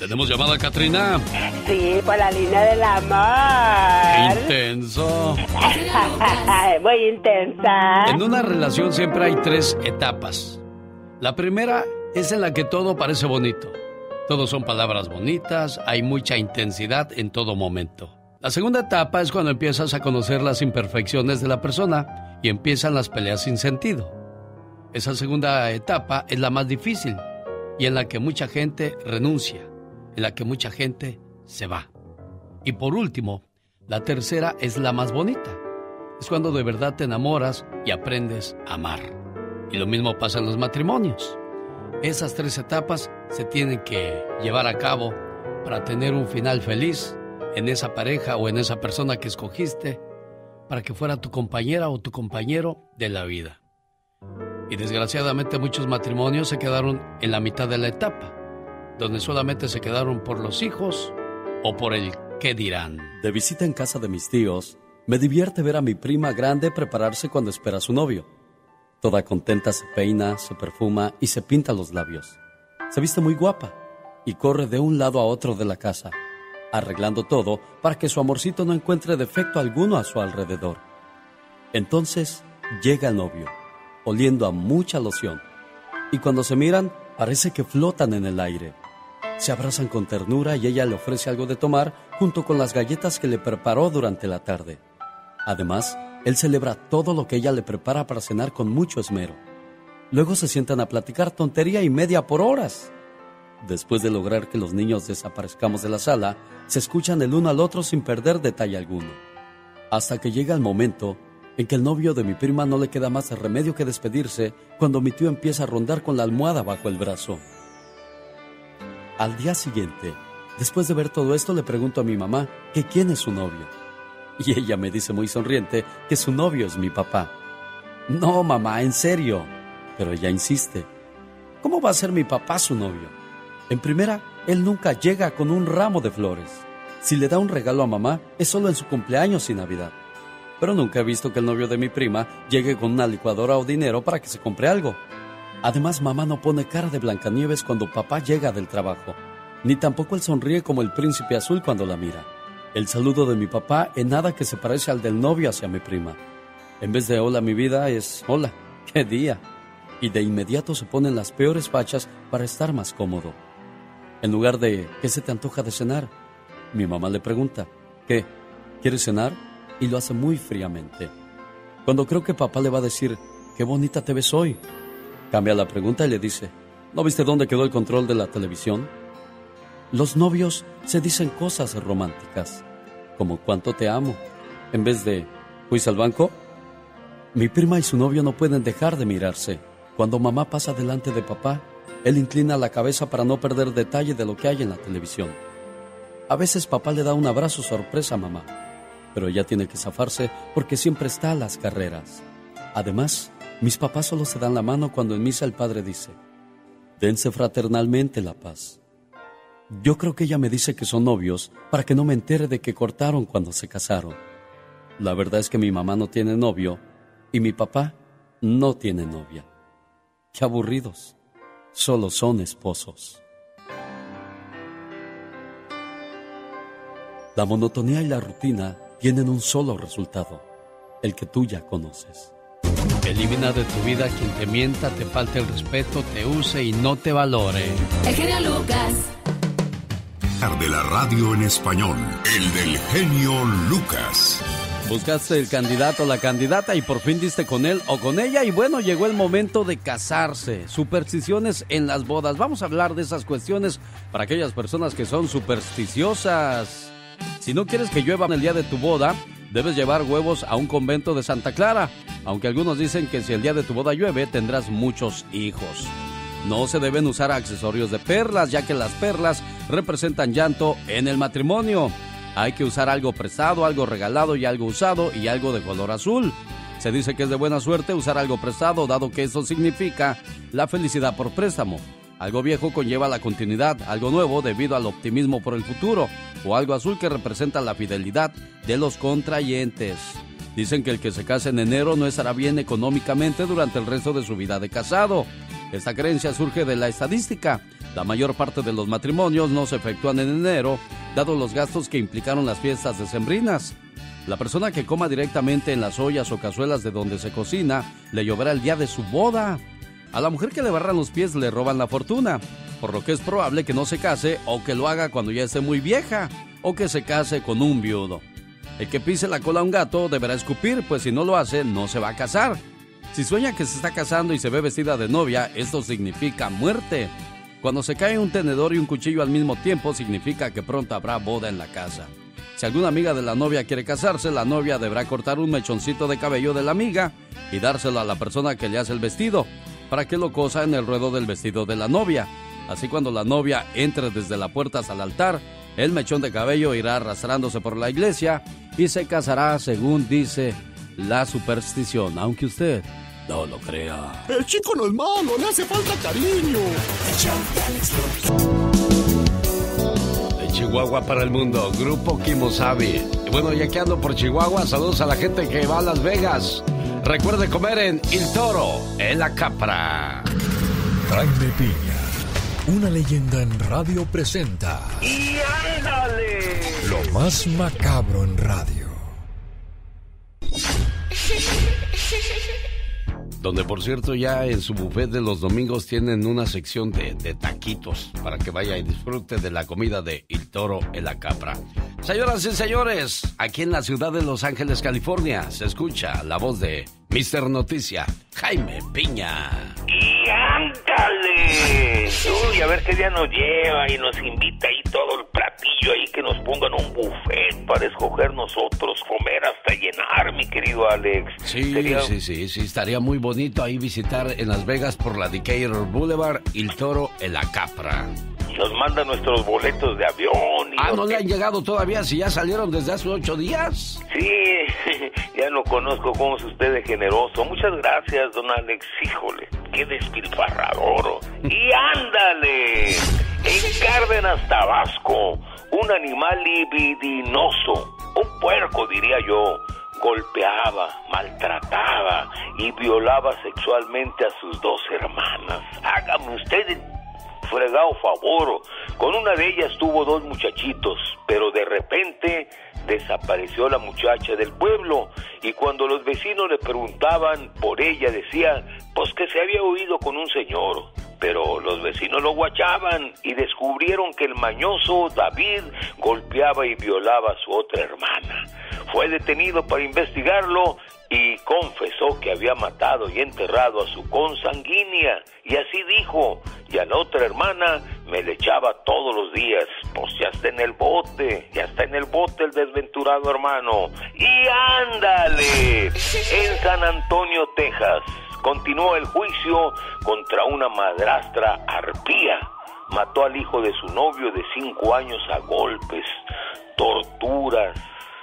¿Tenemos llamada, Catrina? Sí, por la línea del amor. ¡Qué intenso! Muy intensa. En una relación siempre hay 3 etapas. La primera es en la que todo parece bonito. Todo son palabras bonitas, hay mucha intensidad en todo momento. La segunda etapa es cuando empiezas a conocer las imperfecciones de la persona y empiezan las peleas sin sentido. Esa segunda etapa es la más difícil y en la que mucha gente renuncia, en la que mucha gente se va. Y por último, la tercera es la más bonita. Es cuando de verdad te enamoras y aprendes a amar. Y lo mismo pasa en los matrimonios. Esas 3 etapas se tienen que llevar a cabo para tener un final feliz en esa pareja o en esa persona que escogiste para que fuera tu compañera o tu compañero de la vida. Y desgraciadamente muchos matrimonios se quedaron en la mitad de la etapa, donde solamente se quedaron por los hijos o por el qué dirán. De visita en casa de mis tíos, me divierte ver a mi prima grande prepararse cuando espera a su novio. Toda contenta se peina, se perfuma y se pinta los labios. Se viste muy guapa y corre de un lado a otro de la casa, arreglando todo para que su amorcito no encuentre defecto alguno a su alrededor. Entonces llega el novio, oliendo a mucha loción, y cuando se miran, parece que flotan en el aire. Se abrazan con ternura y ella le ofrece algo de tomar junto con las galletas que le preparó durante la tarde. Además, él celebra todo lo que ella le prepara para cenar con mucho esmero. Luego se sientan a platicar tontería y media por horas. Después de lograr que los niños desaparezcamos de la sala, se escuchan el uno al otro sin perder detalle alguno. Hasta que llega el momento en que el novio de mi prima no le queda más remedio que despedirse cuando mi tío empieza a rondar con la almohada bajo el brazo. Al día siguiente, después de ver todo esto, le pregunto a mi mamá que quién es su novio. Y ella me dice muy sonriente que su novio es mi papá. No, mamá, en serio. Pero ella insiste. ¿Cómo va a ser mi papá su novio? En primera, él nunca llega con un ramo de flores. Si le da un regalo a mamá, es solo en su cumpleaños y Navidad. Pero nunca he visto que el novio de mi prima llegue con una licuadora o dinero para que se compre algo. Además, mamá no pone cara de Blancanieves cuando papá llega del trabajo, ni tampoco él sonríe como el príncipe azul cuando la mira. El saludo de mi papá en nada que se parece al del novio hacia mi prima. En vez de hola mi vida es hola, qué día. Y de inmediato se ponen las peores fachas para estar más cómodo. En lugar de ¿qué se te antoja de cenar?, mi mamá le pregunta ¿qué? ¿Quieres cenar? Y lo hace muy fríamente. Cuando creo que papá le va a decir qué bonita te ves hoy, cambia la pregunta y le dice ¿no viste dónde quedó el control de la televisión? Los novios se dicen cosas románticas, como cuánto te amo, en vez de ¿fuiste al banco? Mi prima y su novio no pueden dejar de mirarse. Cuando mamá pasa delante de papá, él inclina la cabeza para no perder detalle de lo que hay en la televisión. A veces papá le da un abrazo sorpresa a mamá, pero ella tiene que zafarse porque siempre está a las carreras. Además, mis papás solo se dan la mano cuando en misa el padre dice dense fraternalmente la paz. Yo creo que ella me dice que son novios para que no me entere de que cortaron cuando se casaron. La verdad es que mi mamá no tiene novio y mi papá no tiene novia. Qué aburridos. Solo son esposos. La monotonía y la rutina tienen un solo resultado, el que tú ya conoces. Elimina de tu vida a quien te mienta, te falte el respeto, te use y no te valore. El genio Lucas. De la radio en español, el del genio Lucas. Buscaste el candidato o la candidata y por fin diste con él o con ella y bueno, llegó el momento de casarse. Supersticiones en las bodas. Vamos a hablar de esas cuestiones para aquellas personas que son supersticiosas. Si no quieres que llueva en el día de tu boda, debes llevar huevos a un convento de Santa Clara. Aunque algunos dicen que si el día de tu boda llueve, tendrás muchos hijos. No se deben usar accesorios de perlas, ya que las perlas representan llanto en el matrimonio. Hay que usar algo prestado, algo regalado y algo usado y algo de color azul. Se dice que es de buena suerte usar algo prestado, dado que eso significa la felicidad por préstamo. Algo viejo conlleva la continuidad, algo nuevo debido al optimismo por el futuro, o algo azul que representa la fidelidad de los contrayentes. Dicen que el que se casa en enero no estará bien económicamente durante el resto de su vida de casado. Esta creencia surge de la estadística, La mayor parte de los matrimonios no se efectúan en enero, dado los gastos que implicaron las fiestas decembrinas. La persona que coma directamente en las ollas o cazuelas de donde se cocina, le lloverá el día de su boda. A la mujer que le barran los pies le roban la fortuna, por lo que es probable que no se case o que lo haga cuando ya esté muy vieja, o que se case con un viudo. El que pise la cola a un gato deberá escupir, pues si no lo hace, no se va a casar. Si sueña que se está casando y se ve vestida de novia, esto significa muerte. Cuando se cae un tenedor y un cuchillo al mismo tiempo, significa que pronto habrá boda en la casa. Si alguna amiga de la novia quiere casarse, la novia deberá cortar un mechoncito de cabello de la amiga y dárselo a la persona que le hace el vestido, para que lo cosa en el ruedo del vestido de la novia. Así cuando la novia entre desde la puerta hasta el altar, el mechón de cabello irá arrastrándose por la iglesia y se casará según dice la superstición, aunque usted no lo crea. El chico no es malo, le hace falta cariño. De Chihuahua para el mundo, Grupo Kimosabi. Y bueno, ya que ando por Chihuahua, saludos a la gente que va a Las Vegas. Recuerde comer en El Toro, en La Capra. Jaime Piña, una leyenda en radio presenta. ¡Y ándale! Lo más macabro en radio. Donde, por cierto, ya en su buffet de los domingos tienen una sección de taquitos para que vaya y disfrute de la comida de El Toro en La Capra. Señoras y señores, aquí en la ciudad de Los Ángeles, California, se escucha la voz de Mr. Noticia, Jaime Piña. ¡Y ándale! Uy, a ver qué día nos lleva y nos invita ahí todo el platillo ahí, que nos pongan un buffet para escoger nosotros, comer hasta llenar, mi querido Alex. Sí, sí, estaría muy bonito ahí visitar en Las Vegas por la Decatur Boulevard El Toro en La Capra. Nos mandan nuestros boletos de avión. Y ¿no le han llegado todavía si ya salieron desde hace 8 días? Sí, ya no conozco cómo es usted de generoso. Muchas gracias, don Alex. Híjole, qué despilfarrador. ¡Y ándale! En Cárdenas, Tabasco, un animal libidinoso, un puerco diría yo, golpeaba, maltrataba y violaba sexualmente a sus 2 hermanas. Hágame usted el fregado favor. Con una de ellas tuvo 2 muchachitos, pero de repente desapareció la muchacha del pueblo, y cuando los vecinos le preguntaban por ella decía pues que se había huido con un señor. Pero los vecinos lo guachaban y descubrieron que el mañoso David golpeaba y violaba a su otra hermana. Fue detenido para investigarlo y confesó que había matado y enterrado a su consanguínea, y así dijo: y a la otra hermana me le echaba todos los días. Pues ya está en el bote el desventurado hermano. Y ándale, en San Antonio, Texas, continuó el juicio contra una madrastra arpía. Mató al hijo de su novio de 5 años a golpes, torturas,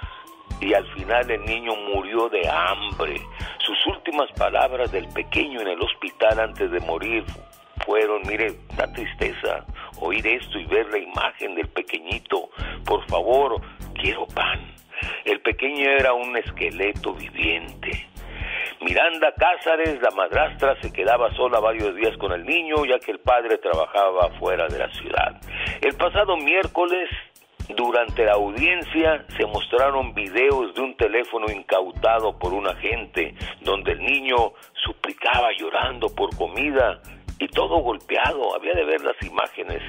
y al final el niño murió de hambre. Sus últimas palabras del pequeño en el hospital antes de morir fueron: mire, da tristeza oír esto y ver la imagen del pequeñito. Por favor, quiero pan. El pequeño era un esqueleto viviente. Miranda Cázares, la madrastra, se quedaba sola varios días con el niño, ya que el padre trabajaba fuera de la ciudad. El pasado miércoles, durante la audiencia, se mostraron videos de un teléfono incautado por un agente, donde el niño suplicaba llorando por comida, y todo golpeado. Había de ver las imágenes,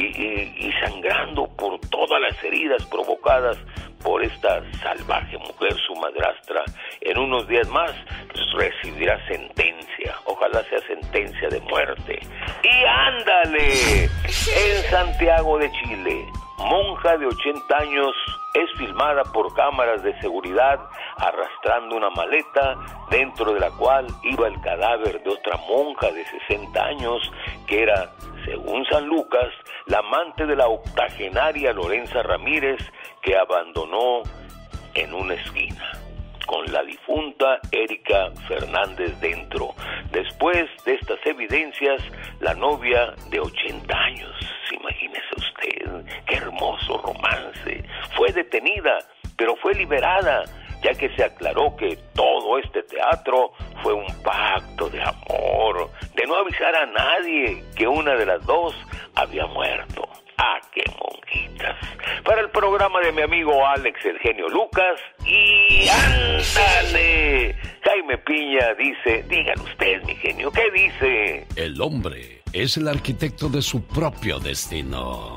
y sangrando por todas las heridas provocadas por esta salvaje mujer, su madrastra. En unos días más recibirá sentencia, ojalá sea sentencia de muerte. Y ándale, en Santiago de Chile, monja de 80 años es filmada por cámaras de seguridad arrastrando una maleta dentro de la cual iba el cadáver de otra monja de 60 años que era, según San Lucas, la amante de la octogenaria Lorenza Ramírez, que abandonó en una esquina, con la difunta Erika Fernández dentro. Después de estas evidencias, la novia de 80 años, imagínese usted, qué hermoso romance, fue detenida, pero fue liberada, ya que se aclaró que todo este teatro fue un pacto de amor, de no avisar a nadie que una de las dos había muerto. ¡Ah, qué monjitas! Para el programa de mi amigo Alex el genio Lucas. ¡Y ándale! Jaime Piña dice, dígalo usted, mi genio, ¿qué dice? El hombre es el arquitecto de su propio destino.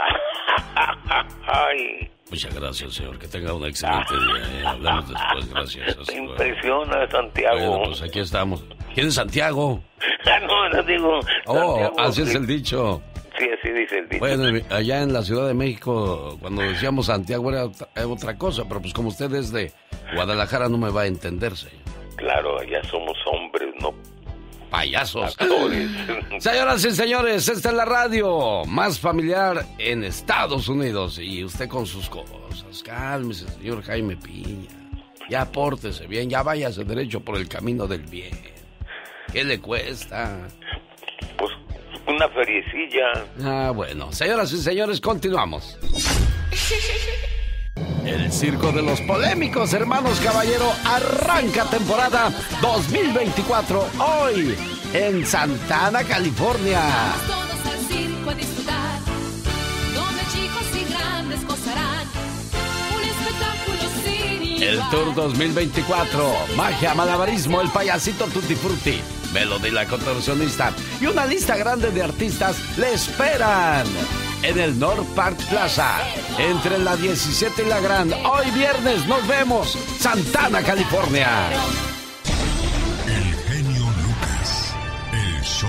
Ay. Muchas gracias, señor. Que tenga un excelente día. Hablamos después. Gracias. Me impresiona, Santiago. Bueno, pues aquí estamos. ¿Quién es Santiago? No digo. Oh, Santiago, así es el dicho. Sí, así dice el dicho. Bueno, allá en la Ciudad de México, cuando decíamos Santiago era otra cosa, pero pues como usted es de Guadalajara no me va a entender, señor. Claro, allá somos hombres, no payasos. actores. Señoras y señores, esta es la radio más familiar en Estados Unidos. Y usted con sus cosas. Cálmese, señor Jaime Piña. Ya pórtese bien, ya váyase derecho por el camino del bien. ¿Qué le cuesta? Pues una feriecilla. Ah, bueno. Señoras y señores, continuamos. El circo de los polémicos hermanos Caballero arranca temporada 2024 hoy en Santana, California. Vamos todos al circo a disfrutar, donde chicos y grandes gozarán un espectáculo sin igual. El Tour 2024, magia, malabarismo, el payasito Tutti Frutti, Melody la contorsionista y una lista grande de artistas le esperan en el North Park Plaza, entre la 17 y la Grand. Hoy viernes nos vemos, Santana, California. El genio Lucas, el show.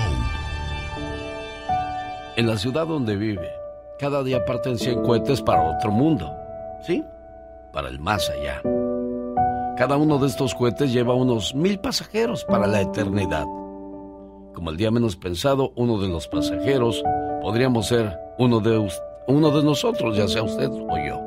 En la ciudad donde vive, cada día parten 100 cohetes para otro mundo, ¿sí? Para el más allá. Cada uno de estos cohetes lleva unos 1000 pasajeros para la eternidad. Como el día menos pensado, uno de los pasajeros podríamos ser uno de nosotros, ya sea usted o yo.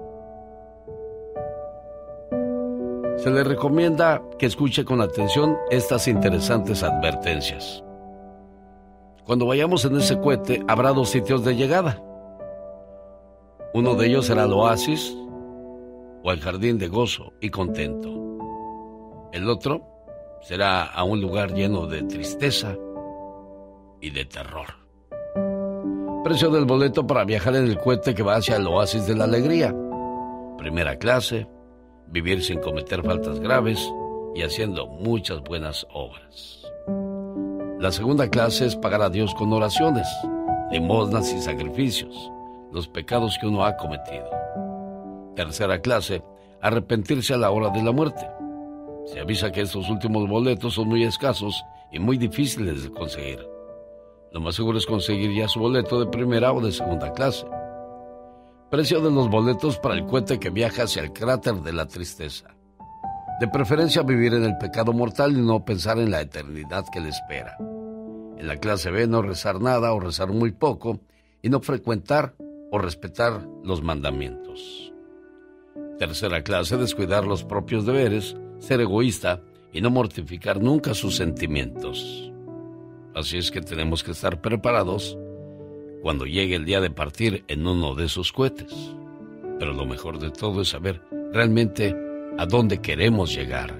Se le recomienda que escuche con atención estas interesantes advertencias. Cuando vayamos en ese cohete, habrá 2 sitios de llegada. Uno de ellos será el oasis o el jardín de gozo y contento. El otro será a un lugar lleno de tristeza y de terror. Precio del boleto para viajar en el cohete que va hacia el oasis de la alegría. Primera clase, vivir sin cometer faltas graves y haciendo muchas buenas obras. La segunda clase es pagar a Dios con oraciones, limosnas y sacrificios, los pecados que uno ha cometido. Tercera clase, arrepentirse a la hora de la muerte. Se avisa que estos últimos boletos son muy escasos y muy difíciles de conseguir. Lo más seguro es conseguir ya su boleto de primera o de segunda clase. Precio de los boletos para el cohete que viaja hacia el cráter de la tristeza. De preferencia vivir en el pecado mortal y no pensar en la eternidad que le espera. En la clase B no rezar nada o rezar muy poco y no frecuentar o respetar los mandamientos. Tercera clase, descuidar los propios deberes, ser egoísta y no mortificar nunca sus sentimientos. Así es que tenemos que estar preparados cuando llegue el día de partir en uno de esos cohetes. Pero lo mejor de todo es saber realmente a dónde queremos llegar.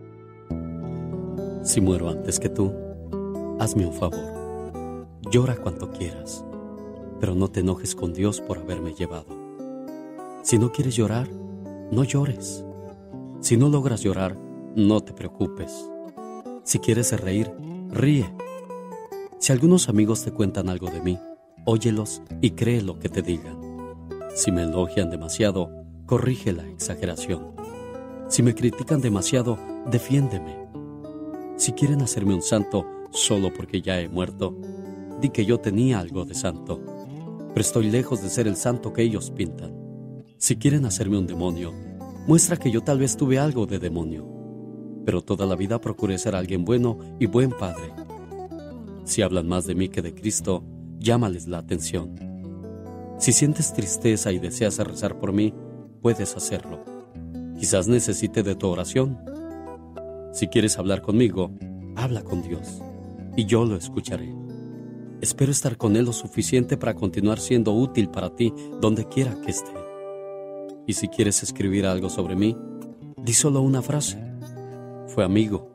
Si muero antes que tú, hazme un favor. Llora cuanto quieras, pero no te enojes con Dios por haberme llevado. Si no quieres llorar, no llores. Si no logras llorar, no te preocupes. Si quieres reír, ríe. Si algunos amigos te cuentan algo de mí, óyelos y cree lo que te digan. Si me elogian demasiado, corrige la exageración. Si me critican demasiado, defiéndeme. Si quieren hacerme un santo solo porque ya he muerto, di que yo tenía algo de santo, pero estoy lejos de ser el santo que ellos pintan. Si quieren hacerme un demonio, muestra que yo tal vez tuve algo de demonio, pero toda la vida procuré ser alguien bueno y buen padre. Si hablan más de mí que de Cristo, llámales la atención. Si sientes tristeza y deseas rezar por mí, puedes hacerlo. Quizás necesite de tu oración. Si quieres hablar conmigo, habla con Dios, y yo lo escucharé. Espero estar con Él lo suficiente para continuar siendo útil para ti donde quiera que esté. Y si quieres escribir algo sobre mí, di solo una frase. Fue amigo,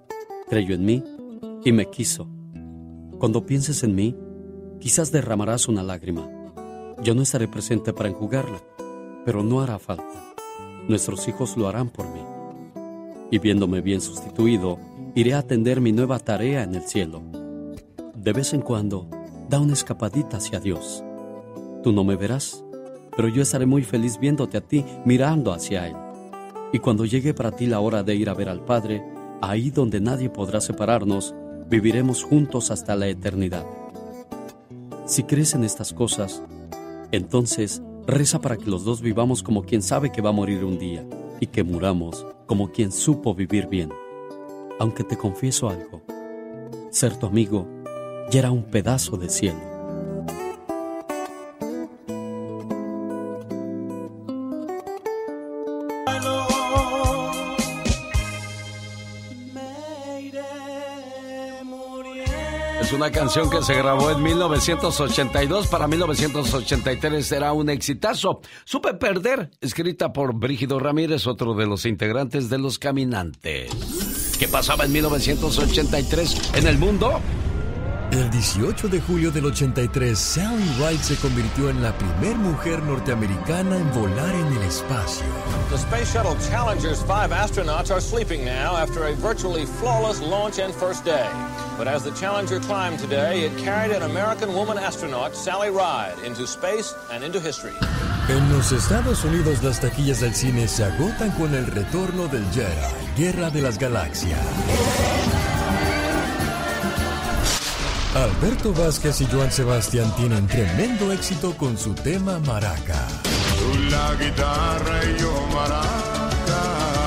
creyó en mí y me quiso. Cuando pienses en mí, quizás derramarás una lágrima. Yo no estaré presente para enjugarla, pero no hará falta. Nuestros hijos lo harán por mí. Y viéndome bien sustituido, iré a atender mi nueva tarea en el cielo. De vez en cuando, da una escapadita hacia Dios. Tú no me verás, pero yo estaré muy feliz viéndote a ti, mirando hacia Él. Y cuando llegue para ti la hora de ir a ver al Padre, ahí donde nadie podrá separarnos, viviremos juntos hasta la eternidad. Si crees en estas cosas, entonces reza para que los dos vivamos como quien sabe que va a morir un día y que muramos como quien supo vivir bien. Aunque te confieso algo, ser tu amigo ya era un pedazo de cielo. Es una canción que se grabó en 1982. Para 1983 era un exitazo. Supe perder, escrita por Brígido Ramírez, otro de los integrantes de Los Caminantes. ¿Qué pasaba en 1983 en el mundo? El 18 de julio del 83, Sally Ride se convirtió en la primer mujer norteamericana en volar en el espacio. The Space Shuttle Challenger's 5 astronauts are sleeping now after a virtually flawless launch and first day. But as the Challenger climbed today, it carried an American woman astronaut, Sally Ride, into space and into history. En los Estados Unidos, las taquillas del cine se agotan con el retorno del Jedi, Guerra de las Galaxias. Alberto Vázquez y Joan Sebastián tienen tremendo éxito con su tema Maraca. La guitarra y yo maraca.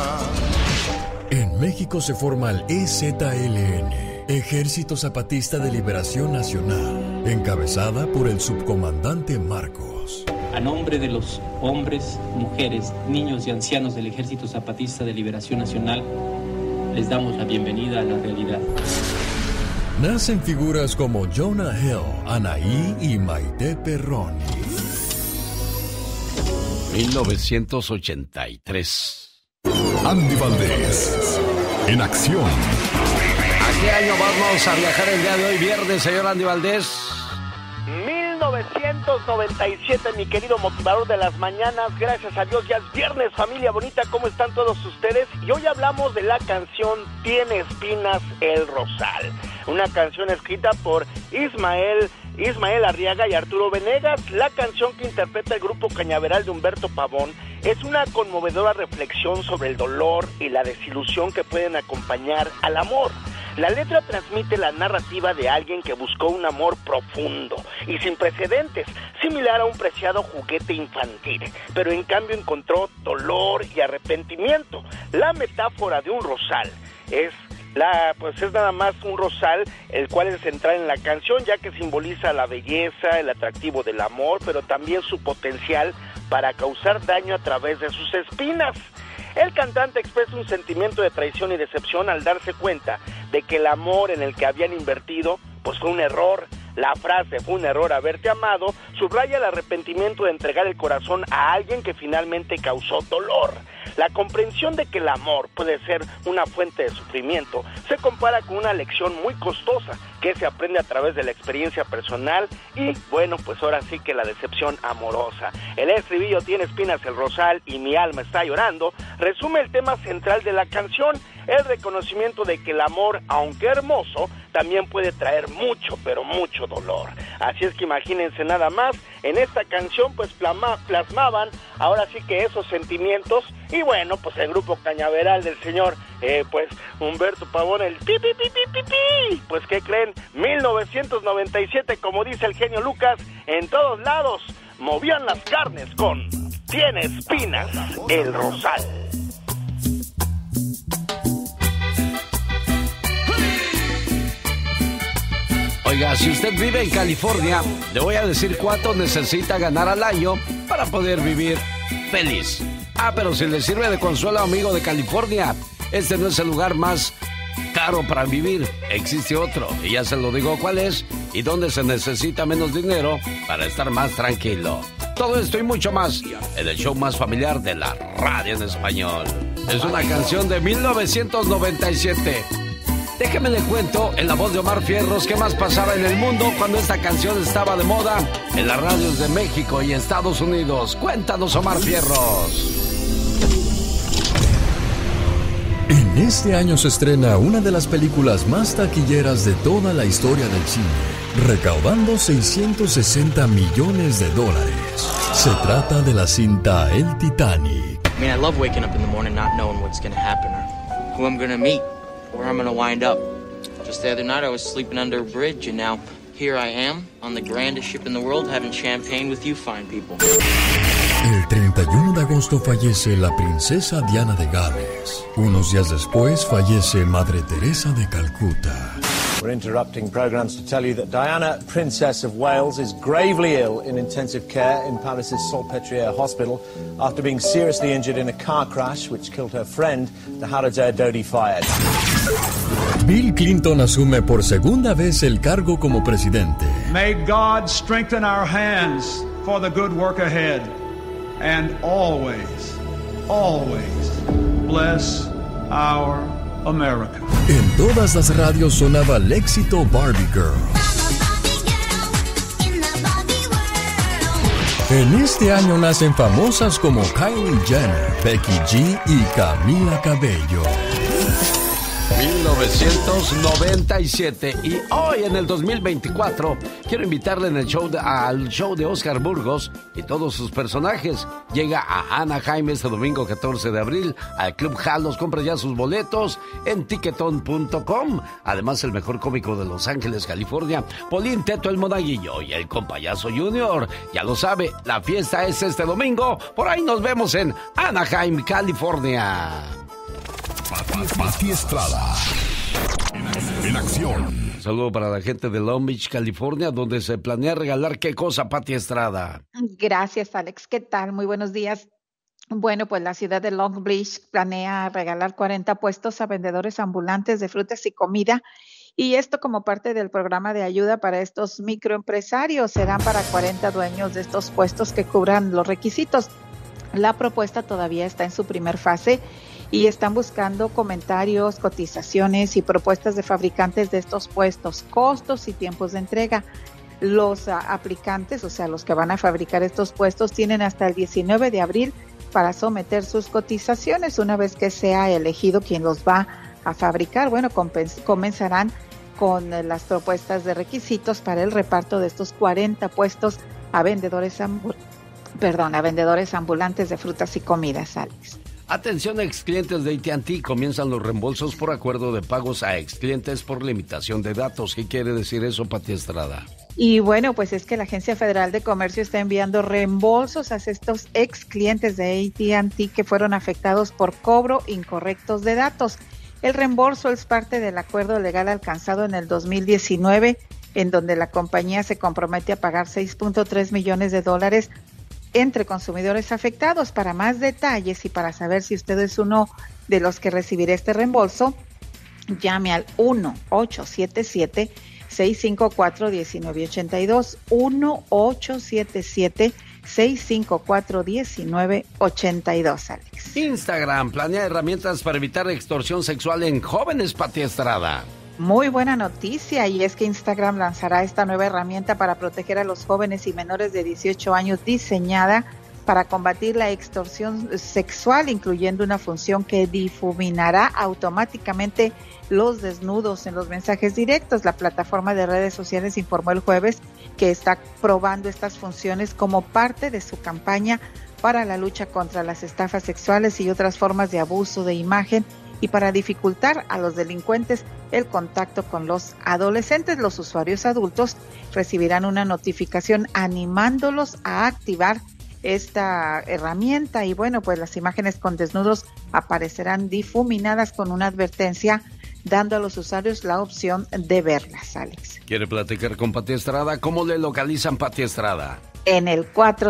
En México se forma el EZLN, Ejército Zapatista de Liberación Nacional, encabezada por el subcomandante Marcos. A nombre de los hombres, mujeres, niños y ancianos del Ejército Zapatista de Liberación Nacional, les damos la bienvenida a la realidad. Nacen figuras como Jonah Hill, Anaí y Maite Perroni. 1983. Andy Valdés, en acción. ¿A qué año vamos a viajar el día de hoy, viernes, señor Andy Valdés? 1997, mi querido motivador de las mañanas. Gracias a Dios, ya es viernes, familia bonita. ¿Cómo están todos ustedes? Y hoy hablamos de la canción Tiene espinas el rosal, una canción escrita por Ismael Arriaga y Arturo Venegas. La canción que interpreta el grupo Cañaveral de Humberto Pavón es una conmovedora reflexión sobre el dolor y la desilusión que pueden acompañar al amor. La letra transmite la narrativa de alguien que buscó un amor profundo y sin precedentes, similar a un preciado juguete infantil, pero en cambio encontró dolor y arrepentimiento. La metáfora de un rosal es nada más un rosal, el cual es central en la canción, ya que simboliza la belleza, el atractivo del amor, pero también su potencial para causar daño a través de sus espinas. El cantante expresa un sentimiento de traición y decepción al darse cuenta de que el amor en el que habían invertido pues fue un error. La frase "fue un error haberte amado" subraya el arrepentimiento de entregar el corazón a alguien que finalmente causó dolor. La comprensión de que el amor puede ser una fuente de sufrimiento se compara con una lección muy costosa que se aprende a través de la experiencia personal y, bueno, pues ahora sí que la decepción amorosa. El estribillo "tiene espinas el rosal y mi alma está llorando" resume el tema central de la canción, el reconocimiento de que el amor, aunque hermoso, también puede traer mucho, pero mucho dolor. Así es que imagínense nada más, en esta canción pues plasmaban ahora sí que esos sentimientos. Y bueno, pues el grupo Cañaveral del señor pues Humberto Pavón, el pi, pi, pi, pi, pi, pi. Pues ¿qué creen? 1997, como dice el genio Lucas, en todos lados movían las carnes con "Tiene espinas el rosal". Oiga, si usted vive en California, le voy a decir cuánto necesita ganar al año para poder vivir feliz. Pero si le sirve de consuelo, amigo de California, este no es el lugar más caro para vivir. Existe otro, y ya se lo digo cuál es, y dónde se necesita menos dinero para estar más tranquilo. Todo esto y mucho más en el show más familiar de la radio en español. Es una canción de 1997. Déjeme le cuento, en la voz de Omar Fierros, qué más pasaba en el mundo cuando esta canción estaba de moda en las radios de México y Estados Unidos. Cuéntanos, Omar Fierros. En este año se estrena una de las películas más taquilleras de toda la historia del cine, recaudando $660 millones. Se trata de la cinta El Titanic. I mean, I love waking up in the morning not knowing what's going to happen or who I'm going to meet, where I'm going to wind up. Just the other night I was sleeping under a bridge and now here I am on the grandest ship in the world having champagne with you fine people. El 31 de agosto fallece la princesa Diana de Gales. Unos días después fallece Madre Teresa de Calcuta. We're interrupting programs to tell you that Diana, Princess of Wales, is gravely ill in intensive care in Paris's Salpêtrière Hospital after being seriously injured in a car crash which killed her friend, the Harrods Air Dodi fired. Bill Clinton asume por segunda vez el cargo como presidente. May God strengthen our hands for the good work ahead and always, always bless our America. En todas las radios sonaba el éxito Barbie Girl. En este año nacen famosas como Kylie Jenner, Becky G y Camila Cabello. 1997 y hoy en el 2024 quiero invitarle en el al show de Oscar Burgos y todos sus personajes. Llega a Anaheim este domingo 14 de abril al Club Halos. Compra ya sus boletos en Ticketon.com. Además, el mejor cómico de Los Ángeles, California, Polín Teto el Monaguillo y el Compayazo Junior. Ya lo sabe, la fiesta es este domingo. Por ahí nos vemos en Anaheim, California. Pati Estrada. En acción. Un saludo para la gente de Long Beach, California, donde se planea regalar qué cosa, Pati Estrada. Gracias, Alex. ¿Qué tal? Muy buenos días. Bueno, pues la ciudad de Long Beach planea regalar 40 puestos a vendedores ambulantes de frutas y comida. Y esto como parte del programa de ayuda para estos microempresarios. Serán para 40 dueños de estos puestos que cubran los requisitos. La propuesta todavía está en su primer fase y están buscando comentarios, cotizaciones y propuestas de fabricantes de estos puestos, costos y tiempos de entrega. Los aplicantes, o sea, los que van a fabricar estos puestos, tienen hasta el 19 de abril para someter sus cotizaciones. Una vez que sea elegido quien los va a fabricar, bueno, comenzarán con las propuestas de requisitos para el reparto de estos 40 puestos a vendedores ambulantes de frutas y comidas, Alex. Atención, ex clientes de AT&T, comienzan los reembolsos por acuerdo de pagos a ex clientes por limitación de datos. ¿Qué quiere decir eso, Pati Estrada? Y bueno, pues es que la Agencia Federal de Comercio está enviando reembolsos a estos ex clientes de AT&T que fueron afectados por cobro incorrectos de datos. El reembolso es parte del acuerdo legal alcanzado en el 2019, en donde la compañía se compromete a pagar $6.3 millones entre consumidores afectados. Para más detalles y para saber si usted es uno de los que recibirá este reembolso, llame al 1-877-654-1982, 1-877-654-1982, Alex. Instagram planea herramientas para evitar extorsión sexual en jóvenes, Pati Estrada. Muy buena noticia, y es que Instagram lanzará esta nueva herramienta para proteger a los jóvenes y menores de 18 años, diseñada para combatir la extorsión sexual, incluyendo una función que difuminará automáticamente los desnudos en los mensajes directos. La plataforma de redes sociales informó el jueves que está probando estas funciones como parte de su campaña para la lucha contra las estafas sexuales y otras formas de abuso de imagen, y para dificultar a los delincuentes el contacto con los adolescentes. Los usuarios adultos recibirán una notificación animándolos a activar esta herramienta, y bueno, pues las imágenes con desnudos aparecerán difuminadas con una advertencia, dando a los usuarios la opción de verlas, Alex. ¿Quiere platicar con Pati Estrada? ¿Cómo le localizan, Pati Estrada? En el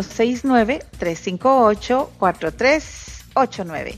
469-358-4389.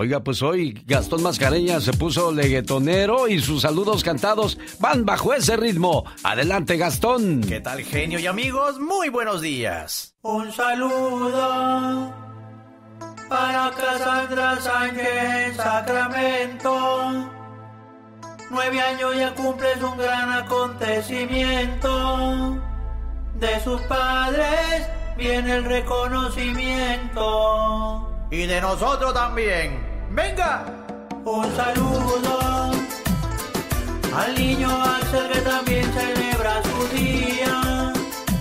Oiga, pues hoy Gastón Mascareñas se puso leguetonero y sus saludos cantados van bajo ese ritmo. Adelante, Gastón. ¿Qué tal, genio y amigos? Muy buenos días. Un saludo para Cassandra Sánchez en Sacramento. 9 años ya cumples un gran acontecimiento. De sus padres viene el reconocimiento. Y de nosotros también. ¡Venga! Un saludo al niño Axel, que también celebra su día.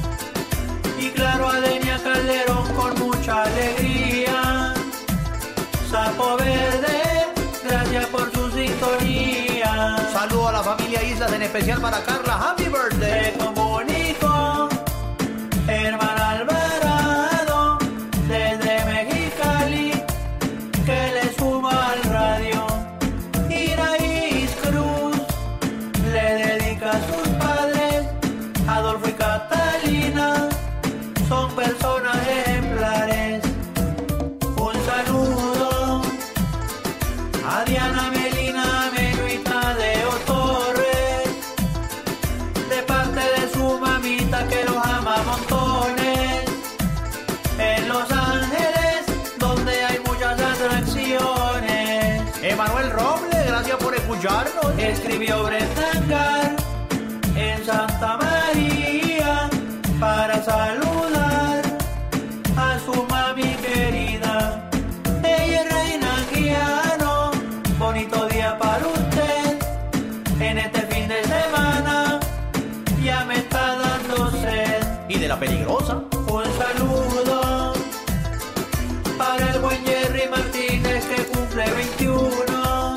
Y claro, a Denia Calderón con mucha alegría. Sapo Verde, gracias por su sintonía. Saludo a la familia Islas, en especial para Carla. ¡Happy birthday! Te comunico, hermana Alvarado, desde Mexicali, que le suma al radio. Iraíz Cruz le dedica a sus padres, Adolfo y Catalina, son personas ejemplares. Un saludo a Diana, Melina, Menu y Tadeo Torres, de parte de su mamita que los ama montones. En Los Ángeles, donde hay muchas atracciones. Emanuel Robles, gracias por escucharnos. Escribió Brendangar en Santa María para saludar a su mami querida. Ella es Reina Guiano, bonito día para usted. En este fin de semana ya me está dando sed. Y de la peligrosa. Un saludo para el buen Jerry Martínez, que cumple 21.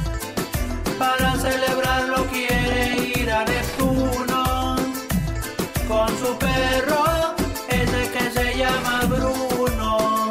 Para celebrarlo quiere ir a Neptuno con su perro, ese que se llama Bruno.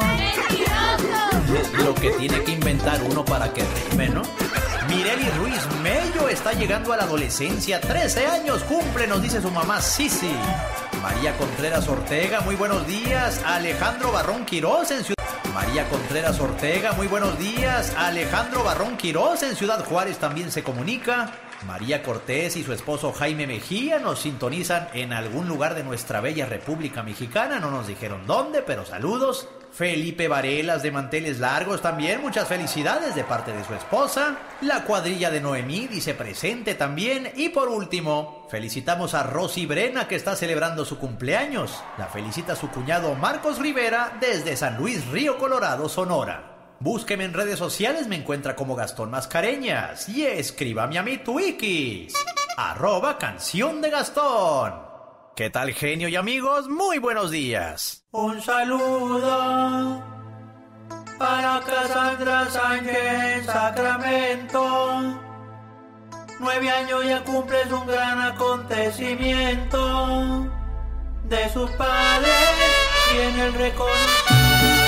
Lo que tiene que inventar uno para que rime, ¿no? Mireli Ruiz Mello está llegando a la adolescencia. 13 años cumple, nos dice su mamá Sisi. María Contreras Ortega, muy buenos días. Alejandro Barrón Quirós en Ciudad... María Contreras Ortega, muy buenos días. Alejandro Barrón Quirós en Ciudad Juárez también se comunica. María Cortés y su esposo Jaime Mejía nos sintonizan en algún lugar de nuestra bella República Mexicana. No nos dijeron dónde, pero saludos. Felipe Varelas de Manteles Largos también, muchas felicidades de parte de su esposa. La cuadrilla de Noemí dice presente también. Y por último, felicitamos a Rosy Brena, que está celebrando su cumpleaños. La felicita su cuñado Marcos Rivera desde San Luis Río Colorado, Sonora. Búsqueme en redes sociales, me encuentra como Gastón Mascareñas. Y escríbame a mi Twikis, @Canción de Gastón. ¿Qué tal, genio y amigos? Muy buenos días. Un saludo para Cassandra Sánchez en Sacramento. 9 años ya cumples un gran acontecimiento. De sus padres viene el reconocimiento.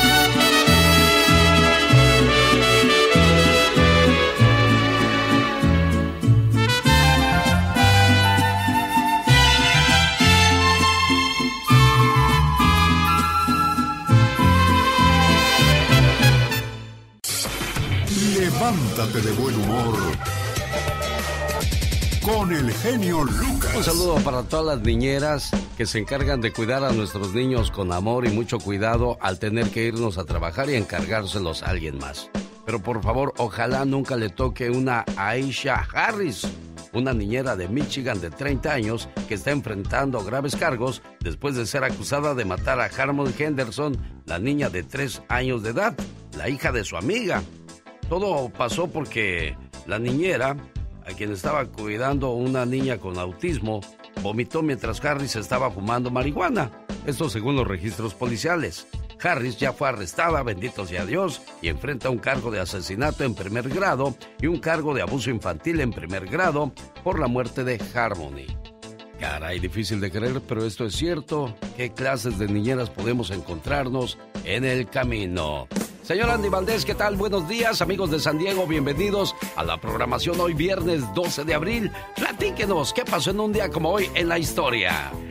Levántate de buen humor con el genio Lucas. Un saludo para todas las niñeras que se encargan de cuidar a nuestros niños con amor y mucho cuidado al tener que irnos a trabajar y encargárselos a alguien más. Pero por favor, ojalá nunca le toque una Aisha Harris, una niñera de Michigan de 30 años que está enfrentando graves cargos después de ser acusada de matar a Harmony Henderson, la niña de 3 años de edad, la hija de su amiga. Todo pasó porque la niñera, a quien estaba cuidando una niña con autismo, vomitó mientras Harris estaba fumando marihuana. Esto según los registros policiales. Harris ya fue arrestada, bendito sea Dios, y enfrenta un cargo de asesinato en primer grado y un cargo de abuso infantil en primer grado por la muerte de Harmony. Caray, difícil de creer, pero esto es cierto. ¿Qué clases de niñeras podemos encontrarnos en el camino? Señor Andy Valdés, ¿qué tal? Buenos días, amigos de San Diego, bienvenidos a la programación hoy viernes 12 de abril. Platíquenos, ¿qué pasó en un día como hoy en la historia?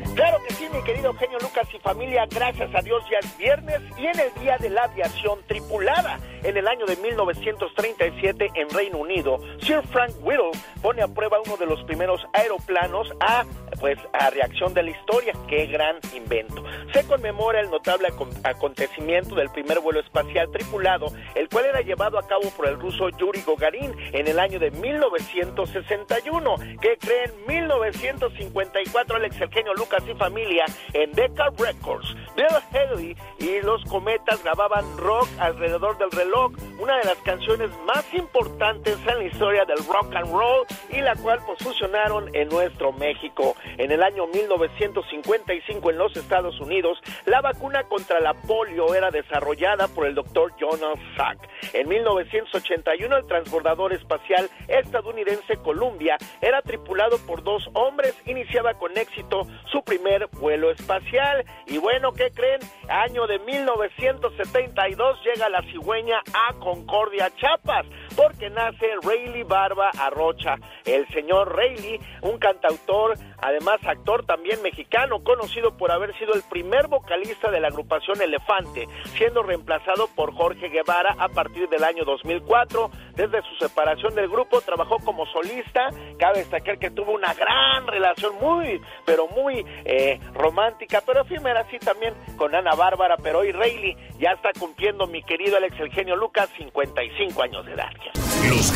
Claro que sí, mi querido genio Lucas y familia, gracias a Dios ya es viernes y en el Día de la Aviación Tripulada. En el año de 1937 en Reino Unido, Sir Frank Whittle pone a prueba uno de los primeros aeroplanos a reacción de la historia. ¡Qué gran invento! Se conmemora el notable acontecimiento del primer vuelo espacial tripulado, el cual era llevado a cabo por el ruso Yuri Gagarin en el año de 1961. ¿Qué creen? 1954, Alex, el genio Lucas y familia, en Decca Records, Bill Haley y los Cometas grababan Rock alrededor del reloj, una de las canciones más importantes en la historia del rock and roll y la cual fusionaron en nuestro México. En el año 1955 en los Estados Unidos, la vacuna contra la polio era desarrollada por el doctor Jonas Salk. En 1981 el transbordador espacial estadounidense Columbia era tripulado por 2 hombres, iniciaba con éxito su primer vuelo espacial. Y bueno, ¿qué creen? Año de 1972 llega la cigüeña a Concordia, Chiapas, porque nace Rayleigh Barba Arrocha. El señor Rayleigh, un cantautor, además actor también mexicano, conocido por haber sido el primer vocalista de la agrupación Elefante, siendo reemplazado por Jorge Guevara a partir del año 2004. Desde su separación del grupo trabajó como solista. Cabe destacar que tuvo una gran relación muy romántica, pero efímera así también con Ana Bárbara. Pero hoy Rayleigh ya está cumpliendo, mi querido Alex el genio Lucas, 55 años de edad. Los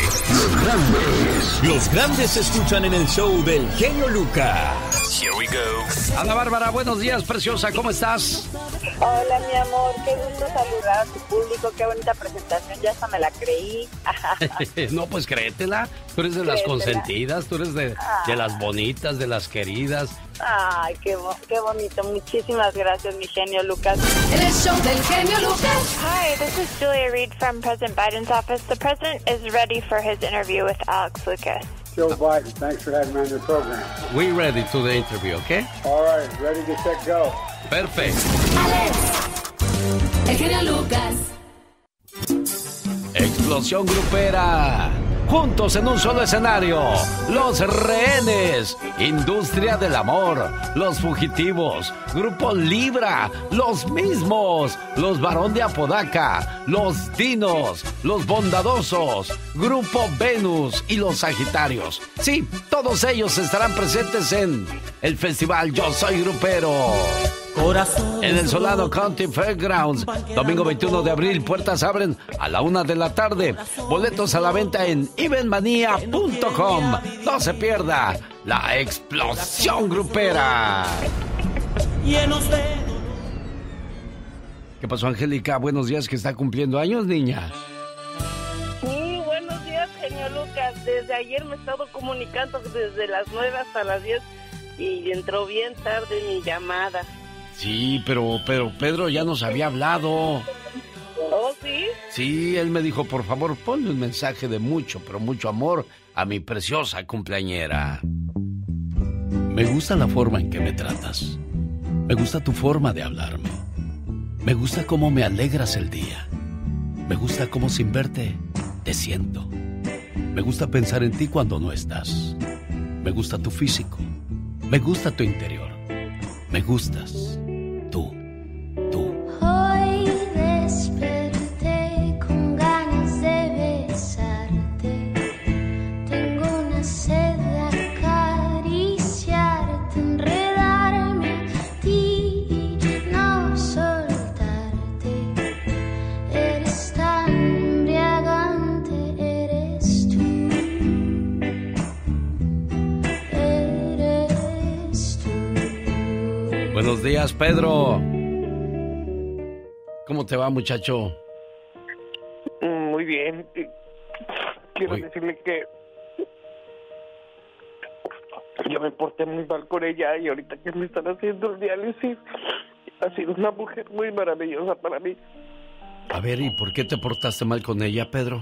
grandes se escuchan en el show del genio Lucas. Here we go. Ana Bárbara, buenos días, preciosa, ¿cómo estás? Hola, mi amor, qué gusto saludar a tu público, qué bonita presentación, ya hasta me la creí. No, pues créetela, tú eres de las consentidas, tú eres de las bonitas, de las queridas. Ay, qué bonito, muchísimas gracias, mi genio Lucas. En el show del genio Lucas. Hi, this is Julia Reed from President Biden's office. The president is ready for his interview with Alex Lucas. Joe Biden, thanks for having me on your program. We ready to the interview, okay? All right, ready, get set, go. Perfecto. Alex, el genio Lucas. Explosión grupera. Juntos en un solo escenario. Los Rehenes. Industria del Amor. Los Fugitivos. Grupo Libra. Los Mismos. Los Barón de Apodaca. Los Dinos. Los Bondadosos. Grupo Venus y los Sagitarios. Sí, todos ellos estarán presentes en el festival Yo Soy Grupero. En el Solano County Fairgrounds, domingo 21 de abril, puertas abren a la 1 de la tarde. Boletos a la venta en evenmania.com. No se pierda la explosión grupera. ¿Qué pasó, Angélica? Buenos días, que está cumpliendo años, niña. Sí, buenos días, genio Lucas. Desde ayer me he estado comunicando desde las 9 hasta las 10 y entró bien tarde mi llamada. Sí, pero Pedro ya nos había hablado. ¿Oh, sí? Sí, él me dijo, por favor, ponle un mensaje de mucho, pero mucho amor a mi preciosa cumpleañera. Me gusta la forma en que me tratas. Me gusta tu forma de hablarme. Me gusta cómo me alegras el día. Me gusta cómo sin verte te siento. Me gusta pensar en ti cuando no estás. Me gusta tu físico. Me gusta tu interior. Me gustas. Hoy desperté con ganas de besarte. Tengo una sed de acariciarte, enredarme a ti y no soltarte. Eres tan embriagante, eres tú. Eres tú. Buenos días, Pedro. ¿Cómo te va, muchacho? Muy bien. Quiero decirle que yo me porté muy mal con ella y ahorita que me están haciendo el diálisis, ha sido una mujer muy maravillosa para mí. A ver, ¿y por qué te portaste mal con ella, Pedro?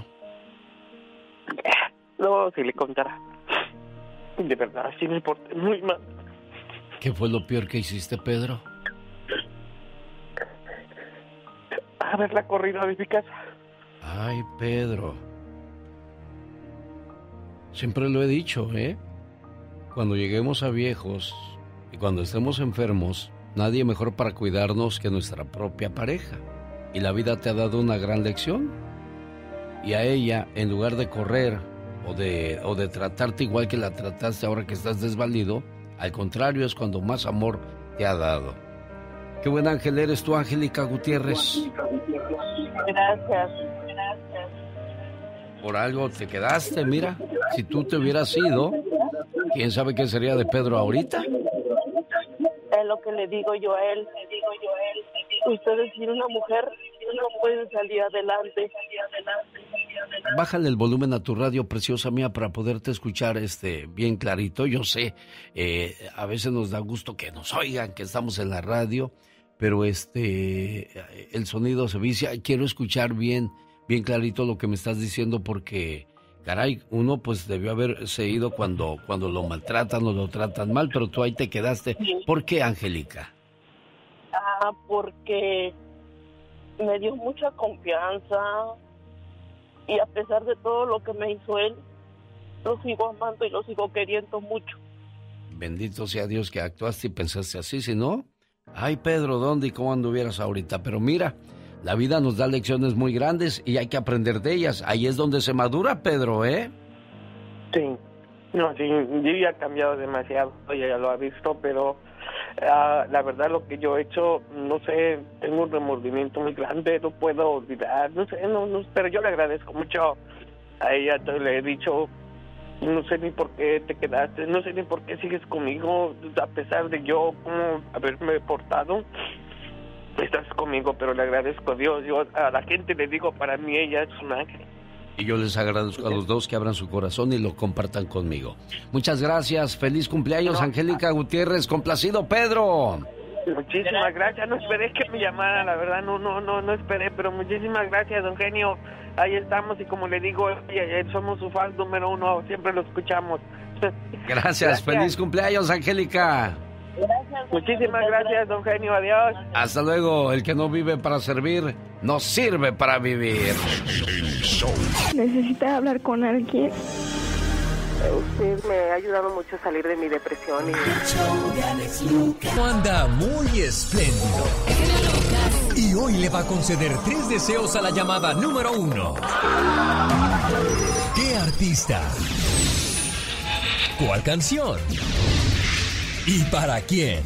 No, si le contara. De verdad, sí me porté muy mal. ¿Qué fue lo peor que hiciste, Pedro? Haberla corrido de mi casa. Ay, Pedro. Siempre lo he dicho, ¿eh? Cuando lleguemos a viejos, Y cuando estemos enfermos, nadie mejor para cuidarnos que nuestra propia pareja. Y la vida te ha dado una gran lección. Y a ella, en lugar de correr o de tratarte igual que la trataste ahora que estás desvalido, al contrario, es cuando más amor te ha dado. Qué buen ángel eres tú, Angélica Gutiérrez. Gracias. Por algo te quedaste, mira. Si tú te hubieras ido, ¿quién sabe qué sería de Pedro ahorita? Es lo que le digo yo a él. Ustedes sin una mujer no pueden salir adelante. Bájale el volumen a tu radio, preciosa mía, para poderte escuchar bien clarito. Yo sé, a veces nos da gusto que nos oigan, que estamos en la radio, pero el sonido se vicia. Quiero escuchar bien clarito lo que me estás diciendo, porque, caray, uno pues debió haberse ido cuando lo maltratan o lo tratan mal, pero tú ahí te quedaste. ¿Por qué, Angélica? Porque me dio mucha confianza y a pesar de todo lo que me hizo él, lo sigo amando y lo sigo queriendo mucho. Bendito sea Dios que actuaste y pensaste así, si no, ay Pedro, ¿dónde y cómo anduvieras ahorita? Pero mira, la vida nos da lecciones muy grandes y hay que aprender de ellas. Ahí es donde se madura, Pedro, ¿eh? Sí, no, sí, yo ya he cambiado demasiado, ella ya lo ha visto, pero la verdad lo que yo he hecho, no sé, tengo un remordimiento muy grande, no puedo olvidar, no sé, pero yo le agradezco mucho a ella, le he dicho, no sé ni por qué te quedaste, no sé ni por qué sigues conmigo, a pesar de yo como haberme portado, estás conmigo, pero le agradezco a Dios, yo a la gente le digo, para mí ella es un ángel. Y yo les agradezco a los dos que abran su corazón y lo compartan conmigo. Muchas gracias. Feliz cumpleaños, Angélica Gutiérrez. Complacido, Pedro. Muchísimas gracias. No esperé que me llamara, la verdad. No esperé, pero muchísimas gracias, don Genio. Ahí estamos y como le digo, somos su fan número 1. Siempre lo escuchamos. Gracias. Feliz cumpleaños, Angélica. Gracias. Muchísimas gracias, don Genio. Adiós. Hasta luego. El que no vive para servir, no sirve para vivir. ¿Necesita hablar con alguien? Usted me ha ayudado mucho a salir de mi depresión. Anda muy espléndido. Y hoy le va a conceder 3 deseos a la llamada número 1. ¿Qué artista? ¿Cuál canción? ¿Y para quién?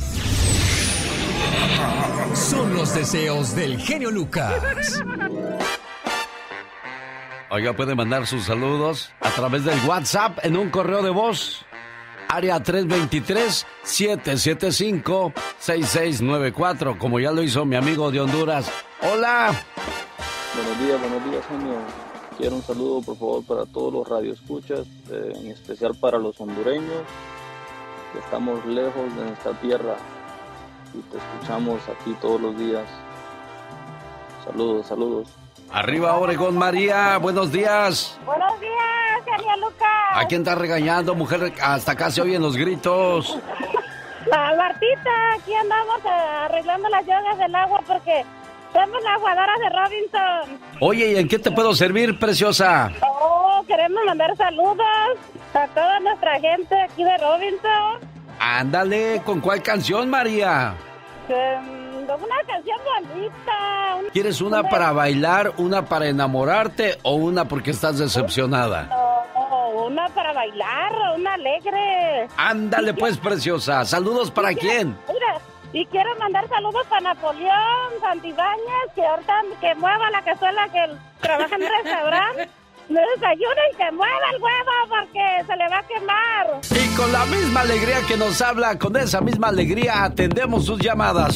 Son los deseos del genio Lucas. Oiga, puede mandar sus saludos a través del WhatsApp en un correo de voz. Área 323-775-6694, como ya lo hizo mi amigo de Honduras. ¡Hola! Buenos días, genio. Quiero un saludo, por favor, para todos los radioescuchas, en especial para los hondureños, que estamos lejos de nuestra tierra y te escuchamos aquí todos los días. Saludos. Arriba, Oregón, María. Buenos días. Buenos días, genio Lucas. ¿A quién está regañando, mujer? Hasta acá se oyen los gritos. A Martita, aquí andamos arreglando las llaves del agua porque somos las aguadoras de Robinson. Oye, ¿y en qué te puedo servir, preciosa? Queremos mandar saludos a toda nuestra gente aquí de Robinson. Ándale, ¿con cuál canción, María? Una canción bonita. ¿Quieres una para bailar, una para enamorarte o una porque estás decepcionada? No, una para bailar, una alegre. Ándale pues, preciosa. ¿Saludos para quién? Mira, y quiero mandar saludos para Napoleón Santibáñez, que ahorita que mueva la cazuela, que trabaja en un restaurante. Me desayuna y que mueva el huevo porque se le va a quemar. Y con la misma alegría que nos habla, con esa misma alegría atendemos sus llamadas.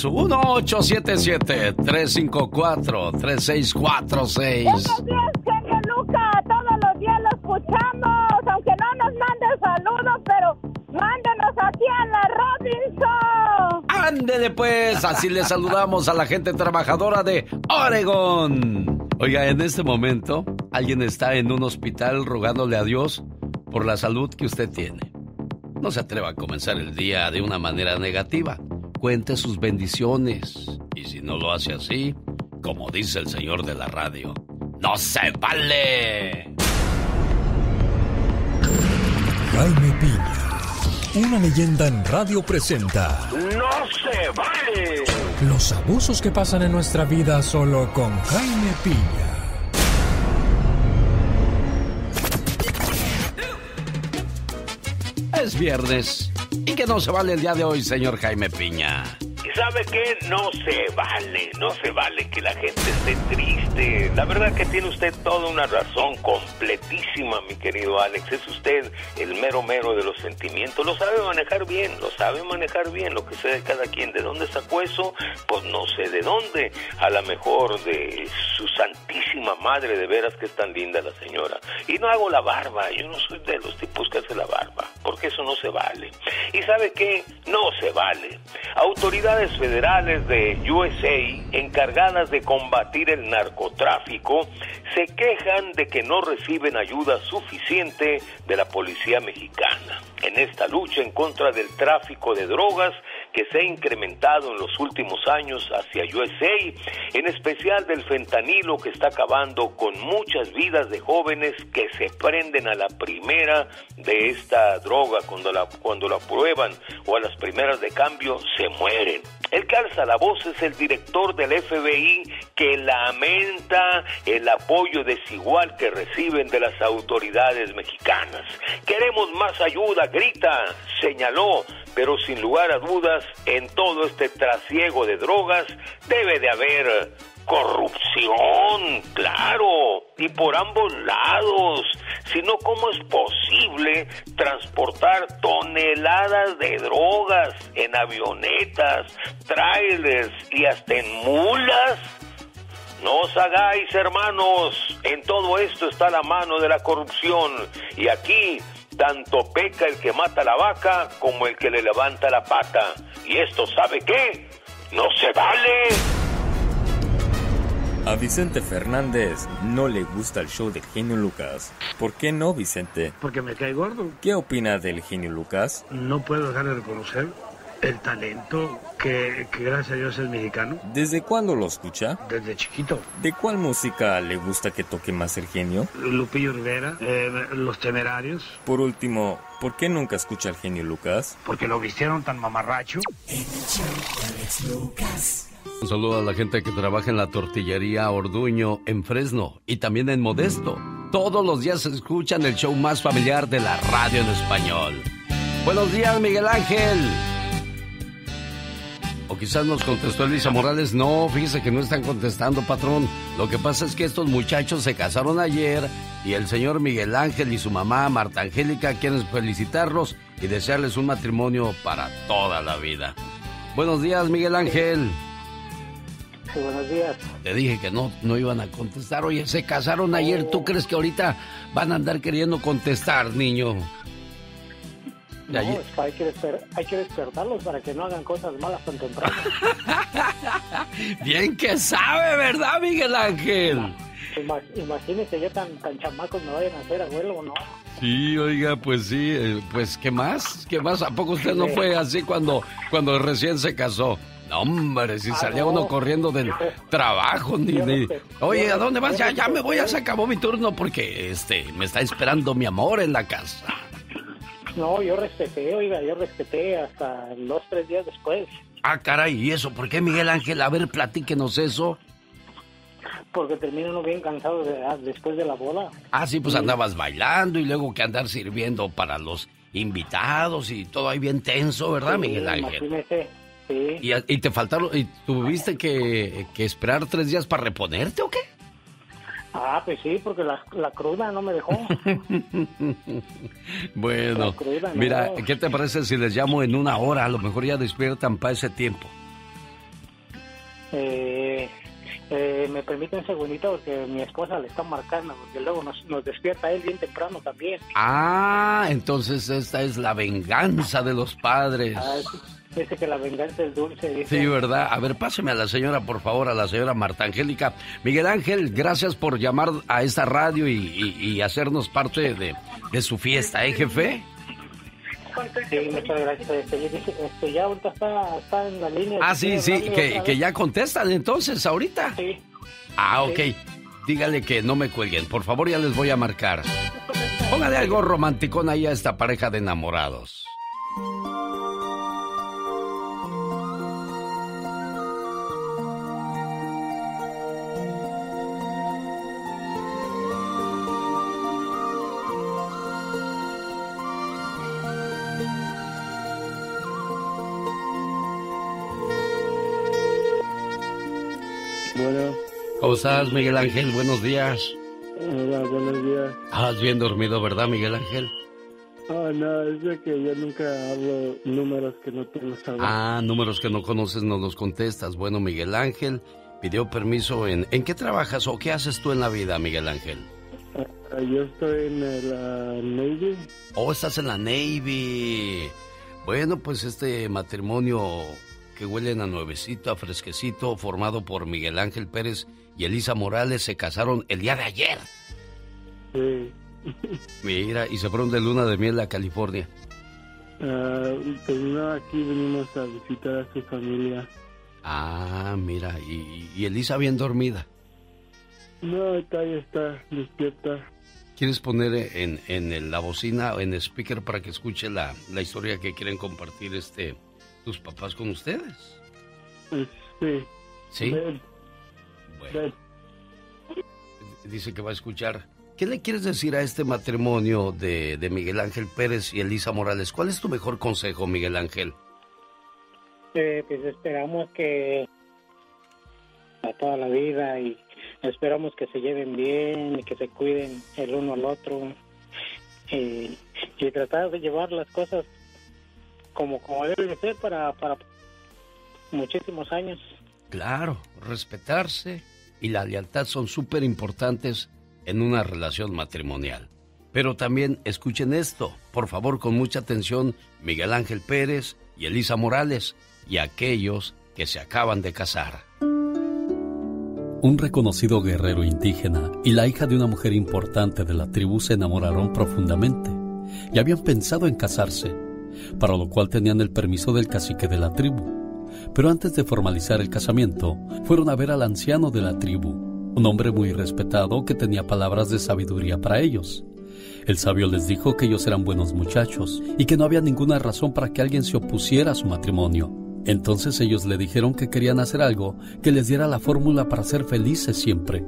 1-877-354-3646. Buenos días, genio Luca. Todos los días lo escuchamos. Aunque no nos manden saludos, pero mándenos aquí a la Robinson. Ándele pues, así le saludamos a la gente trabajadora de Oregón. Oiga, en este momento, alguien está en un hospital rogándole a Dios por la salud que usted tiene. No se atreva a comenzar el día de una manera negativa. Cuente sus bendiciones. Y si no lo hace así, como dice el señor de la radio, ¡no se vale! Jaime Piña, Una leyenda en radio presenta ¡No se vale! los abusos que pasan en nuestra vida solo con Jaime Piña. Es viernes. ¿Y que no se vale el día de hoy, señor Jaime Piña? ¿Y sabe qué? No se vale que la gente esté triste. La verdad que tiene usted toda una razón completísima, mi querido Alex. Es usted el mero de los sentimientos. Lo sabe manejar bien. Lo que sé de cada quien. ¿De dónde sacó eso? Pues no sé de dónde. A lo mejor de su santísima madre, de veras que es tan linda la señora. Y no hago la barba. Yo no soy de los tipos que hace la barba. Porque eso no se vale. ¿Y sabe qué? No se vale. Autoridades federales de USA encargadas de combatir el narcotráfico se quejan de que no reciben ayuda suficiente de la policía mexicana en esta lucha en contra del tráfico de drogas que se ha incrementado en los últimos años hacia USA, en especial del fentanilo que está acabando con muchas vidas de jóvenes que se prenden a la primera de esta droga cuando la prueban, o a las primeras de cambio se mueren. El que alza la voz es el director del FBI, que lamenta el apoyo desigual que reciben de las autoridades mexicanas. Queremos más ayuda, grita, señaló, pero sin lugar a dudas, en todo este trasiego de drogas debe de haber corrupción, claro, y por ambos lados. Si no, ¿cómo es posible transportar toneladas de drogas en avionetas, trailers y hasta en mulas? No os hagáis, hermanos, en todo esto está la mano de la corrupción, y aquí tanto peca el que mata la vaca como el que le levanta la pata. Y esto, ¿sabe qué? ¡No se vale! A Vicente Fernández no le gusta el show del genio Lucas. ¿Por qué no, Vicente? Porque me cae gordo. ¿Qué opina del genio Lucas? No puedo dejar de reconocer el talento que gracias a Dios es mexicano. ¿Desde cuándo lo escucha? Desde chiquito. ¿De cuál música le gusta que toque más el genio? Lupillo Rivera, Los Temerarios. Por último, ¿por qué nunca escucha al genio Lucas? Porque lo vistieron tan mamarracho. Un saludo a la gente que trabaja en la tortillería Orduño en Fresno y también en Modesto. Todos los días escuchan el show más familiar de la radio en español. Buenos días, Miguel Ángel. O quizás nos contestó Elisa Morales. No, fíjese que no están contestando, patrón. Lo que pasa es que estos muchachos se casaron ayer y el señor Miguel Ángel y su mamá Marta Angélica quieren felicitarlos y desearles un matrimonio para toda la vida. Buenos días, Miguel Ángel. Sí, buenos días. Te dije que no iban a contestar. Oye, se casaron ayer. ¿Tú crees que ahorita van a andar queriendo contestar, niño? No, hay que despertarlos para que no hagan cosas malas tan temprano. Bien que sabe, ¿verdad, Miguel Ángel? Imagínese ya tan chamacos me vayan a hacer abuelo, ¿no? Sí, oiga, pues sí, pues ¿qué más? ¿Qué más? ¿A poco usted no fue así cuando recién se casó? No, hombre, si salía uno corriendo del trabajo, ni... Oye, ¿a dónde vas? Ya me voy, ya se acabó mi turno porque me está esperando mi amor en la casa. No, yo respeté hasta 2-3 días después. Ah, caray, ¿y eso? ¿Por qué, Miguel Ángel? A ver, platíquenos eso. Porque termino uno bien cansado después de la boda. Ah, sí, pues andabas bailando y luego que andar sirviendo para los invitados y todo ahí bien tenso, ¿verdad, sí, Miguel Ángel? Imagínese, sí. ¿Y te faltaron, y tuviste que esperar 3 días para reponerte o qué? Ah, pues sí, porque la cruda no me dejó. Bueno, cruda, no. Mira, ¿qué te parece si les llamo en 1 hora? A lo mejor ya despiertan para ese tiempo. Me permite un segundito porque mi esposa le está marcando, porque luego nos despierta él bien temprano también. Ah, entonces esta es la venganza de los padres. Ah, dice que la venganza es dulce, dice. Sí, ¿verdad? A ver, páseme a la señora, por favor, a la señora Marta Angélica. Miguel Ángel, gracias por llamar a esta radio y hacernos parte de su fiesta, ¿eh, jefe? Sí, muchas gracias. Ya ahorita está en la línea. Ah, sí, que ya contestan entonces, ahorita. Sí. Ah, ok. Sí. Dígale que no me cuelguen, por favor, ya les voy a marcar. Póngale algo romanticón ahí a esta pareja de enamorados. Bueno. ¿Cómo estás, Miguel Ángel? Buenos días. Hola, buenos días. Estás bien dormido, ¿verdad, Miguel Ángel? No, es de que yo nunca hablo números que no tengo saber. Números que no conoces no los contestas. Bueno, Miguel Ángel pidió permiso ¿En qué trabajas o qué haces tú en la vida, Miguel Ángel? Yo estoy en la Navy. Oh, estás en la Navy. Bueno, pues este matrimonio que huelen a nuevecito, a fresquecito, formado por Miguel Ángel Pérez y Elisa Morales, se casaron el día de ayer. Sí. Mira, y se fueron de luna de miel a California. Pues no, aquí venimos a visitar a su familia. Mira, y Elisa bien dormida. No, está despierta. ¿Quieres poner en la bocina o en speaker para que escuche la historia que quieren compartir tus papás con ustedes? Sí. ¿Sí? Ven. Bueno. Dice que va a escuchar. ¿Qué le quieres decir a este matrimonio de Miguel Ángel Pérez y Elisa Morales? ¿Cuál es tu mejor consejo, Miguel Ángel? Pues esperamos que a toda la vida y esperamos que se lleven bien y que se cuiden el uno al otro y tratar de llevar las cosas como debe de ser para muchísimos años. Claro, respetarse y la lealtad son súper importantes en una relación matrimonial. Pero también escuchen esto, por favor, con mucha atención, Miguel Ángel Pérez y Elisa Morales y aquellos que se acaban de casar. Un reconocido guerrero indígena y la hija de una mujer importante de la tribu se enamoraron profundamente y habían pensado en casarse, para lo cual tenían el permiso del cacique de la tribu. Pero antes de formalizar el casamiento, fueron a ver al anciano de la tribu, un hombre muy respetado que tenía palabras de sabiduría para ellos. El sabio les dijo que ellos eran buenos muchachos y que no había ninguna razón para que alguien se opusiera a su matrimonio. Entonces ellos le dijeron que querían hacer algo que les diera la fórmula para ser felices siempre.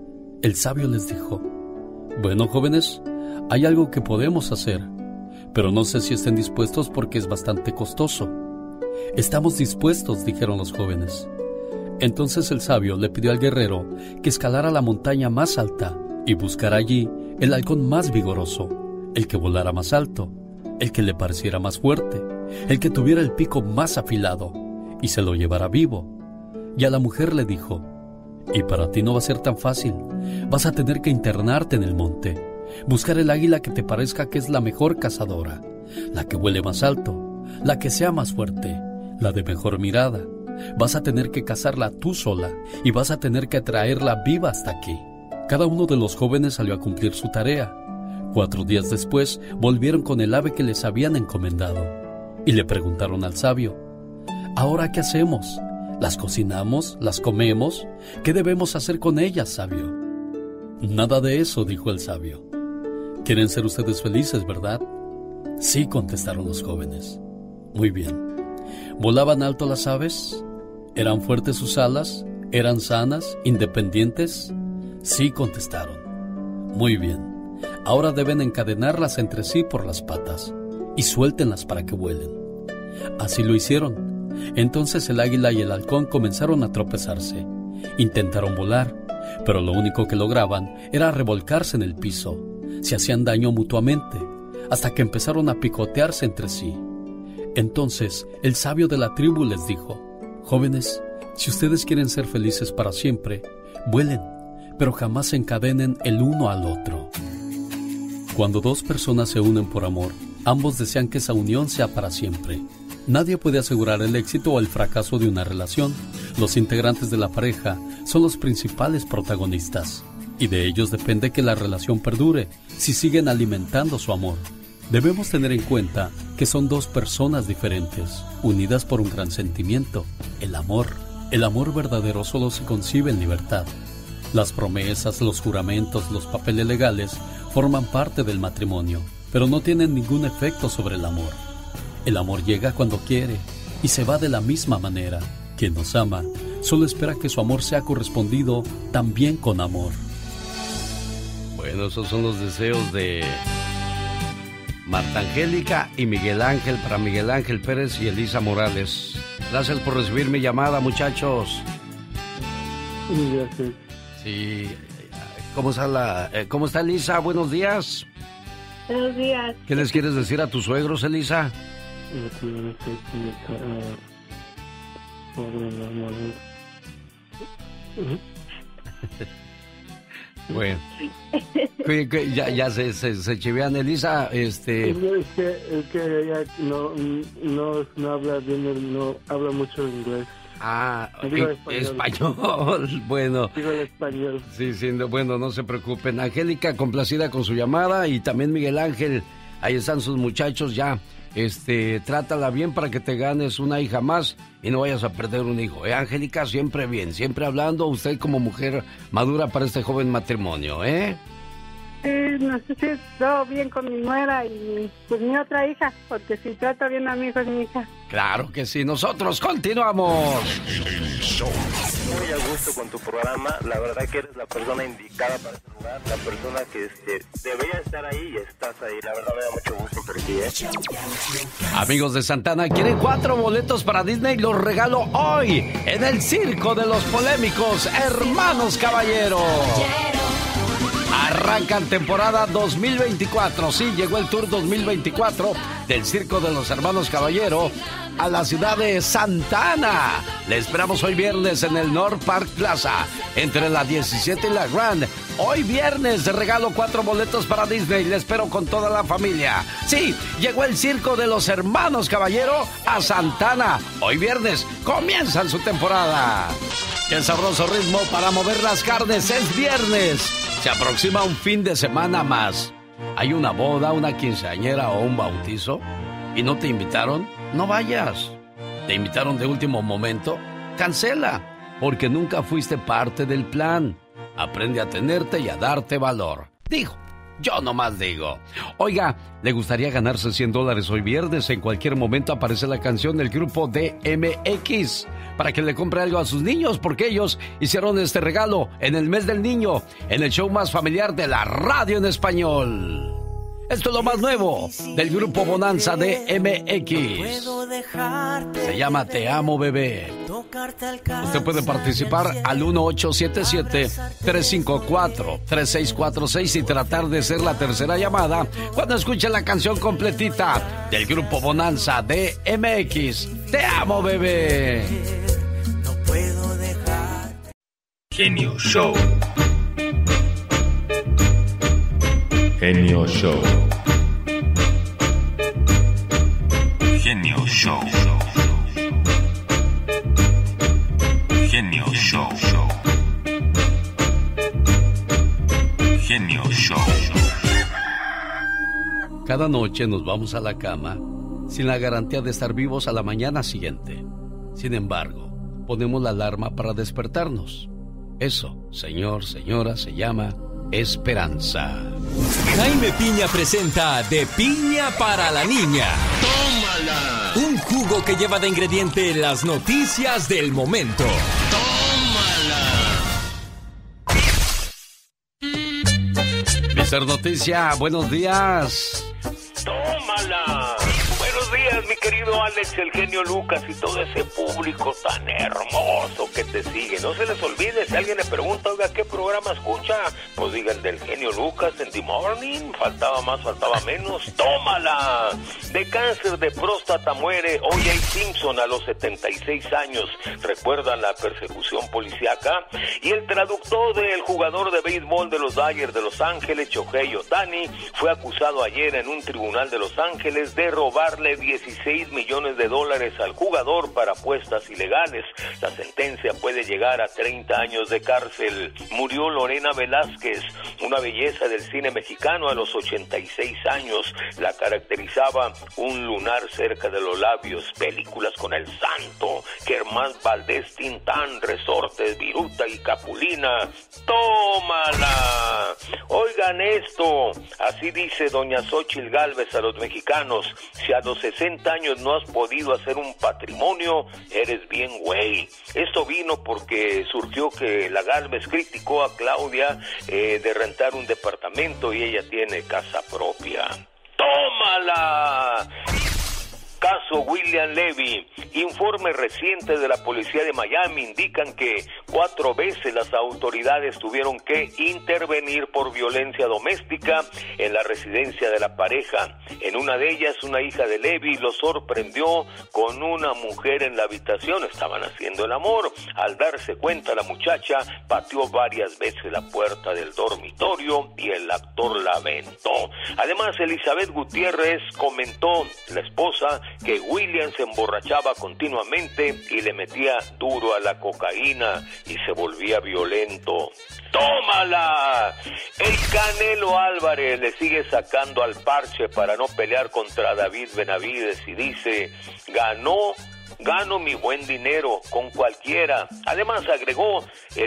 El sabio les dijo: bueno, jóvenes, hay algo que podemos hacer, pero no sé si estén dispuestos porque es bastante costoso. Estamos dispuestos, dijeron los jóvenes. Entonces el sabio le pidió al guerrero que escalara la montaña más alta y buscara allí el halcón más vigoroso, el que volara más alto, el que le pareciera más fuerte, el que tuviera el pico más afilado, y se lo llevara vivo. Y a la mujer le dijo: y para ti no va a ser tan fácil, vas a tener que internarte en el monte, buscar el águila que te parezca que es la mejor cazadora, la que vuele más alto, la que sea más fuerte, la de mejor mirada. Vas a tener que cazarla tú sola y vas a tener que traerla viva hasta aquí. Cada uno de los jóvenes salió a cumplir su tarea. 4 días después volvieron con el ave que les habían encomendado y le preguntaron al sabio: ¿ahora qué hacemos? ¿Las cocinamos? ¿Las comemos? ¿Qué debemos hacer con ellas, sabio? Nada de eso, dijo el sabio. ¿Quieren ser ustedes felices, verdad? Sí, contestaron los jóvenes. Muy bien. ¿Volaban alto las aves? ¿Eran fuertes sus alas? ¿Eran sanas? ¿Independientes? Sí, contestaron. Muy bien. Ahora deben encadenarlas entre sí por las patas y suéltenlas para que vuelen. Así lo hicieron. Entonces el águila y el halcón comenzaron a tropezarse. Intentaron volar, pero lo único que lograban era revolcarse en el piso. Se hacían daño mutuamente, hasta que empezaron a picotearse entre sí. Entonces el sabio de la tribu les dijo: jóvenes, si ustedes quieren ser felices para siempre, vuelen, pero jamás se encadenen el uno al otro. Cuando 2 personas se unen por amor, ambos desean que esa unión sea para siempre. Nadie puede asegurar el éxito o el fracaso de una relación. Los integrantes de la pareja son los principales protagonistas, y de ellos depende que la relación perdure si siguen alimentando su amor. Debemos tener en cuenta que son 2 personas diferentes, unidas por un gran sentimiento, el amor. El amor verdadero solo se concibe en libertad. Las promesas, los juramentos, los papeles legales forman parte del matrimonio, pero no tienen ningún efecto sobre el amor. El amor llega cuando quiere y se va de la misma manera. Quien nos ama solo espera que su amor sea correspondido también con amor. Bueno, esos son los deseos de Marta Angélica y Miguel Ángel, para Miguel Ángel Pérez y Elisa Morales. Gracias por recibir mi llamada, muchachos. Gracias. Sí. ¿Cómo está Elisa? Buenos días. Buenos días. ¿Qué les quieres decir a tus suegros, Elisa? Bueno, ya se chivean, Elisa, Es que ella no habla bien, no habla mucho inglés. Español. Bueno. Digo el español. Sí, bueno, no se preocupen. Angélica, complacida con su llamada, y también Miguel Ángel, ahí están sus muchachos ya. Trátala bien para que te ganes una hija más y no vayas a perder un hijo. Angélica, siempre bien, siempre hablando, usted como mujer madura para este joven matrimonio, No sé si todo bien con mi nuera y pues mi otra hija, porque si trata bien a mi hijo es mi hija. Claro que sí, nosotros continuamos. Muy a gusto con tu programa, la verdad que eres la persona indicada para este lugar, la persona que debería estar ahí y estás ahí, la verdad me da mucho gusto por ti, Amigos de Santana, ¿quieren 4 boletos para Disney? Los regalo hoy en el Circo de los Polémicos Hermanos Caballero. Arrancan temporada 2024. Sí, llegó el Tour 2024 del Circo de los Hermanos Caballero a la ciudad de Santa Ana. Le esperamos hoy viernes en el North Park Plaza, entre la 17 y la Grand. Hoy viernes regalo 4 boletos para Disney. Le espero con toda la familia. Sí, llegó el Circo de los Hermanos Caballero a Santa Ana. Hoy viernes comienzan su temporada. Qué sabroso ritmo para mover las carnes. Es viernes. Se aproxima un fin de semana más. ¿Hay una boda, una quinceañera o un bautizo y no te invitaron? No vayas. ¿Te invitaron de último momento? Cancela, porque nunca fuiste parte del plan. Aprende a tenerte y a darte valor. Digo, yo nomás digo. Oiga, ¿le gustaría ganarse $100 hoy viernes? En cualquier momento aparece la canción del grupo DMX para que le compre algo a sus niños, porque ellos hicieron este regalo en el mes del niño, en el show más familiar de la radio en español. Esto es lo más nuevo del grupo Bonanza DMX. Se llama Te Amo Bebé. Usted puede participar al 1877-354-3646 y tratar de ser la tercera llamada cuando escuche la canción completita del grupo Bonanza DMX. Te Amo Bebé. No puedo dejar. Genio Show. Genio Show. Genio Show. Genio Show. Genio Show. Cada noche nos vamos a la cama sin la garantía de estar vivos a la mañana siguiente. Sin embargo, ponemos la alarma para despertarnos. Eso, señor, señora, se llama esperanza. Jaime Piña presenta De Piña para la Niña. ¡Tómala! Un jugo que lleva de ingrediente las noticias del momento. ¡Tómala! Mister Noticia, buenos días. ¡Tómala! Buenos días, mi querido Alex, el genio Lucas y todo ese público tan hermoso que te sigue. No se les olvide, si alguien le pregunta, oiga, ¿qué programa escucha? Pues digan del genio Lucas en The Morning. Faltaba más, faltaba menos. ¡Tómala! De cáncer de próstata muere O.J. Simpson a los 76 años. ¿Recuerdan la persecución policíaca? Y el traductor del jugador de béisbol de los Dodgers de Los Ángeles, Shohei Ohtani, fue acusado ayer en un tribunal de Los Ángeles de robarle $16 millones al jugador para apuestas ilegales. La sentencia puede llegar a 30 años de cárcel. Murió Lorena Velázquez, una belleza del cine mexicano a los 86 años. La caracterizaba un lunar cerca de los labios, películas con El Santo, Germán Valdés Tintán, Resortes, Viruta y Capulina. ¡Tómala! Oigan esto, así dice doña Xóchitl Gálvez a los mexicanos: si a los 60 años no has podido hacer un patrimonio, eres bien güey. Esto vino porque surgió que la Gálvez criticó a Claudia de rentar un departamento y ella tiene casa propia. ¡Tómala! caso William Levy. Informes recientes de la policía de Miami indican que 4 veces las autoridades tuvieron que intervenir por violencia doméstica en la residencia de la pareja. En una de ellas, una hija de Levy lo sorprendió con una mujer en la habitación. Estaban haciendo el amor. Al darse cuenta, la muchacha pateó varias veces la puerta del dormitorio y el actor la aventó. Además, Elizabeth Gutiérrez comentó, la esposa, que William se emborrachaba continuamente y le metía duro a la cocaína y se volvía violento. ¡Tómala! El Canelo Álvarez le sigue sacando al parche para no pelear contra David Benavides y dice, gano mi buen dinero con cualquiera. Además agregó,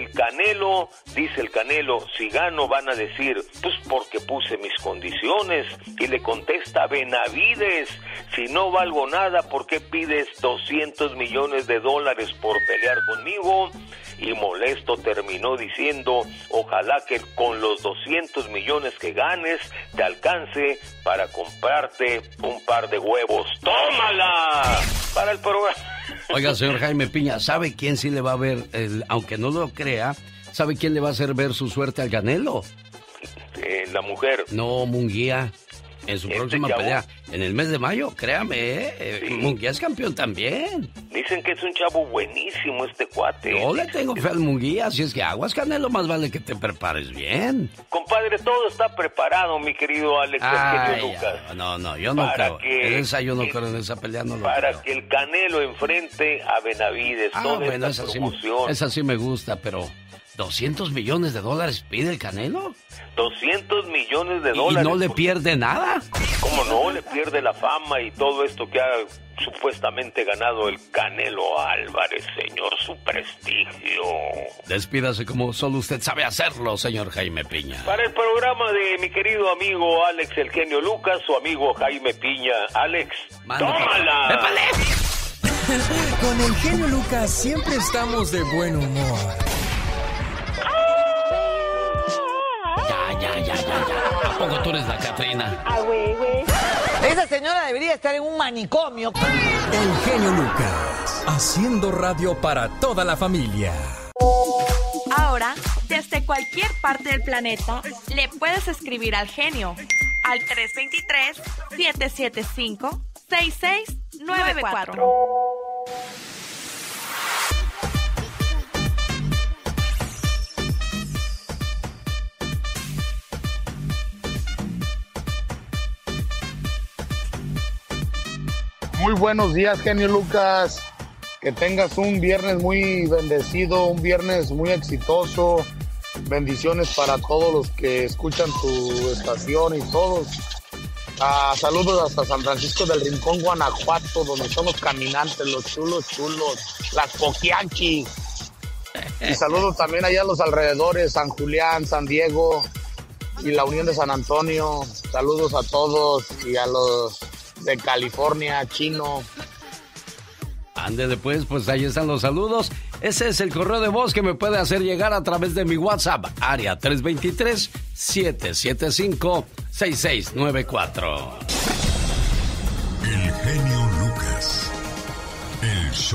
dice el Canelo, si gano van a decir, pues porque puse mis condiciones. Y le contesta Benavides, si no valgo nada, ¿por qué pides $200 millones por pelear conmigo? Y molesto terminó diciendo, ojalá que con los 200 millones que ganes te alcance para comprarte un par de huevos. ¡Tómala! Para el programa. Oiga, señor Jaime Piña, ¿sabe quién sí le va a ver, aunque no lo crea, sabe quién le va a hacer ver su suerte al Canelo? La mujer. No, Munguía. En su próxima pelea, en el mes de mayo, créame, sí. Munguía es campeón también. Dicen que es un chavo buenísimo este cuate. Yo le tengo fe al Munguía, así es que aguas, Canelo, más vale que te prepares bien. Compadre, todo está preparado, mi querido Alex Lucas. No, yo no creo. Yo no creo en esa pelea, no lo creo. Para que el Canelo enfrente a Benavides, bueno, esa sí me gusta, pero... ¿$200 millones pide el Canelo? $200 millones. ¿Y no le pierde nada? ¿Cómo no? Le pierde la fama y todo esto que ha supuestamente ganado el Canelo Álvarez, señor, su prestigio. Despídase como solo usted sabe hacerlo, señor Jaime Piña. Para el programa de mi querido amigo Alex el Genio Lucas, su amigo Jaime Piña. Alex, ¡tómala! ¡Épale! Con el Genio Lucas siempre estamos de buen humor. Ya. ¿A poco tú eres la Catrina? Güey. Esa señora debería estar en un manicomio. El Genio Lucas, haciendo radio para toda la familia. Ahora, desde cualquier parte del planeta, le puedes escribir al genio al 323-775-6694. Muy buenos días, Genio Lucas. Que tengas un viernes muy bendecido, un viernes muy exitoso. Bendiciones para todos los que escuchan tu estación y todos. Saludos hasta San Francisco del Rincón, Guanajuato, donde son los caminantes, los chulos, las poquianchis. Y saludos también allá a los alrededores, San Julián, San Diego y la Unión de San Antonio. Saludos a todos y a los de California, Chino. Ándele pues ahí están los saludos. Ese es el correo de voz que me puede hacer llegar a través de mi WhatsApp, área 323-775-6694. El Genio Lucas, el show.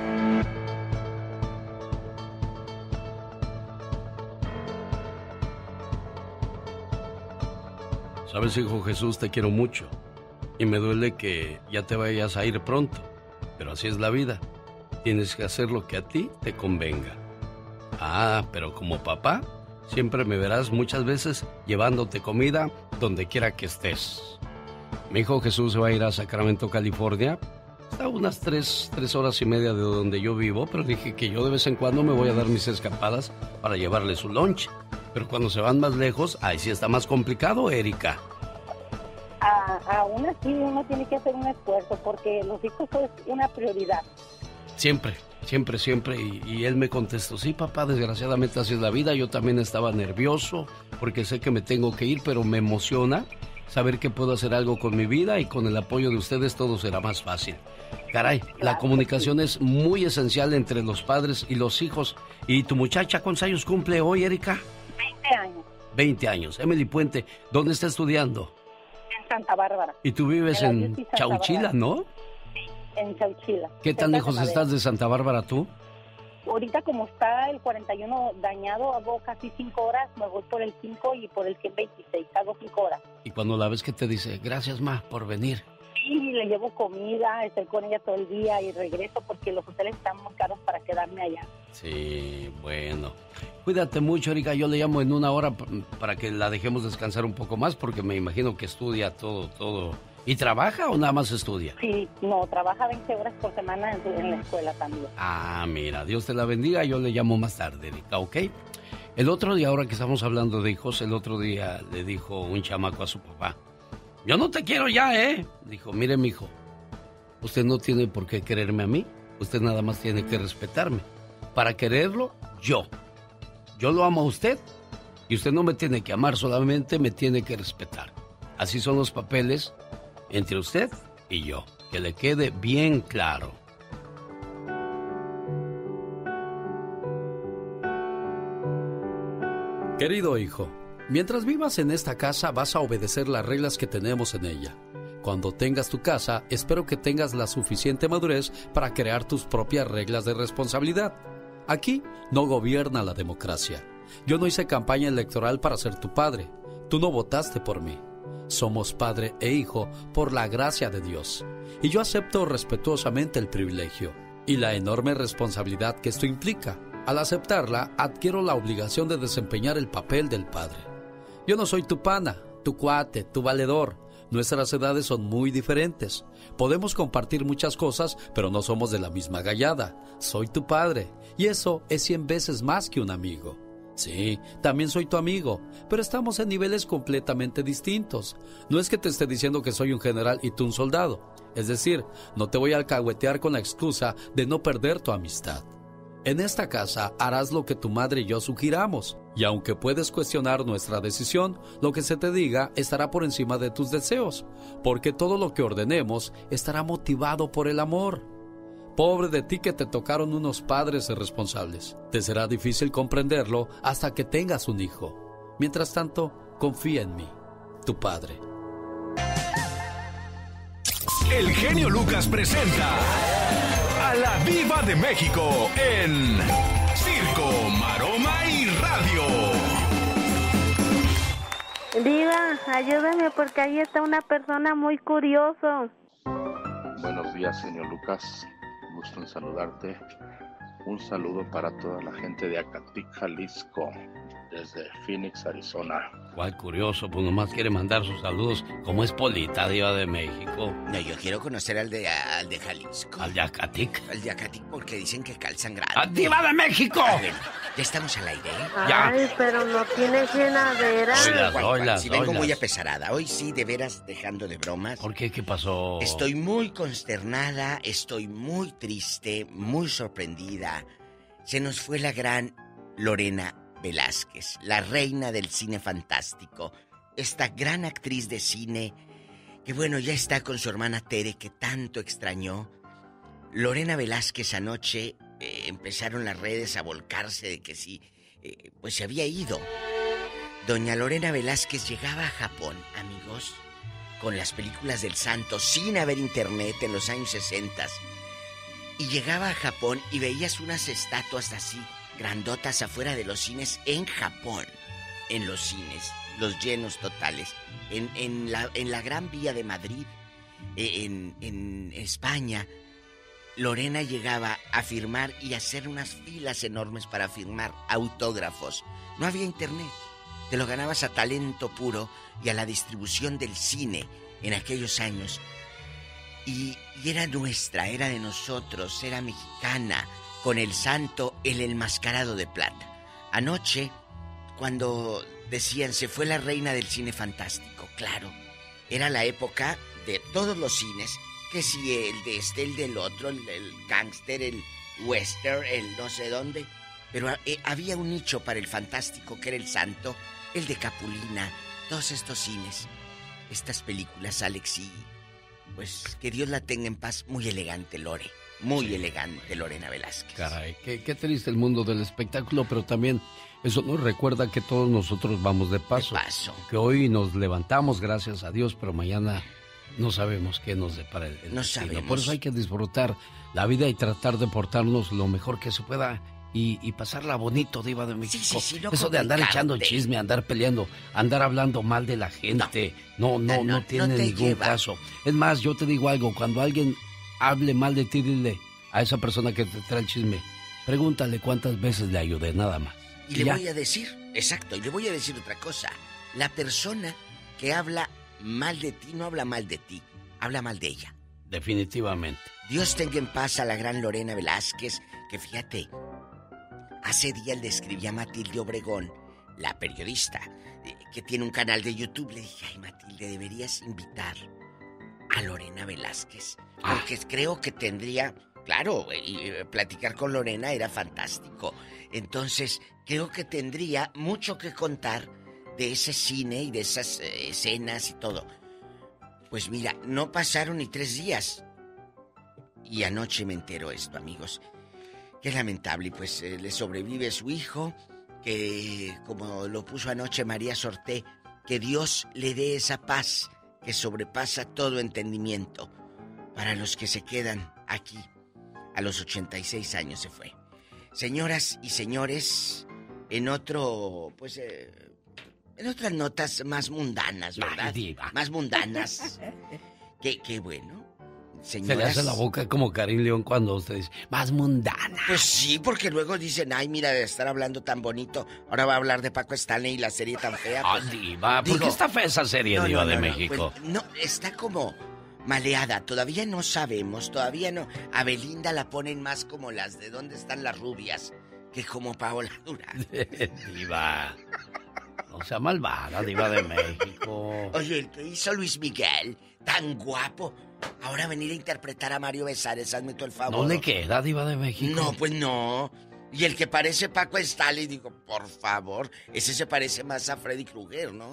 Sabes, hijo Jesús, te quiero mucho. Y me duele que ya te vayas a ir pronto, pero así es la vida. Tienes que hacer lo que a ti te convenga. Pero como papá, siempre me verás muchas veces llevándote comida donde quiera que estés. Mi hijo Jesús se va a ir a Sacramento, California. Está a unas 3 horas y media de donde yo vivo, pero dije que yo de vez en cuando me voy a dar mis escapadas para llevarle su lunch. Pero cuando se van más lejos, ahí sí está más complicado, Erika. Aún así uno tiene que hacer un esfuerzo porque los hijos es una prioridad. Siempre. Y él me contestó, sí, papá, desgraciadamente así es la vida. Yo también estaba nervioso porque sé que me tengo que ir, pero me emociona saber que puedo hacer algo con mi vida y con el apoyo de ustedes todo será más fácil. Caray, la comunicación es muy esencial entre los padres y los hijos. ¿Y tu muchacha cuántos años cumple hoy, Erika? 20 años. 20 años. Emily Puente, ¿dónde está estudiando? Santa Bárbara. Y tú vives en Chauchila, ¿no? Sí, en Chauchila. ¿Qué tan lejos estás de Santa Bárbara tú? Ahorita como está el 41 dañado, hago casi 5 horas, me voy por el 5 y por el 126, hago 5 horas. Y cuando la ves, ¿qué te dice? Gracias, ma, por venir. Sí, le llevo comida, estoy con ella todo el día y regreso porque los hoteles están muy caros para quedarme allá. Sí, bueno. Cuídate mucho, Erika. Yo le llamo en 1 hora para que la dejemos descansar un poco más porque me imagino que estudia todo. ¿Y trabaja o nada más estudia? Sí, no, trabaja 20 horas por semana en la escuela también. Ah, mira, Dios te la bendiga. Yo le llamo más tarde, Erika, ¿ok? El otro día, ahora que estamos hablando de hijos, el otro día le dijo un chamaco a su papá: yo no te quiero ya, ¿eh? Dijo: mire, mijo, usted no tiene por qué quererme a mí. Usted nada más tiene que respetarme. Para quererlo, yo lo amo a usted y usted no me tiene que amar, solamente me tiene que respetar. Así son los papeles entre usted y yo. Que le quede bien claro. Querido hijo, mientras vivas en esta casa vas a obedecer las reglas que tenemos en ella. Cuando tengas tu casa, espero que tengas la suficiente madurez para crear tus propias reglas de responsabilidad. Aquí no gobierna la democracia. Yo no hice campaña electoral para ser tu padre. Tú no votaste por mí. Somos padre e hijo por la gracia de Dios. Y yo acepto respetuosamente el privilegio y la enorme responsabilidad que esto implica. Al aceptarla, adquiero la obligación de desempeñar el papel del padre. Yo no soy tu pana, tu cuate, tu valedor. Nuestras edades son muy diferentes. Podemos compartir muchas cosas, pero no somos de la misma gallada. Soy tu padre, y eso es 100 veces más que un amigo. Sí, también soy tu amigo, pero estamos en niveles completamente distintos. No es que te esté diciendo que soy un general y tú un soldado. Es decir, no te voy a alcahuetear con la excusa de no perder tu amistad. En esta casa harás lo que tu madre y yo sugiramos, y aunque puedes cuestionar nuestra decisión, lo que se te diga estará por encima de tus deseos, porque todo lo que ordenemos estará motivado por el amor. Pobre de ti que te tocaron unos padres irresponsables. Te será difícil comprenderlo hasta que tengas un hijo. Mientras tanto, confía en mí, tu padre. El genio Lucas presenta a la Diva de México en Circo, Maroma y Radio. Diva, ayúdame porque ahí está una persona muy curioso. Buenos días, señor Lucas. Gusto en saludarte. Un saludo para toda la gente de Acatic, Jalisco, desde Phoenix, Arizona. ¿Cuál curioso? Pues nomás quiere mandar sus saludos. ¿Cómo es Polita, Diva de México? No, yo quiero conocer al de Jalisco. ¿Al de Acatic? Al de Acatic porque dicen que calzan grande. ¡Al Diva de México! A ver, ya estamos al aire, ¿eh? Ya. Ay, pero no tiene llenadera. Si vengo muy apesarada. Hoy sí, de veras, dejando de bromas. ¿Por qué? ¿Qué pasó? Estoy muy consternada, estoy muy triste, muy sorprendida. Se nos fue la gran Lorena Velázquez, la reina del cine fantástico. Esta gran actriz de cine que, bueno, ya está con su hermana Tere, que tanto extrañó. Lorena Velázquez anoche empezaron las redes a volcarse de que sí, pues se había ido. Doña Lorena Velázquez llegaba a Japón, amigos, con las películas del santo, sin haber internet en los años 60. Y llegaba a Japón y veías unas estatuas así, grandotas afuera de los cines en Japón. En los cines, los llenos totales. En la Gran Vía de Madrid, en España, Lorena llegaba a firmar y hacer unas filas enormes para firmar autógrafos. No había internet. Te lo ganabas a talento puro y a la distribución del cine en aquellos años. Y era nuestra, era de nosotros, era mexicana, con el santo, el enmascarado de plata. Anoche, cuando decían se fue la reina del cine fantástico, claro, era la época de todos los cines, que si el de este, el del otro, el gángster, el western, el no sé dónde, pero había un nicho para el fantástico que era el santo, el de Capulina, todos estos cines, estas películas, Alex, y pues que Dios la tenga en paz. Muy elegante, Lore. Muy elegante, Lorena Velázquez. Caray, qué triste el mundo del espectáculo, pero también eso nos recuerda que todos nosotros vamos de paso. Que hoy nos levantamos, gracias a Dios, pero mañana No sabemos qué nos depara el destino. Sabemos. Por eso hay que disfrutar la vida y tratar de portarnos lo mejor que se pueda y pasarla bonito, Diva de México. Sí, no eso de andar echando chisme, andar peleando, andar hablando mal de la gente, no tiene ningún caso. Es más, yo te digo algo, cuando alguien hable mal de ti, dile a esa persona que te trae el chisme, pregúntale cuántas veces le ayudé, nada más. Y le voy a decir, exacto, y le voy a decir otra cosa. La persona que habla mal de ti no habla mal de ti, habla mal de ella. Definitivamente. Dios tenga en paz a la gran Lorena Velázquez, que fíjate, hace días le escribí a Matilde Obregón, la periodista, que tiene un canal de YouTube. Le dije, ay, Matilde, deberías invitar a Lorena Velázquez, porque creo que tendría, claro, platicar con Lorena era fantástico. Entonces, creo que tendría mucho que contar de ese cine y de esas escenas y todo. Pues mira, no pasaron ni 3 días. Y anoche me entero esto, amigos. Qué lamentable. Y pues le sobrevive su hijo, que como lo puso anoche María Sorté, que Dios le dé esa paz que sobrepasa todo entendimiento. Para los que se quedan aquí, a los 86 años se fue. Señoras y señores, en otro, pues, en otras notas más mundanas, ¿verdad? Más mundanas. Qué bueno. Señoras, se le hace la boca como Karim León cuando usted dice, más mundana. Pues sí, porque luego dicen, ay, mira, de estar hablando tan bonito, ahora va a hablar de Paco Stanley y la serie tan fea. Pues, Diva, ¿por qué está fea esa serie, Diva de México? Pues, no, está como maleada, todavía no sabemos, todavía no. A Belinda la ponen más como las de ¿Dónde están las rubias? Que como Paola Durán. Diva, no sea malvada, Diva de México. Oye, el que hizo Luis Miguel, tan guapo, ahora venir a interpretar a Mario Besares, hazme tú el favor. ¿No le queda, Diva de México? No, pues no. Y el que parece Paco Stanley, digo, por favor, ese se parece más a Freddy Krueger, ¿no?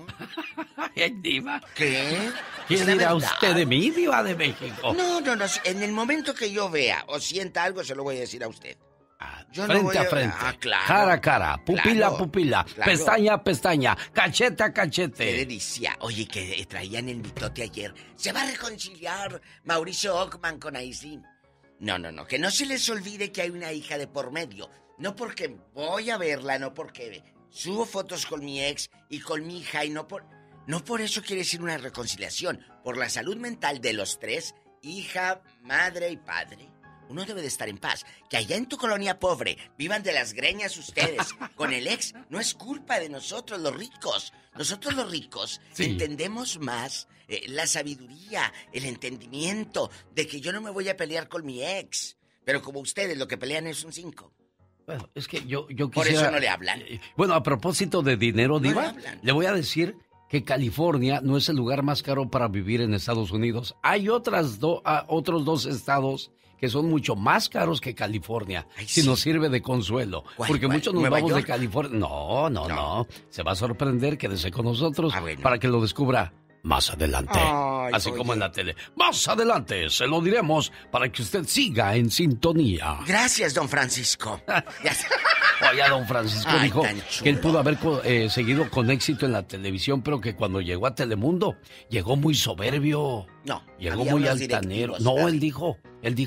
Diva. ¿Qué? ¿Qué dirá usted de mí, Diva de México? No, en el momento que yo vea o sienta algo, se lo voy a decir a usted. Yo frente no voy a frente, claro, cara a cara, pupila a pupila, claro. Pestaña a pestaña, cachete a cachete. Qué delicia. Oye, que traían el mitote ayer. Se va a reconciliar Mauricio Ockman con Aislinn. No, que no se les olvide que hay una hija de por medio. No porque voy a verla, no porque subo fotos con mi ex y con mi hija y no por eso quiere decir una reconciliación. Por la salud mental de los tres, hija, madre y padre. Uno debe de estar en paz. Que allá en tu colonia pobre vivan de las greñas ustedes con el ex no es culpa de nosotros los ricos. Nosotros los ricos entendemos más la sabiduría, el entendimiento de que yo no me voy a pelear con mi ex. Pero como ustedes lo que pelean es un 5. Bueno, es que yo quisiera... Por eso no le hablan. Bueno, a propósito de dinero, Diva, le voy a decir que California no es el lugar más caro para vivir en Estados Unidos. Hay otros 2 estados que son mucho más caros que California. Si nos sirve de consuelo. Porque muchos nos vamos de California. No. Se va a sorprender, quédese con nosotros para que lo descubra más adelante. Así como en la tele. Más adelante se lo diremos para que usted siga en sintonía. Gracias, don Francisco. Oye, don Francisco dijo que él pudo haber seguido con éxito en la televisión, pero que cuando llegó a Telemundo, llegó muy soberbio. No. Llegó muy altanero. No, él dijo,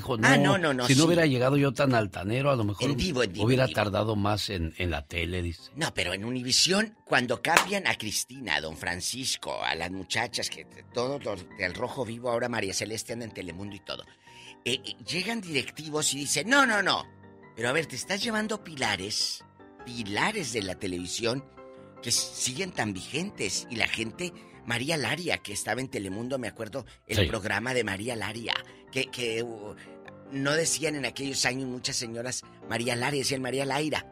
no. Si no hubiera llegado yo tan altanero, a lo mejor hubiera tardado más en la tele, dice. No, pero en Univisión, cuando cambian a Cristina, a don Francisco, a las muchachas, que todos los del Rojo Vivo, ahora María Celeste anda en Telemundo y todo, llegan directivos y dicen, no. Pero a ver, te estás llevando pilares de la televisión que siguen tan vigentes. Y la gente, María Laria, que estaba en Telemundo, me acuerdo, el programa de María Laria, que no decían en aquellos años muchas señoras María Laria, decían María Laira.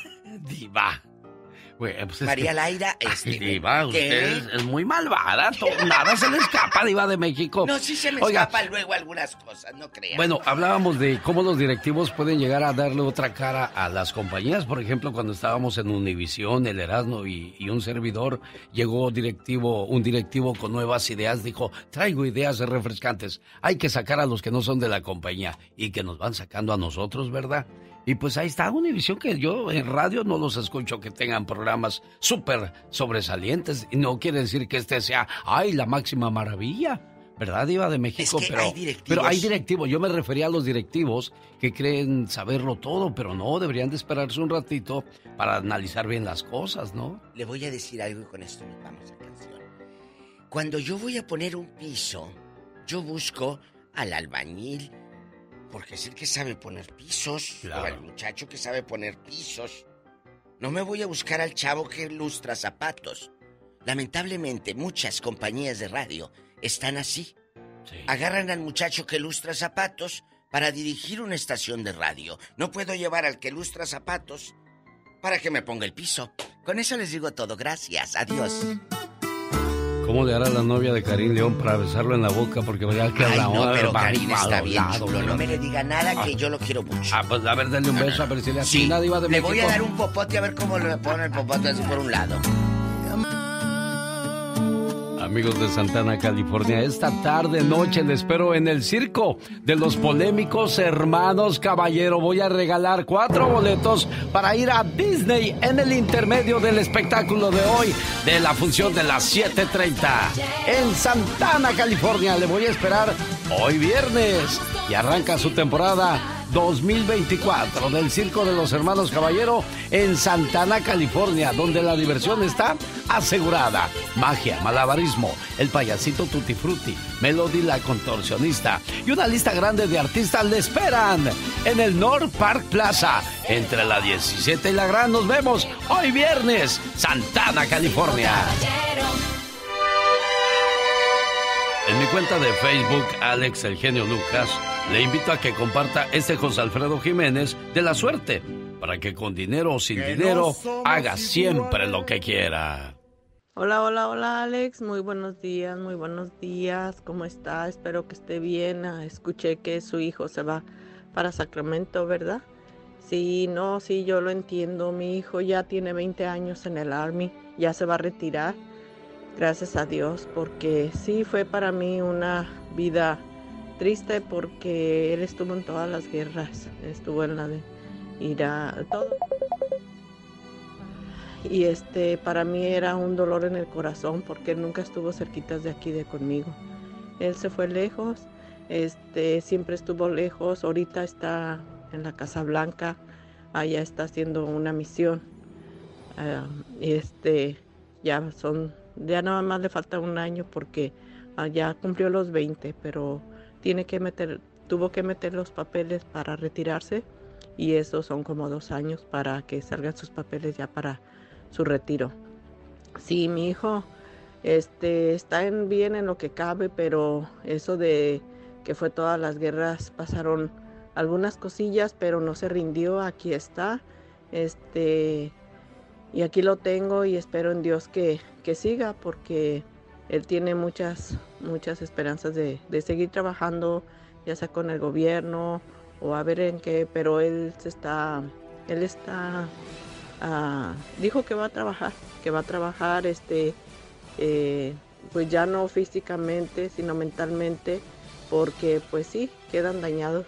Diva. Bueno, pues María Laira, Diva, usted es muy malvada. Nada se le escapa, Diva de México. No, sí se me escapan luego algunas cosas, no creas. Bueno, hablábamos de cómo los directivos pueden llegar a darle otra cara a las compañías. Por ejemplo, cuando estábamos en Univisión, el Erasmo y un servidor, llegó un directivo con nuevas ideas. Dijo, traigo ideas refrescantes. Hay que sacar a los que no son de la compañía y que nos van sacando a nosotros, ¿verdad? Y pues ahí está Univisión, que yo en radio no los escucho que tengan programas súper sobresalientes. Y no quiere decir que este sea, la máxima maravilla. ¿Verdad, Diva de México? Es que pero hay directivos. Yo me refería a los directivos que creen saberlo todo, pero no, deberían de esperarse un ratito para analizar bien las cosas, ¿no? Le voy a decir algo y con esto nos vamos a canción. Cuando yo voy a poner un piso, yo busco al albañil, porque es el que sabe poner pisos, claro. O al muchacho que sabe poner pisos. No me voy a buscar al chavo que lustra zapatos. Lamentablemente, muchas compañías de radio están así. Sí. Agarran al muchacho que lustra zapatos para dirigir una estación de radio. No puedo llevar al que lustra zapatos para que me ponga el piso. Con eso les digo todo. Gracias. Adiós. ¿Cómo le hará la novia de Karim León para besarlo en la boca? Porque vaya que ay, no, pero Karim está bien chulo. No me le diga nada que yo lo quiero mucho. Pues a ver, dale un beso a ver si le atina, Diva de México. Le voy a dar un popote a ver cómo le pone el popote así por un lado. Amigos de Santana, California, esta tarde, noche, les espero en el circo de los polémicos hermanos Caballero. Voy a regalar 4 boletos para ir a Disney en el intermedio del espectáculo de hoy, de la función de las 7:30 en Santana, California. Le voy a esperar hoy viernes y arranca su temporada 2024 del Circo de los Hermanos Caballero en Santana, California, donde la diversión está asegurada. Magia, malabarismo, el payasito Tutti Frutti, Melody la contorsionista y una lista grande de artistas le esperan en el North Park Plaza entre la 17 y la Gran. Nos vemos hoy viernes, Santana, California. En mi cuenta de Facebook, Alex El Genio Lucas, le invito a que comparta José Alfredo Jiménez de la suerte, para que con dinero o sin dinero haga siempre lo que quiera. Hola Alex, muy buenos días, ¿cómo está? Espero que esté bien. Escuché que su hijo se va para Sacramento, ¿verdad? Sí, yo lo entiendo, mi hijo ya tiene 20 años en el Army, ya se va a retirar. Gracias a Dios, porque sí fue para mí una vida triste, porque él estuvo en todas las guerras, estuvo en la de Irak, todo. Y para mí era un dolor en el corazón, porque él nunca estuvo cerquitas de aquí, de conmigo. Él se fue lejos, siempre estuvo lejos, ahorita está en la Casa Blanca, allá está haciendo una misión. Ya nada más le falta un año porque ya cumplió los 20, pero tuvo que meter los papeles para retirarse, y esos son como 2 años para que salgan sus papeles ya para su retiro. Sí, mi hijo está bien en lo que cabe, pero eso de que fue todas las guerras, pasaron algunas cosillas, pero no se rindió, aquí está, y aquí lo tengo, y espero en Dios que siga, porque él tiene muchas esperanzas de seguir trabajando, ya sea con el gobierno o a ver en qué, pero él dijo que va a trabajar, pues ya no físicamente, sino mentalmente, porque pues sí, quedan dañados,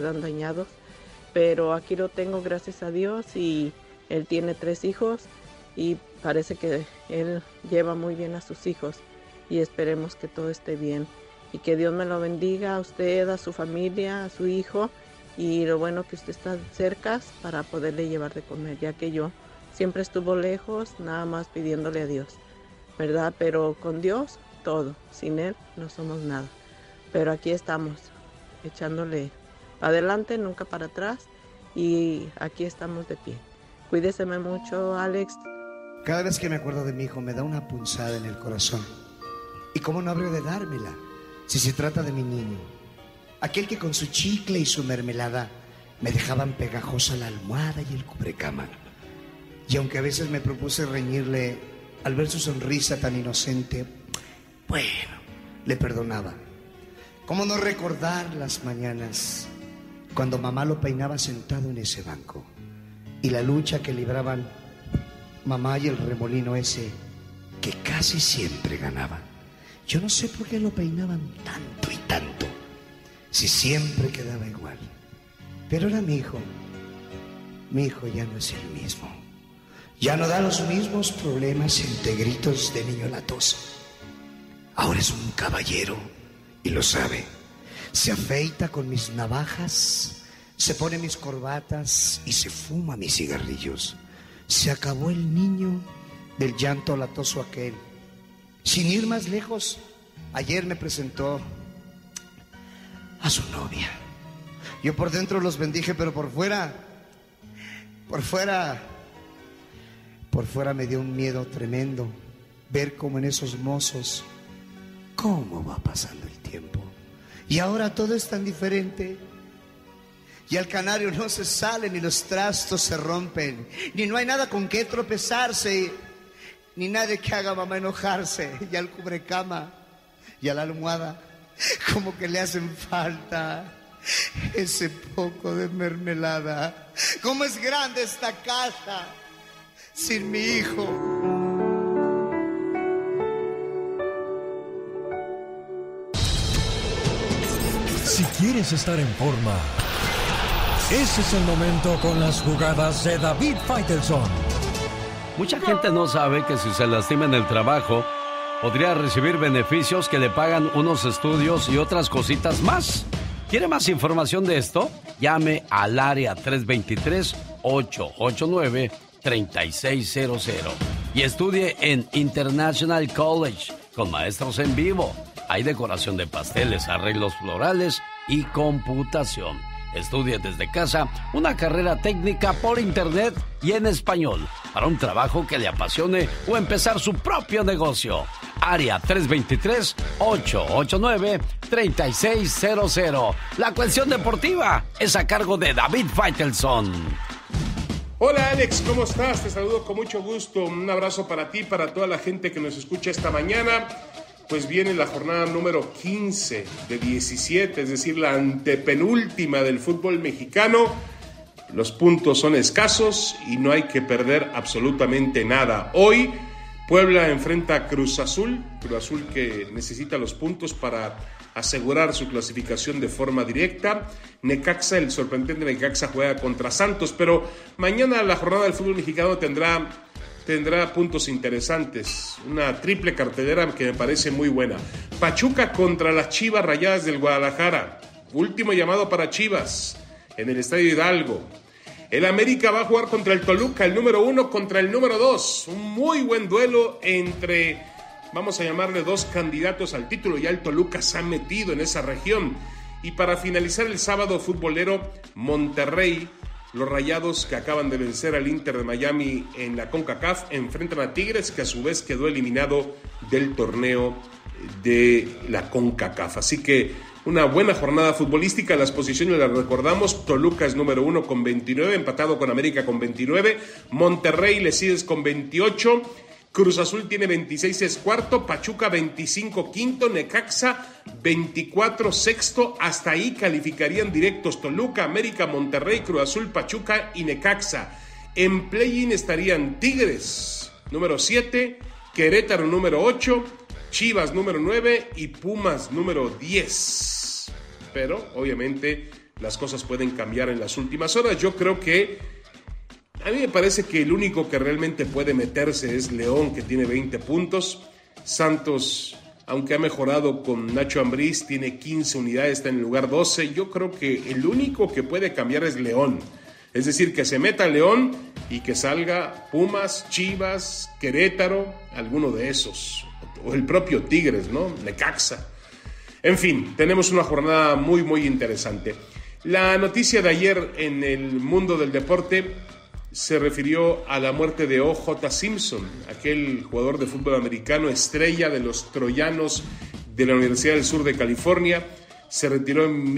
pero aquí lo tengo, gracias a Dios, y él tiene 3 hijos, y parece que él lleva muy bien a sus hijos, y esperemos que todo esté bien, y que Dios me lo bendiga a usted, a su familia, a su hijo, y lo bueno que usted está cerca para poderle llevar de comer, ya que yo siempre estuvo lejos, nada más pidiéndole a Dios, ¿verdad? Pero con Dios todo, sin Él no somos nada, pero aquí estamos, echándole adelante, nunca para atrás, y aquí estamos de pie. Cuídese mucho, Alex. Cada vez que me acuerdo de mi hijo me da una punzada en el corazón. ¿Y cómo no habría de dármela si se trata de mi niño? Aquel que con su chicle y su mermelada me dejaban pegajosa la almohada y el cubrecama. Y aunque a veces me propuse reñirle al ver su sonrisa tan inocente, bueno, le perdonaba. ¿Cómo no recordar las mañanas cuando mamá lo peinaba sentado en ese banco? Y la lucha que libraban mamá y el remolino ese que casi siempre ganaba. Yo no sé por qué lo peinaban tanto y tanto, si siempre quedaba igual. Pero era mi hijo ya no es el mismo. Ya no da los mismos problemas entre gritos de niño latoso. Ahora es un caballero y lo sabe. Se afeita con mis navajas, se pone mis corbatas y se fuma mis cigarrillos. Se acabó el niño del llanto latoso aquel. Sin ir más lejos, ayer me presentó a su novia. Yo por dentro los bendije, pero por fuera me dio un miedo tremendo ver cómo en esos mozos, cómo va pasando el tiempo. Y ahora todo es tan diferente. Y al canario no se sale, ni los trastos se rompen, ni no hay nada con qué tropezarse, ni nadie que haga a mamá enojarse. Y al cubrecama y a la almohada, como que le hacen falta ese poco de mermelada. Cómo es grande esta casa sin mi hijo. Si quieres estar en forma, ese es el momento con las jugadas de David Faitelson. Mucha gente no sabe que si se lastima en el trabajo, podría recibir beneficios que le pagan unos estudios y otras cositas más. ¿Quiere más información de esto? Llame al área 323-889-3600 y estudie en International College con maestros en vivo. Hay decoración de pasteles, arreglos florales y computación. Estudie desde casa una carrera técnica por internet y en español para un trabajo que le apasione o empezar su propio negocio. Área 323-889-3600. La cuestión deportiva es a cargo de David Faitelson. Hola Alex, ¿cómo estás? Te saludo con mucho gusto. Un abrazo para ti, para toda la gente que nos escucha esta mañana. Pues viene la jornada número 15 de 17, es decir, la antepenúltima del fútbol mexicano. Los puntos son escasos y no hay que perder absolutamente nada. Hoy Puebla enfrenta a Cruz Azul que necesita los puntos para asegurar su clasificación de forma directa. Necaxa, el sorprendente Necaxa, juega contra Santos, pero mañana la jornada del fútbol mexicano tendrá puntos interesantes, una triple cartelera que me parece muy buena. Pachuca contra las Chivas Rayadas del Guadalajara, último llamado para Chivas en el Estadio Hidalgo. El América va a jugar contra el Toluca, el número 1 contra el número 2, un muy buen duelo entre, vamos a llamarle, dos candidatos al título. Ya el Toluca se ha metido en esa región. Y para finalizar el sábado futbolero, Monterrey, los Rayados, que acaban de vencer al Inter de Miami en la CONCACAF, enfrentan a Tigres, que a su vez quedó eliminado del torneo de la CONCACAF. Así que una buena jornada futbolística. Las posiciones las recordamos: Toluca es número 1 con 29, empatado con América con 29, Monterrey le sigues con 28, Cruz Azul tiene 26, es cuarto, Pachuca 25, quinto, Necaxa 24, sexto. Hasta ahí calificarían directos Toluca, América, Monterrey, Cruz Azul, Pachuca y Necaxa. En play-in estarían Tigres número 7, Querétaro número 8, Chivas número 9 y Pumas número 10. Pero obviamente las cosas pueden cambiar en las últimas horas. Yo creo que a mí me parece que el único que realmente puede meterse es León, que tiene 20 puntos. Santos, aunque ha mejorado con Nacho Ambriz, tiene 15 unidades, está en el lugar 12. Yo creo que el único que puede cambiar es León. Es decir, que se meta León y que salga Pumas, Chivas, Querétaro, alguno de esos. O el propio Tigres, ¿no? Necaxa. En fin, tenemos una jornada muy, muy interesante. La noticia de ayer en el mundo del deporte se refirió a la muerte de O.J. Simpson, aquel jugador de fútbol americano, estrella de los Troyanos de la Universidad del Sur de California. Se retiró en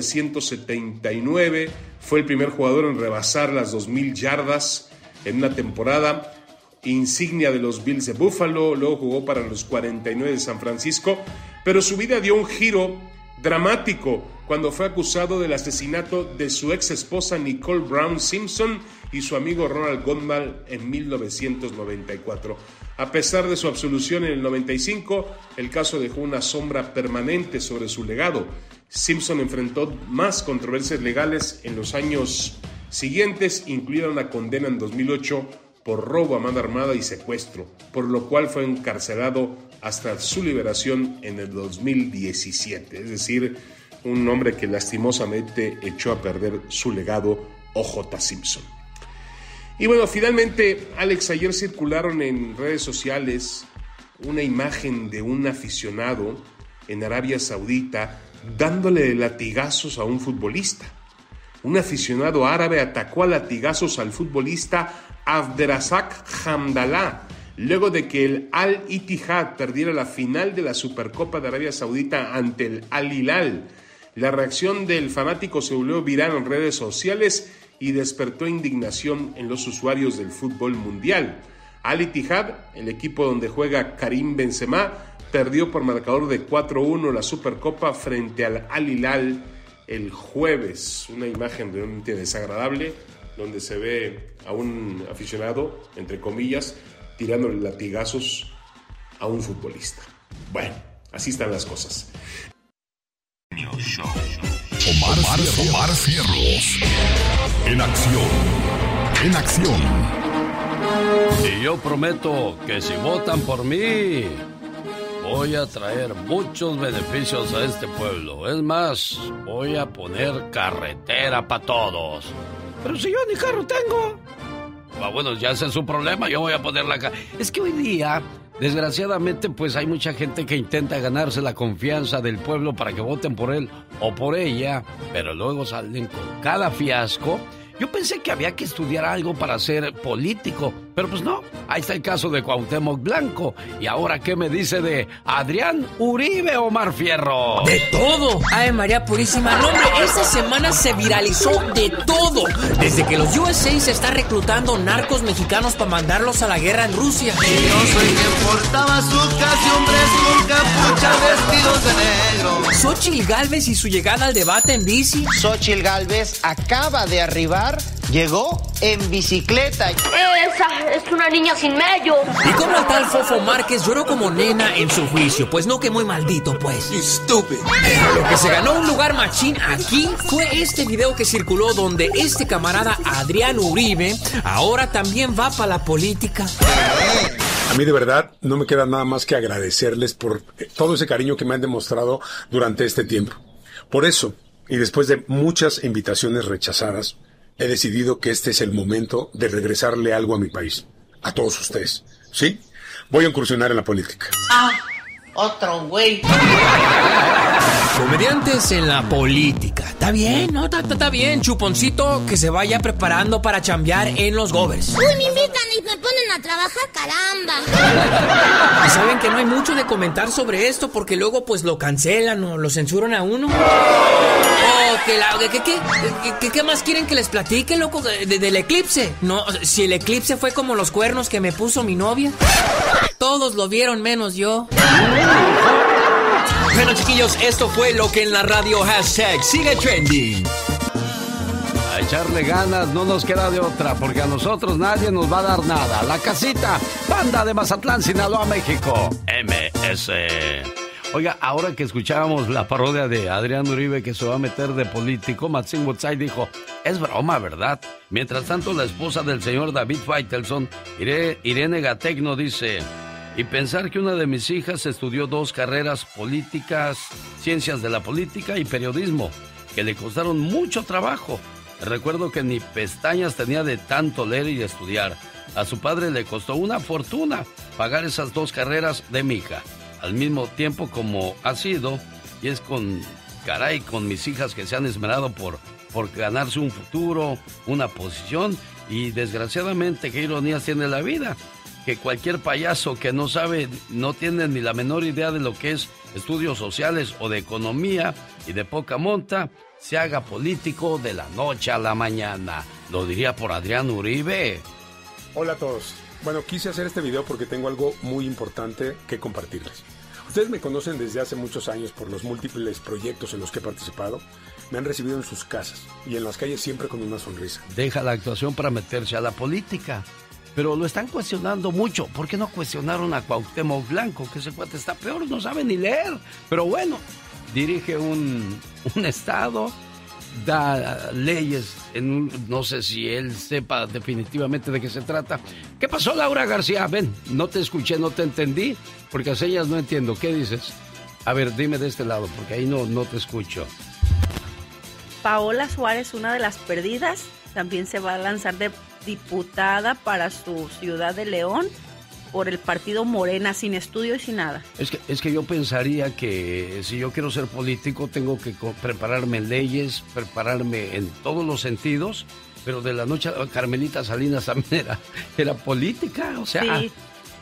1979, fue el primer jugador en rebasar las 2,000 yardas en una temporada, insignia de los Bills de Buffalo, luego jugó para los 49 de San Francisco, pero su vida dio un giro dramático cuando fue acusado del asesinato de su ex esposa Nicole Brown Simpson y su amigo Ronald Goodman en 1994. A pesar de su absolución en el 95, el caso dejó una sombra permanente sobre su legado. Simpson enfrentó más controversias legales en los años siguientes, incluida una condena en 2008 por robo a mano armada y secuestro, por lo cual fue encarcelado hasta su liberación en el 2017. Es decir, un hombre que lastimosamente echó a perder su legado, O.J. Simpson. Y bueno, finalmente, Alex, ayer circularon en redes sociales una imagen de un aficionado en Arabia Saudita dándole latigazos a un futbolista. Un aficionado árabe atacó a latigazos al futbolista Abderrazak Hamdallah, luego de que el Al-Ittihad perdiera la final de la Supercopa de Arabia Saudita ante el Al-Hilal. La reacción del fanático se volvió viral en redes sociales y despertó indignación en los usuarios del fútbol mundial. Al-Ittihad, el equipo donde juega Karim Benzema, perdió por marcador de 4-1 la Supercopa frente al Al-Hilal el jueves. Una imagen realmente desagradable donde se ve a un aficionado, entre comillas, tirándole latigazos a un futbolista. Bueno, así están las cosas. Omar Fierros. En acción. En acción. Y yo prometo que si votan por mí, voy a traer muchos beneficios a este pueblo. Es más, voy a poner carretera para todos. Pero si yo ni carro tengo. Bueno, ya ese es su problema, yo voy a poner la carretera. Es que hoy día, desgraciadamente, pues hay mucha gente que intenta ganarse la confianza del pueblo para que voten por él o por ella, pero luego salen con cada fiasco. Yo pensé que había que estudiar algo para ser político, pero pues no. Ahí está el caso de Cuauhtémoc Blanco. ¿Y ahora qué me dice de Adrián Uribe, Omar Fierro? ¡De todo! ¡Ay, María Purísima! No, hombre, esta semana se viralizó de todo. Desde que los USA se está reclutando narcos mexicanos para mandarlos a la guerra en Rusia. Y yo soy quien portaba su casi hombres con capucha vestidos de negro. Xóchitl Gálvez y su llegada al debate en bici. Xóchitl Gálvez acaba de arribar. Llegó en bicicleta. Esa es una niña sin medio. Y como el tal Fofo Márquez lloró como nena en su juicio. Pues no, que muy maldito, pues. Estúpido. Pero lo que se ganó un lugar machín aquí fue este video que circuló donde este camarada Adrián Uribe ahora también va para la política. A mí de verdad no me queda nada más que agradecerles por todo ese cariño que me han demostrado durante este tiempo. Por eso, y después de muchas invitaciones rechazadas, he decidido que este es el momento de regresarle algo a mi país, a todos ustedes. ¿Sí? Voy a incursionar en la política. Ah, otro güey. Comediantes en la política. Está bien, ¿no? Está bien, chuponcito, que se vaya preparando para chambear en los gobers. Uy, me invitan y me ponen a trabajar, caramba. Y saben que no hay mucho de comentar sobre esto porque luego pues lo cancelan o lo censuran a uno. ¿Qué más quieren que les platique, loco? Del eclipse. No, si el eclipse fue como los cuernos que me puso mi novia. Todos lo vieron menos yo. Bueno, chiquillos, esto fue lo que en la radio #sigue trending. A echarle ganas, no nos queda de otra, porque a nosotros nadie nos va a dar nada. La casita, Banda de Mazatlán, Sinaloa, México. MS. Oiga, ahora que escuchábamos la parodia de Adrián Uribe que se va a meter de político, Maxine Woodside dijo, es broma, ¿verdad? Mientras tanto, la esposa del señor David Faitelson, Irene Gattegno, dice, y pensar que una de mis hijas estudió 2 carreras políticas, ciencias de la política y periodismo, que le costaron mucho trabajo. Recuerdo que ni pestañas tenía de tanto leer y estudiar. A su padre le costó una fortuna pagar esas 2 carreras de mi hija. Al mismo tiempo como ha sido, y es con mis hijas que se han esmerado por ganarse un futuro, una posición, y desgraciadamente qué ironías tiene la vida, que cualquier payaso que no sabe, no tiene ni la menor idea de lo que es estudios sociales o de economía y de poca monta, se haga político de la noche a la mañana. Lo diría por Adrián Uribe. Hola a todos. Bueno, quise hacer este video porque tengo algo muy importante que compartirles. Ustedes me conocen desde hace muchos años por los múltiples proyectos en los que he participado. Me han recibido en sus casas y en las calles siempre con una sonrisa. Deja la actuación para meterse a la política. Pero lo están cuestionando mucho. ¿Por qué no cuestionaron a Cuauhtémoc Blanco? Que ese cuate está peor, no sabe ni leer. Pero bueno, dirige un estado da leyes no sé si él sepa definitivamente de qué se trata. ¿Qué pasó, Laura García? Ven, no te escuché, no te entendí, porque a señas no entiendo. ¿Qué dices? A ver, dime de este lado, porque ahí no te escucho. Paola Suárez, una de las perdidas, también se va a lanzar de diputada para su ciudad de León por el partido Morena, sin estudio y sin nada. Es que yo pensaría que si yo quiero ser político tengo que prepararme en leyes, prepararme en todos los sentidos, pero de la noche a Carmelita Salinas también era política, o sea... Sí.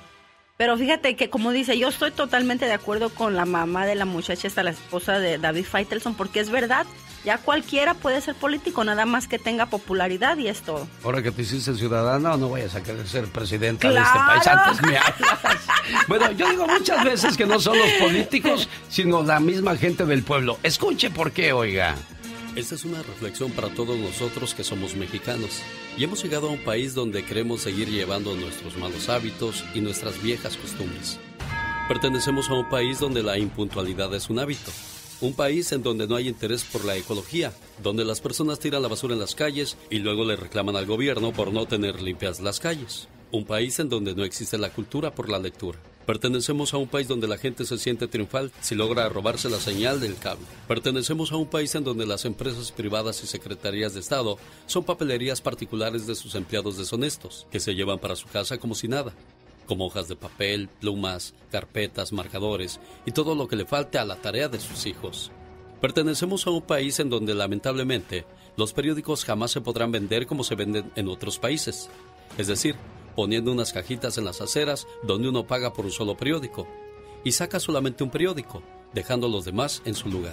Pero fíjate que, como dice, yo estoy totalmente de acuerdo con la mamá de la muchacha, esta, la esposa de David Faitelson, porque es verdad, ya cualquiera puede ser político, nada más que tenga popularidad y es todo. Ahora que te hiciste ciudadana, no vayas a querer ser presidenta ¡Claro! de este país, antes me hablas. Bueno, yo digo muchas veces que no son los políticos, sino la misma gente del pueblo. Escuche por qué, oiga. Esta es una reflexión para todos nosotros que somos mexicanos y hemos llegado a un país donde queremos seguir llevando nuestros malos hábitos y nuestras viejas costumbres. Pertenecemos a un país donde la impuntualidad es un hábito, un país en donde no hay interés por la ecología, donde las personas tiran la basura en las calles y luego le reclaman al gobierno por no tener limpias las calles, un país en donde no existe la cultura por la lectura. Pertenecemos a un país donde la gente se siente triunfal si logra robarse la señal del cable. Pertenecemos a un país en donde las empresas privadas y secretarías de Estado son papelerías particulares de sus empleados deshonestos, que se llevan para su casa como si nada, como hojas de papel, plumas, carpetas, marcadores y todo lo que le falte a la tarea de sus hijos. Pertenecemos a un país en donde lamentablemente los periódicos jamás se podrán vender como se venden en otros países, es decir, poniendo unas cajitas en las aceras donde uno paga por un solo periódico y saca solamente un periódico, dejando los demás en su lugar.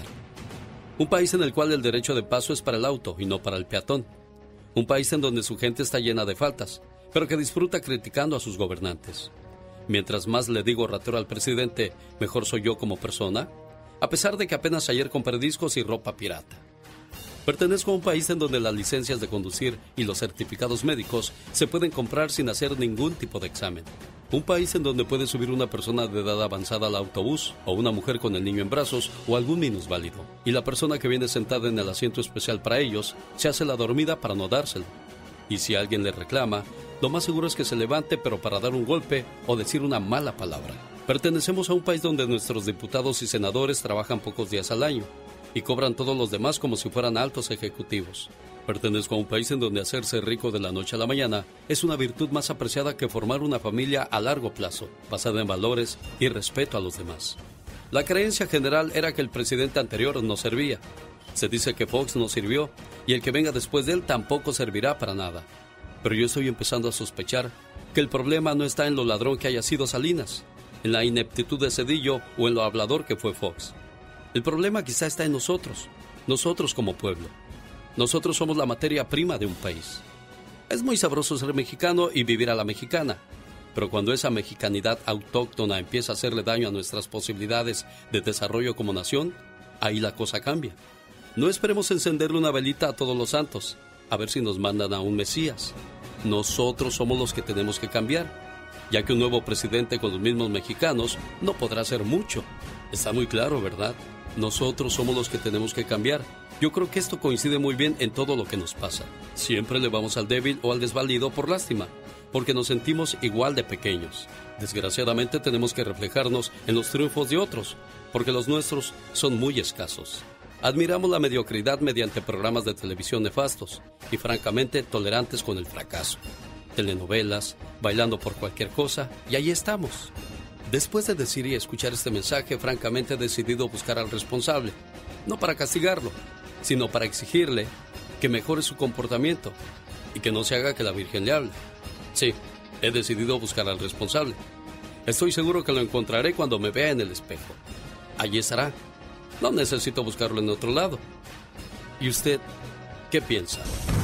Un país en el cual el derecho de paso es para el auto y no para el peatón. Un país en donde su gente está llena de faltas, pero que disfruta criticando a sus gobernantes. Mientras más le digo ratero al presidente, mejor soy yo como persona, a pesar de que apenas ayer compré discos y ropa pirata. Pertenezco a un país en donde las licencias de conducir y los certificados médicos se pueden comprar sin hacer ningún tipo de examen. Un país en donde puede subir una persona de edad avanzada al autobús, o una mujer con el niño en brazos, o algún minusválido. Y la persona que viene sentada en el asiento especial para ellos, se hace la dormida para no dárselo. Y si alguien le reclama, lo más seguro es que se levante, pero para dar un golpe o decir una mala palabra. Pertenecemos a un país donde nuestros diputados y senadores trabajan pocos días al año y cobran todos los demás como si fueran altos ejecutivos. Pertenezco a un país en donde hacerse rico de la noche a la mañana es una virtud más apreciada que formar una familia a largo plazo, basada en valores y respeto a los demás. La creencia general era que el presidente anterior no servía. Se dice que Fox no sirvió y el que venga después de él tampoco servirá para nada. Pero yo estoy empezando a sospechar que el problema no está en lo ladrón que haya sido Salinas, en la ineptitud de Zedillo o en lo hablador que fue Fox. El problema quizá está en nosotros como pueblo. Nosotros somos la materia prima de un país. Es muy sabroso ser mexicano y vivir a la mexicana, pero cuando esa mexicanidad autóctona empieza a hacerle daño a nuestras posibilidades de desarrollo como nación, ahí la cosa cambia. No esperemos encenderle una velita a todos los santos, a ver si nos mandan a un Mesías. Nosotros somos los que tenemos que cambiar, ya que un nuevo presidente con los mismos mexicanos no podrá hacer mucho. Está muy claro, ¿verdad? Nosotros somos los que tenemos que cambiar. Yo creo que esto coincide muy bien en todo lo que nos pasa. Siempre le vamos al débil o al desvalido por lástima, porque nos sentimos igual de pequeños. Desgraciadamente tenemos que reflejarnos en los triunfos de otros, porque los nuestros son muy escasos. Admiramos la mediocridad mediante programas de televisión nefastos y francamente tolerantes con el fracaso. Telenovelas, bailando por cualquier cosa, y ahí estamos. Después de decir y escuchar este mensaje, francamente he decidido buscar al responsable, no para castigarlo, sino para exigirle que mejore su comportamiento y que no se haga que la Virgen le hable. Sí, he decidido buscar al responsable. Estoy seguro que lo encontraré cuando me vea en el espejo. Allí estará. No necesito buscarlo en otro lado. ¿Y usted qué piensa?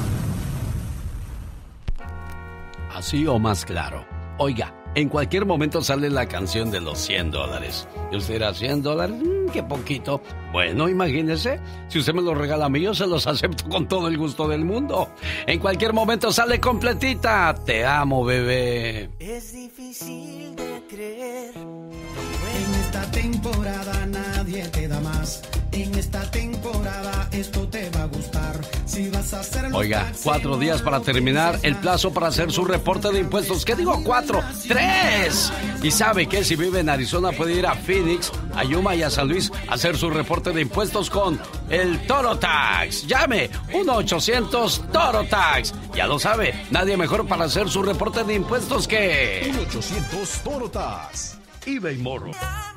Así o más claro. Oiga, en cualquier momento sale la canción de los $100. ¿Y usted era $100? ¡Qué poquito! Bueno, imagínese, si usted me los regala a mí, yo se los acepto con todo el gusto del mundo. En cualquier momento sale completita. Te amo, bebé. Es difícil de creer. En esta temporada nadie te da más. En esta temporada esto te va a gustar. Si vas a hacer los Oiga, 4 días para terminar el plazo para hacer su reporte de impuestos. ¿Qué digo 4? 3. Y sabe que si vive en Arizona puede ir a Phoenix, a Yuma y a San Luis a hacer su reporte de impuestos con el Toro Tax. Llame 1-800-TORO-TAX. Ya lo sabe, nadie mejor para hacer su reporte de impuestos que 1-800-TORO-TAX. eBay Motors.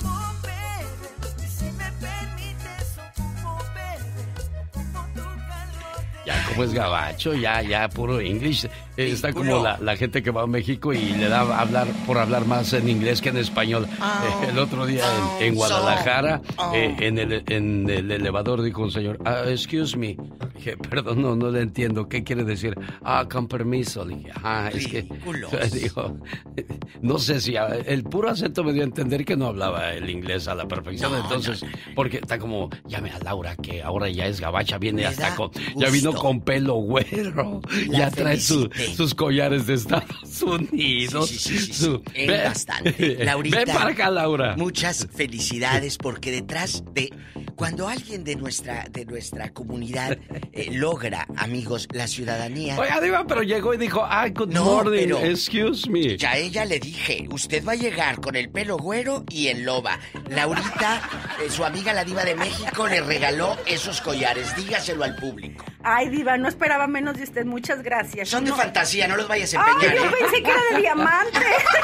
Ya como es gabacho, ya puro English. Está como la gente que va a México y le da por hablar más en inglés que en español. El otro día en Guadalajara, en el elevador dijo un señor, excuse me. Dije, perdón, no le entiendo. ¿Qué quiere decir? Con permiso. Le dije, es que... Dijo, no sé si el puro acento me dio a entender que no hablaba el inglés a la perfección. Entonces, porque está como, llame a Laura, que ahora ya es gabacha, viene hasta con... Ya vino con pelo güero. Ya trae sus collares de Estados Unidos. Sí. Bastante. Laurita, ven para acá, Laura. Muchas felicidades, porque detrás de... Cuando alguien de nuestra comunidad logra, amigos, la ciudadanía... Oiga, Diva, pero llegó y dijo, good morning, excuse me. Ya a ella le dije, usted va a llegar con el pelo güero y en loba. Laurita, su amiga la Diva de México, le regaló esos collares. Dígaselo al público. Ay, Diva, no esperaba menos de usted. Muchas gracias. Son de fantasía, no los vayas a empeñar. Ay, yo pensé que era de diamante.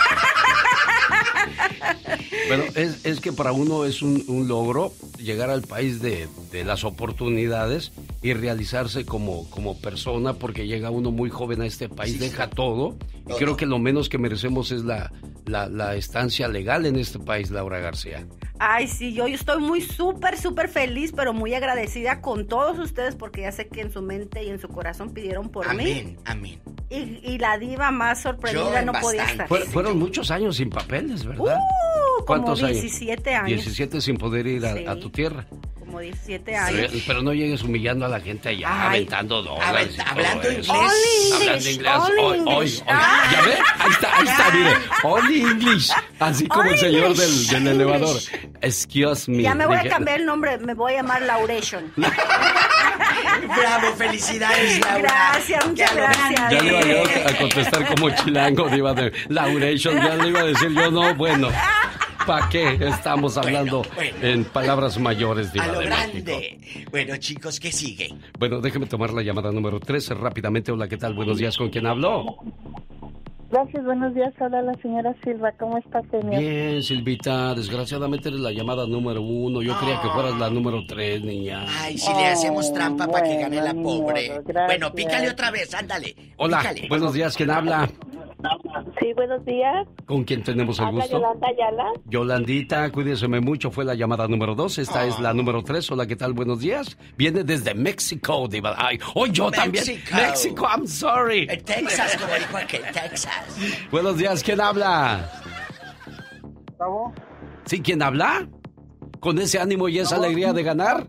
Bueno, es que para uno es un logro llegar al país de las oportunidades y realizarse como persona, porque llega uno muy joven a este país, deja todo. Y creo que lo menos que merecemos es la estancia legal en este país, Laura García. Ay, sí, yo estoy muy súper feliz, pero muy agradecida con todos ustedes, porque ya sé que en su mente y en su corazón pidieron por mí. Amén. Y la Diva más sorprendida no podía estar. Fueron muchos años sin papeles, ¿verdad? ¿Cuántos como 17 años? 17 sin poder ir a tu tierra. Como 17 años. Pero no llegues humillando a la gente allá, aventando dólares. Hablando inglés. Hablando inglés. ¿Ya ve? Ahí está, mire. Only English. Así como el señor del elevador. Excuse me. Ya me voy a cambiar el nombre, me voy a llamar Lauration. Bravo, felicidades, Laura. Gracias, muchas gracias. Ya le iba yo a contestar como chilango, Diva de Lauration. Ya le iba a decir yo, no, bueno. ¿Para qué estamos hablando en palabras mayores, Diva de México? Bueno, chicos, ¿qué sigue? Bueno, déjeme tomar la llamada número 13 rápidamente. Hola, ¿qué tal? Buenos días, ¿con quién hablo? Gracias, buenos días. Hola, la señora Silva. ¿Cómo está, señor? Bien, Silvita. Desgraciadamente eres la llamada número 1. Yo creía que fueras la número 3, niña. Ay, si le hacemos trampa para que gane la pobre. Bueno, pícale otra vez, ándale. Hola, pícale. Buenos días. ¿Quién habla? Sí, buenos días. ¿Con quién tenemos el gusto? Yolanda Ayala. Yolandita, cuídeseme mucho. Fue la llamada número 2. Esta es la número 3. Hola, ¿qué tal? Buenos días. Viene desde México, Diva. Ay, yo también. México, I'm sorry. En Texas, como dijo aquel, Texas. Buenos días, ¿quién habla? Gustavo. ¿Sí, quién habla? ¿Con ese ánimo y esa alegría de ganar?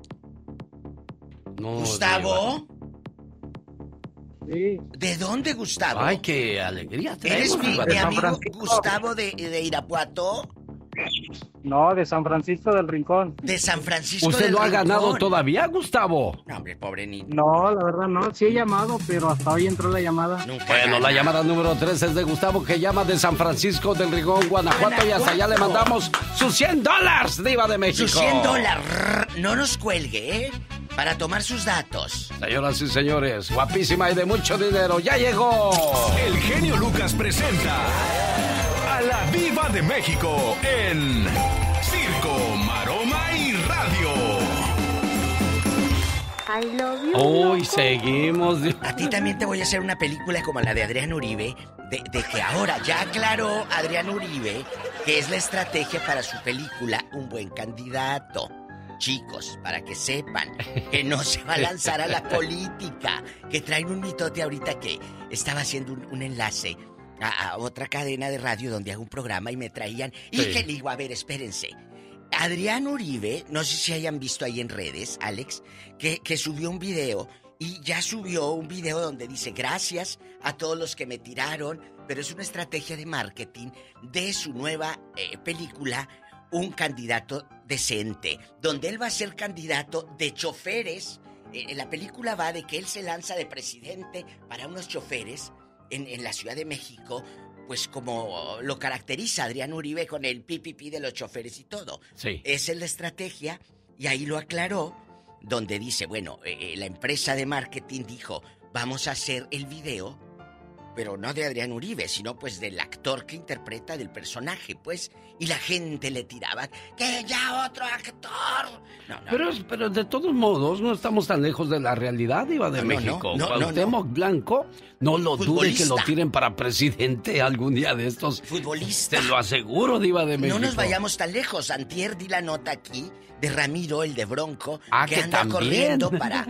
No, ¿Gustavo? Sí. ¿De dónde, Gustavo? Ay, qué alegría ¿Eres mi amigo Gustavo de Irapuato? No, de San Francisco del Rincón. De San Francisco ¿Usted del lo ha Rincón? ganado todavía, Gustavo? No, hombre, pobre niño. No, la verdad no. Sí he llamado, pero hasta hoy entró la llamada. Bueno, la llamada número 3 es de Gustavo, que llama de San Francisco del Rincón, Guanajuato, y hasta allá le mandamos sus $100, Diva de México. Sus $100. No nos cuelgue, ¿eh? Para tomar sus datos. Señoras y señores, guapísima y de mucho dinero, ¡ya llegó! El genio Lucas presenta a la Diva de México en Circo, Maroma y Radio. I love you. Hoy seguimos. A ti también te voy a hacer una película como la de Adrián Uribe, de que ahora ya aclaró Adrián Uribe que es la estrategia para su película Un Buen Candidato. Chicos, para que sepan que no se va a lanzar a la política, que traen un mitote ahorita que estaba haciendo un enlace a otra cadena de radio donde hago un programa y me traían, y que le digo, a ver, espérense. Adrián Uribe, no sé si hayan visto ahí en redes, Alex, que subió un video, y ya subió un video donde dice gracias a todos los que me tiraron, pero es una estrategia de marketing de su nueva película un candidato decente, donde él va a ser candidato de choferes. La película va de que él se lanza de presidente para unos choferes en la Ciudad de México, pues como lo caracteriza Adrián Uribe con el pipipi de los choferes y todo. Sí. Esa es la estrategia, y ahí lo aclaró, donde dice, bueno, la empresa de marketing dijo, vamos a hacer el video, pero no de Adrián Uribe, sino pues del actor que interpreta del personaje, pues, y la gente le tiraba, ¡que ya otro actor! Pero de todos modos, no estamos tan lejos de la realidad, Diva de México. Cuauhtémoc Blanco, no lo dude que lo tiren para presidente algún día de estos. Futbolista. Te lo aseguro, Diva de México. No nos vayamos tan lejos. Antier di la nota aquí de Ramiro, el de Bronco, que anda también corriendo para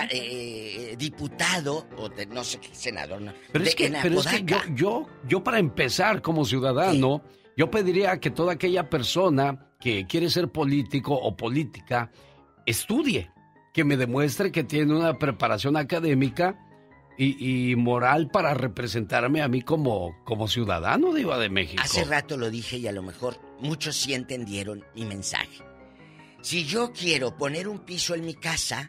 diputado o de no sé qué senador. No, pero es que yo para empezar como ciudadano, yo pediría que toda aquella persona que quiere ser político o política estudie, que me demuestre que tiene una preparación académica y moral para representarme a mí como ciudadano, Diva de México. Hace rato lo dije y a lo mejor muchos sí entendieron mi mensaje. Si yo quiero poner un piso en mi casa,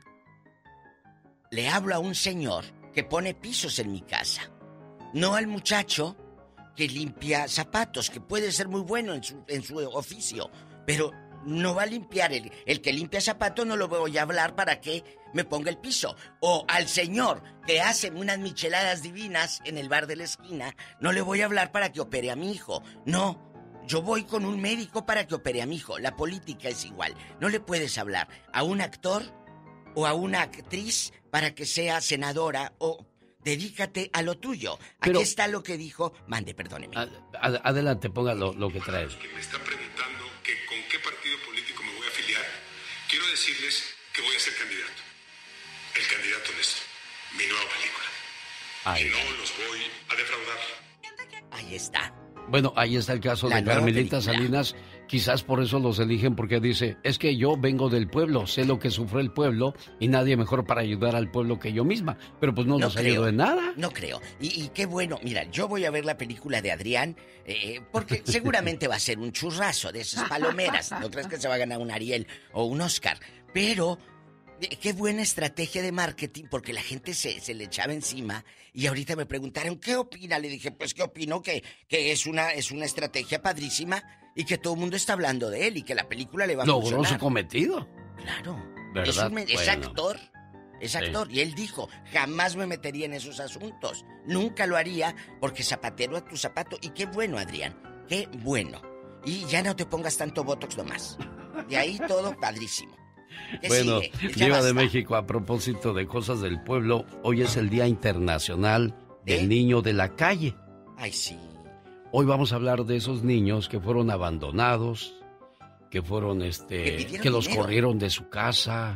le hablo a un señor que pone pisos en mi casa, no al muchacho que limpia zapatos, que puede ser muy bueno en su oficio, pero no va a limpiar. El que limpia zapatos no lo voy a hablar para que me ponga el piso. O al señor que hace unas micheladas divinas en el bar de la esquina, no le voy a hablar para que opere a mi hijo. No, yo voy con un médico para que opere a mi hijo. La política es igual. No le puedes hablar a un actor o a una actriz para que sea senadora o... Dedícate a lo tuyo. Aquí está lo que dijo... Mande, perdóneme. Adelante, ponga lo que trae. Que me están preguntando que con qué partido político me voy a afiliar, quiero decirles que voy a ser candidato. El candidato honesto. Mi nueva película. Y no los voy a defraudar. Ahí está. Bueno, ahí está el caso de Carmelita Salinas. Quizás por eso los eligen, porque dice, es que yo vengo del pueblo, sé lo que sufre el pueblo y nadie mejor para ayudar al pueblo que yo misma. Pero pues no nos ayudó en nada. No creo. Y qué bueno. Mira, yo voy a ver la película de Adrián, porque seguramente va a ser un churrazo de esas palomeras. No crees que se va a ganar un Ariel o un Oscar. Pero... qué buena estrategia de marketing, porque la gente se le echaba encima. Y ahorita me preguntaron, ¿qué opina? Le dije, pues, ¿qué opino? Que es una estrategia padrísima y que todo el mundo está hablando de él y que la película le va a funcionar. Logró su cometido. Claro. ¿Verdad? Es actor. Es actor. Sí. Y él dijo, jamás me metería en esos asuntos. Nunca lo haría porque zapatero a tu zapato. Y qué bueno, Adrián. Qué bueno. Y ya no te pongas tanto botox nomás. De ahí todo padrísimo. Bueno, Diva de México, a propósito de cosas del pueblo, hoy es el Día Internacional del Niño de la Calle. Ay, sí. Hoy vamos a hablar de esos niños que fueron abandonados, que fueron, que los corrieron de su casa,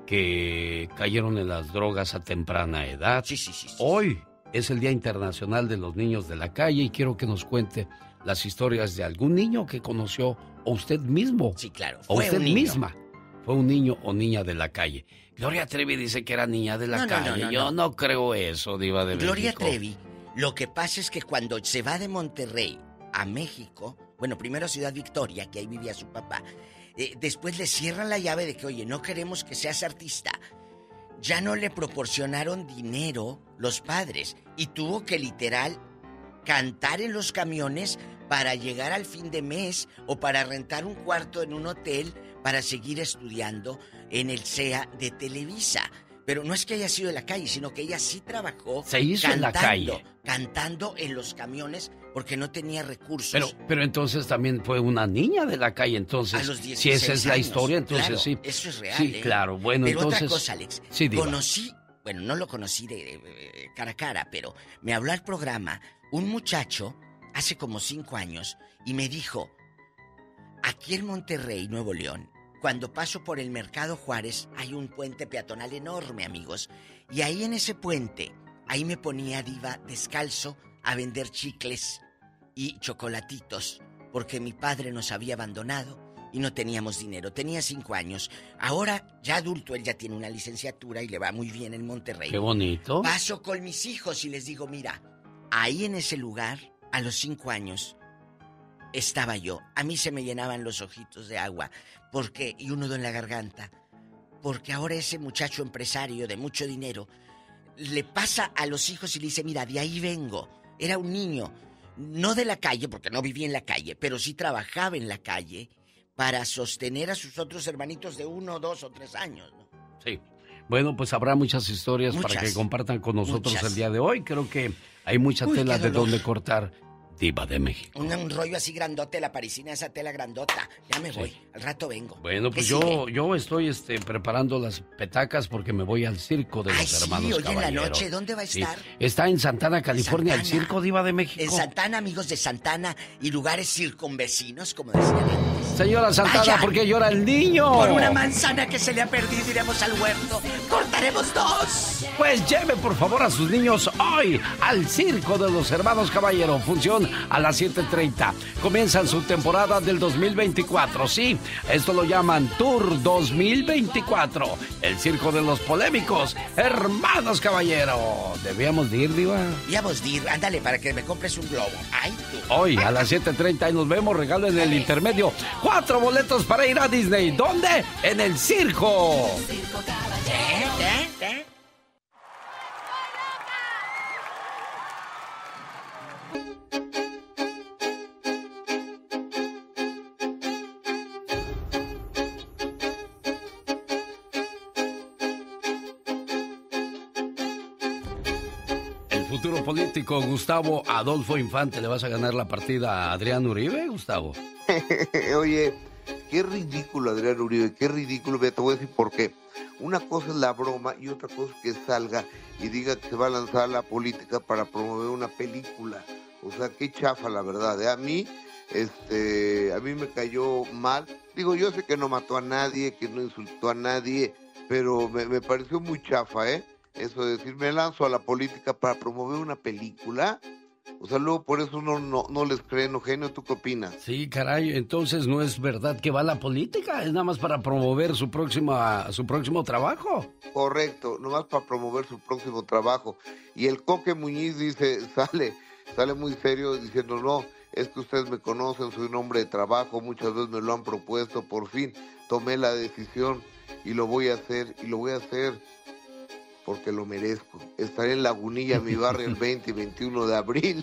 que cayeron en las drogas a temprana edad. Sí. Hoy es el Día Internacional de los Niños de la Calle y quiero que nos cuente las historias de algún niño que conoció, o usted mismo. Sí, claro. O usted misma. Fue un niño o niña de la calle. Gloria Trevi dice que era niña de la calle. Yo no creo eso, Diva de México. Gloria Trevi, lo que pasa es que cuando se va de Monterrey a México, bueno, primero a Ciudad Victoria, que ahí vivía su papá, después le cierran la llave de que, oye, no queremos que seas artista. Ya no le proporcionaron dinero los padres y tuvo que literal cantar en los camiones para llegar al fin de mes o para rentar un cuarto en un hotel para seguir estudiando en el CEA de Televisa. Pero no es que haya sido de la calle, sino que ella sí trabajó. Se hizo en la calle. Cantando en los camiones porque no tenía recursos. Pero entonces también fue una niña de la calle, entonces. A los 16 si esa es la años, historia, entonces claro, sí. Eso es real. Sí, claro. Bueno, pero entonces. Otra cosa, Alex. Sí, Diva. Conocí, bueno, no lo conocí de cara a cara, pero me habló al programa un muchacho hace como 5 años y me dijo, aquí en Monterrey, Nuevo León, cuando paso por el Mercado Juárez, hay un puente peatonal enorme, amigos. Y ahí en ese puente, ahí me ponía, Diva, descalzo a vender chicles y chocolatitos, porque mi padre nos había abandonado y no teníamos dinero. Tenía 5 años. Ahora, ya adulto, él ya tiene una licenciatura y le va muy bien en Monterrey. ¡Qué bonito! Paso con mis hijos y les digo, mira, ahí en ese lugar, a los 5 años, estaba yo. A mí se me llenaban los ojitos de agua y un nudo en la garganta. Porque ahora ese muchacho empresario de mucho dinero le pasa a los hijos y le dice, mira, de ahí vengo. Era un niño, no de la calle, porque no vivía en la calle, pero sí trabajaba en la calle para sostener a sus otros hermanitos de 1, 2 o 3 años, ¿no? Sí. Bueno, pues habrá muchas historias para que compartan con nosotros el día de hoy. Creo que hay mucha tela de donde cortar. Diva de México. Un rollo así grandote, la parisina, esa tela grandota. Ya me voy, al rato vengo. Bueno, pues yo estoy preparando las petacas porque me voy al circo de los hermanos hoy Caballero. En la noche, ¿dónde va a estar? Está en Santana, California, el circo Diva de México. En Santana, amigos de Santana y lugares circunvecinos, como decían antes. Señora Santana, ¿por qué llora el niño? Por una manzana que se le ha perdido, iremos al huerto. ¡Cortaremos 2! Pues lleve por favor a sus niños hoy al circo de los hermanos Caballero. Función a las 7:30. Comienzan su temporada del 2024. Sí, esto lo llaman Tour 2024. El circo de los polémicos hermanos Caballero. ¿Debíamos de ir, Diva? Debíamos de ir. Ándale, para que me compres un globo. Ay, tú. Hoy a las 7:30 y nos vemos. Regalen el intermedio 4 boletos para ir a Disney. ¿Dónde? En el circo. Futuro político, Gustavo Adolfo Infante. ¿Le vas a ganar la partida a Adrián Uribe, Gustavo? Oye, qué ridículo Adrián Uribe, qué ridículo. Te voy a decir por qué. Una cosa es la broma y otra cosa es que salga y diga que se va a lanzar a la política para promover una película. O sea, qué chafa, la verdad. A mí me cayó mal. Digo, yo sé que no mató a nadie, que no insultó a nadie, pero me pareció muy chafa, ¿eh? Eso de decir, me lanzo a la política para promover una película. O sea, luego por eso no les creen, Eugenio, ¿tú qué opinas? Sí, caray, entonces no es verdad que va a la política, es nada más para promover su próximo trabajo. Correcto, nomás para promover su próximo trabajo. Y el Coque Muñiz dice, sale muy serio diciendo, no, es que ustedes me conocen, soy un hombre de trabajo, muchas veces me lo han propuesto, por fin tomé la decisión y lo voy a hacer, porque lo merezco. Estaré en Lagunilla, mi barrio, el 20 y 21 de abril.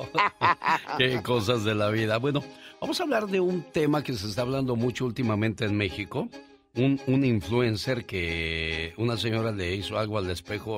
Qué cosas de la vida. Bueno, vamos a hablar de un tema que se está hablando mucho últimamente en México. Un influencer que una señora le hizo algo al espejo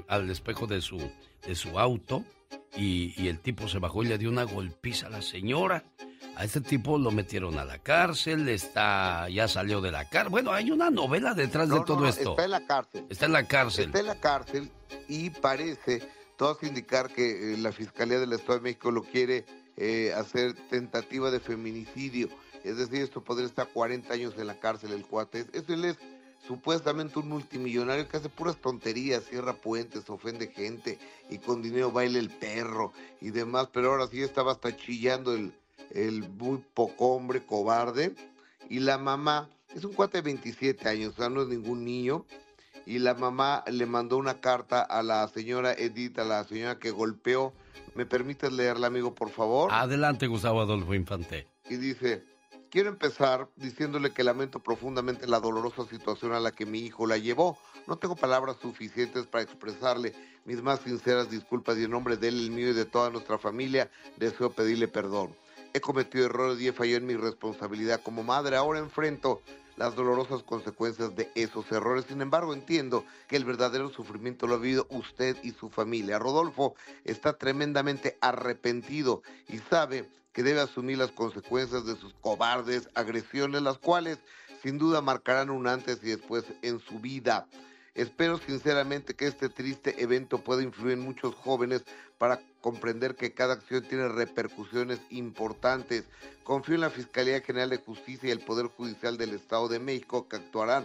de su auto y el tipo se bajó y le dio una golpiza a la señora. A este tipo lo metieron a la cárcel, ya salió de la cárcel. Bueno, hay una novela detrás de todo esto. Está en la cárcel. Está en la cárcel. Está en la cárcel y parece, todo hace indicar que la Fiscalía del Estado de México lo quiere hacer tentativa de feminicidio. Es decir, esto podría estar 40 años en la cárcel el cuate. Él es supuestamente un multimillonario que hace puras tonterías, cierra puentes, ofende gente y con dinero baila el perro y demás. Pero ahora sí estaba hasta chillando el muy poco hombre, cobarde, y la mamá, es un cuate de 27 años, o sea, no es ningún niño, y la mamá le mandó una carta a la señora Edith, a la señora que golpeó. ¿Me permites leerla, amigo, por favor? Adelante, Gustavo Adolfo Infante. Y dice, quiero empezar diciéndole que lamento profundamente la dolorosa situación a la que mi hijo la llevó. No tengo palabras suficientes para expresarle mis más sinceras disculpas y en nombre de él, el mío y de toda nuestra familia, deseo pedirle perdón. He cometido errores y he fallado en mi responsabilidad como madre. Ahora enfrento las dolorosas consecuencias de esos errores. Sin embargo, entiendo que el verdadero sufrimiento lo ha vivido usted y su familia. Rodolfo está tremendamente arrepentido y sabe que debe asumir las consecuencias de sus cobardes agresiones, las cuales sin duda marcarán un antes y después en su vida. Espero sinceramente que este triste evento pueda influir en muchos jóvenes para comprender que cada acción tiene repercusiones importantes. Confío en la Fiscalía General de Justicia y el Poder Judicial del Estado de México que actuarán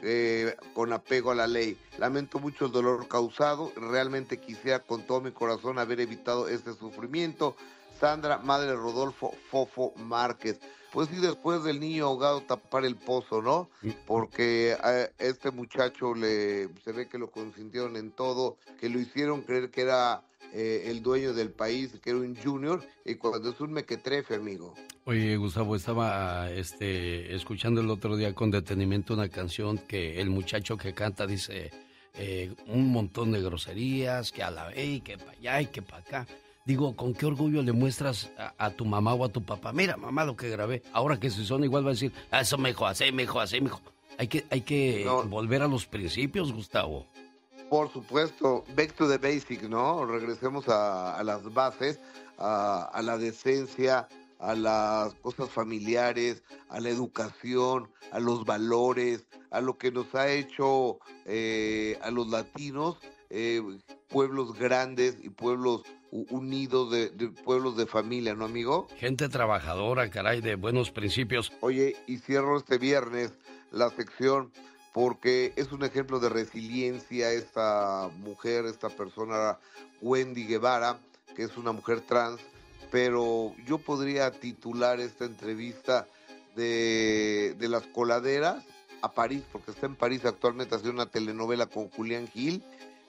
con apego a la ley. Lamento mucho el dolor causado. Realmente quisiera con todo mi corazón haber evitado este sufrimiento. Sandra, madre de Rodolfo Fofo Márquez. Pues sí, después del niño ahogado tapar el pozo, ¿no? Porque a este muchacho se ve que lo consintieron en todo, que lo hicieron creer que era el dueño del país, que era un junior, y cuando es un mequetrefe, amigo. Oye, Gustavo, estaba escuchando el otro día con detenimiento una canción que el muchacho que canta dice un montón de groserías, que a la vez, y que para allá y que para acá. Digo, ¿con qué orgullo le muestras a tu mamá o a tu papá? Mira, mamá, lo que grabé. Ahora que si son igual va a decir, eso me dijo así, me dijo así, me dijo. Hay que volver a los principios, Gustavo. Por supuesto, back to the basic, ¿no? Regresemos a las bases, a la decencia, a las cosas familiares, a la educación, a los valores, a lo que nos ha hecho a los latinos, pueblos grandes y pueblos unidos, de pueblos de familia, ¿no, amigo? Gente trabajadora, caray, de buenos principios. Oye, y cierro este viernes la sección porque es un ejemplo de resiliencia esta mujer, esta persona, Wendy Guevara, que es una mujer trans, pero yo podría titular esta entrevista de las coladeras a París, porque está en París actualmente haciendo una telenovela con Julián Gil,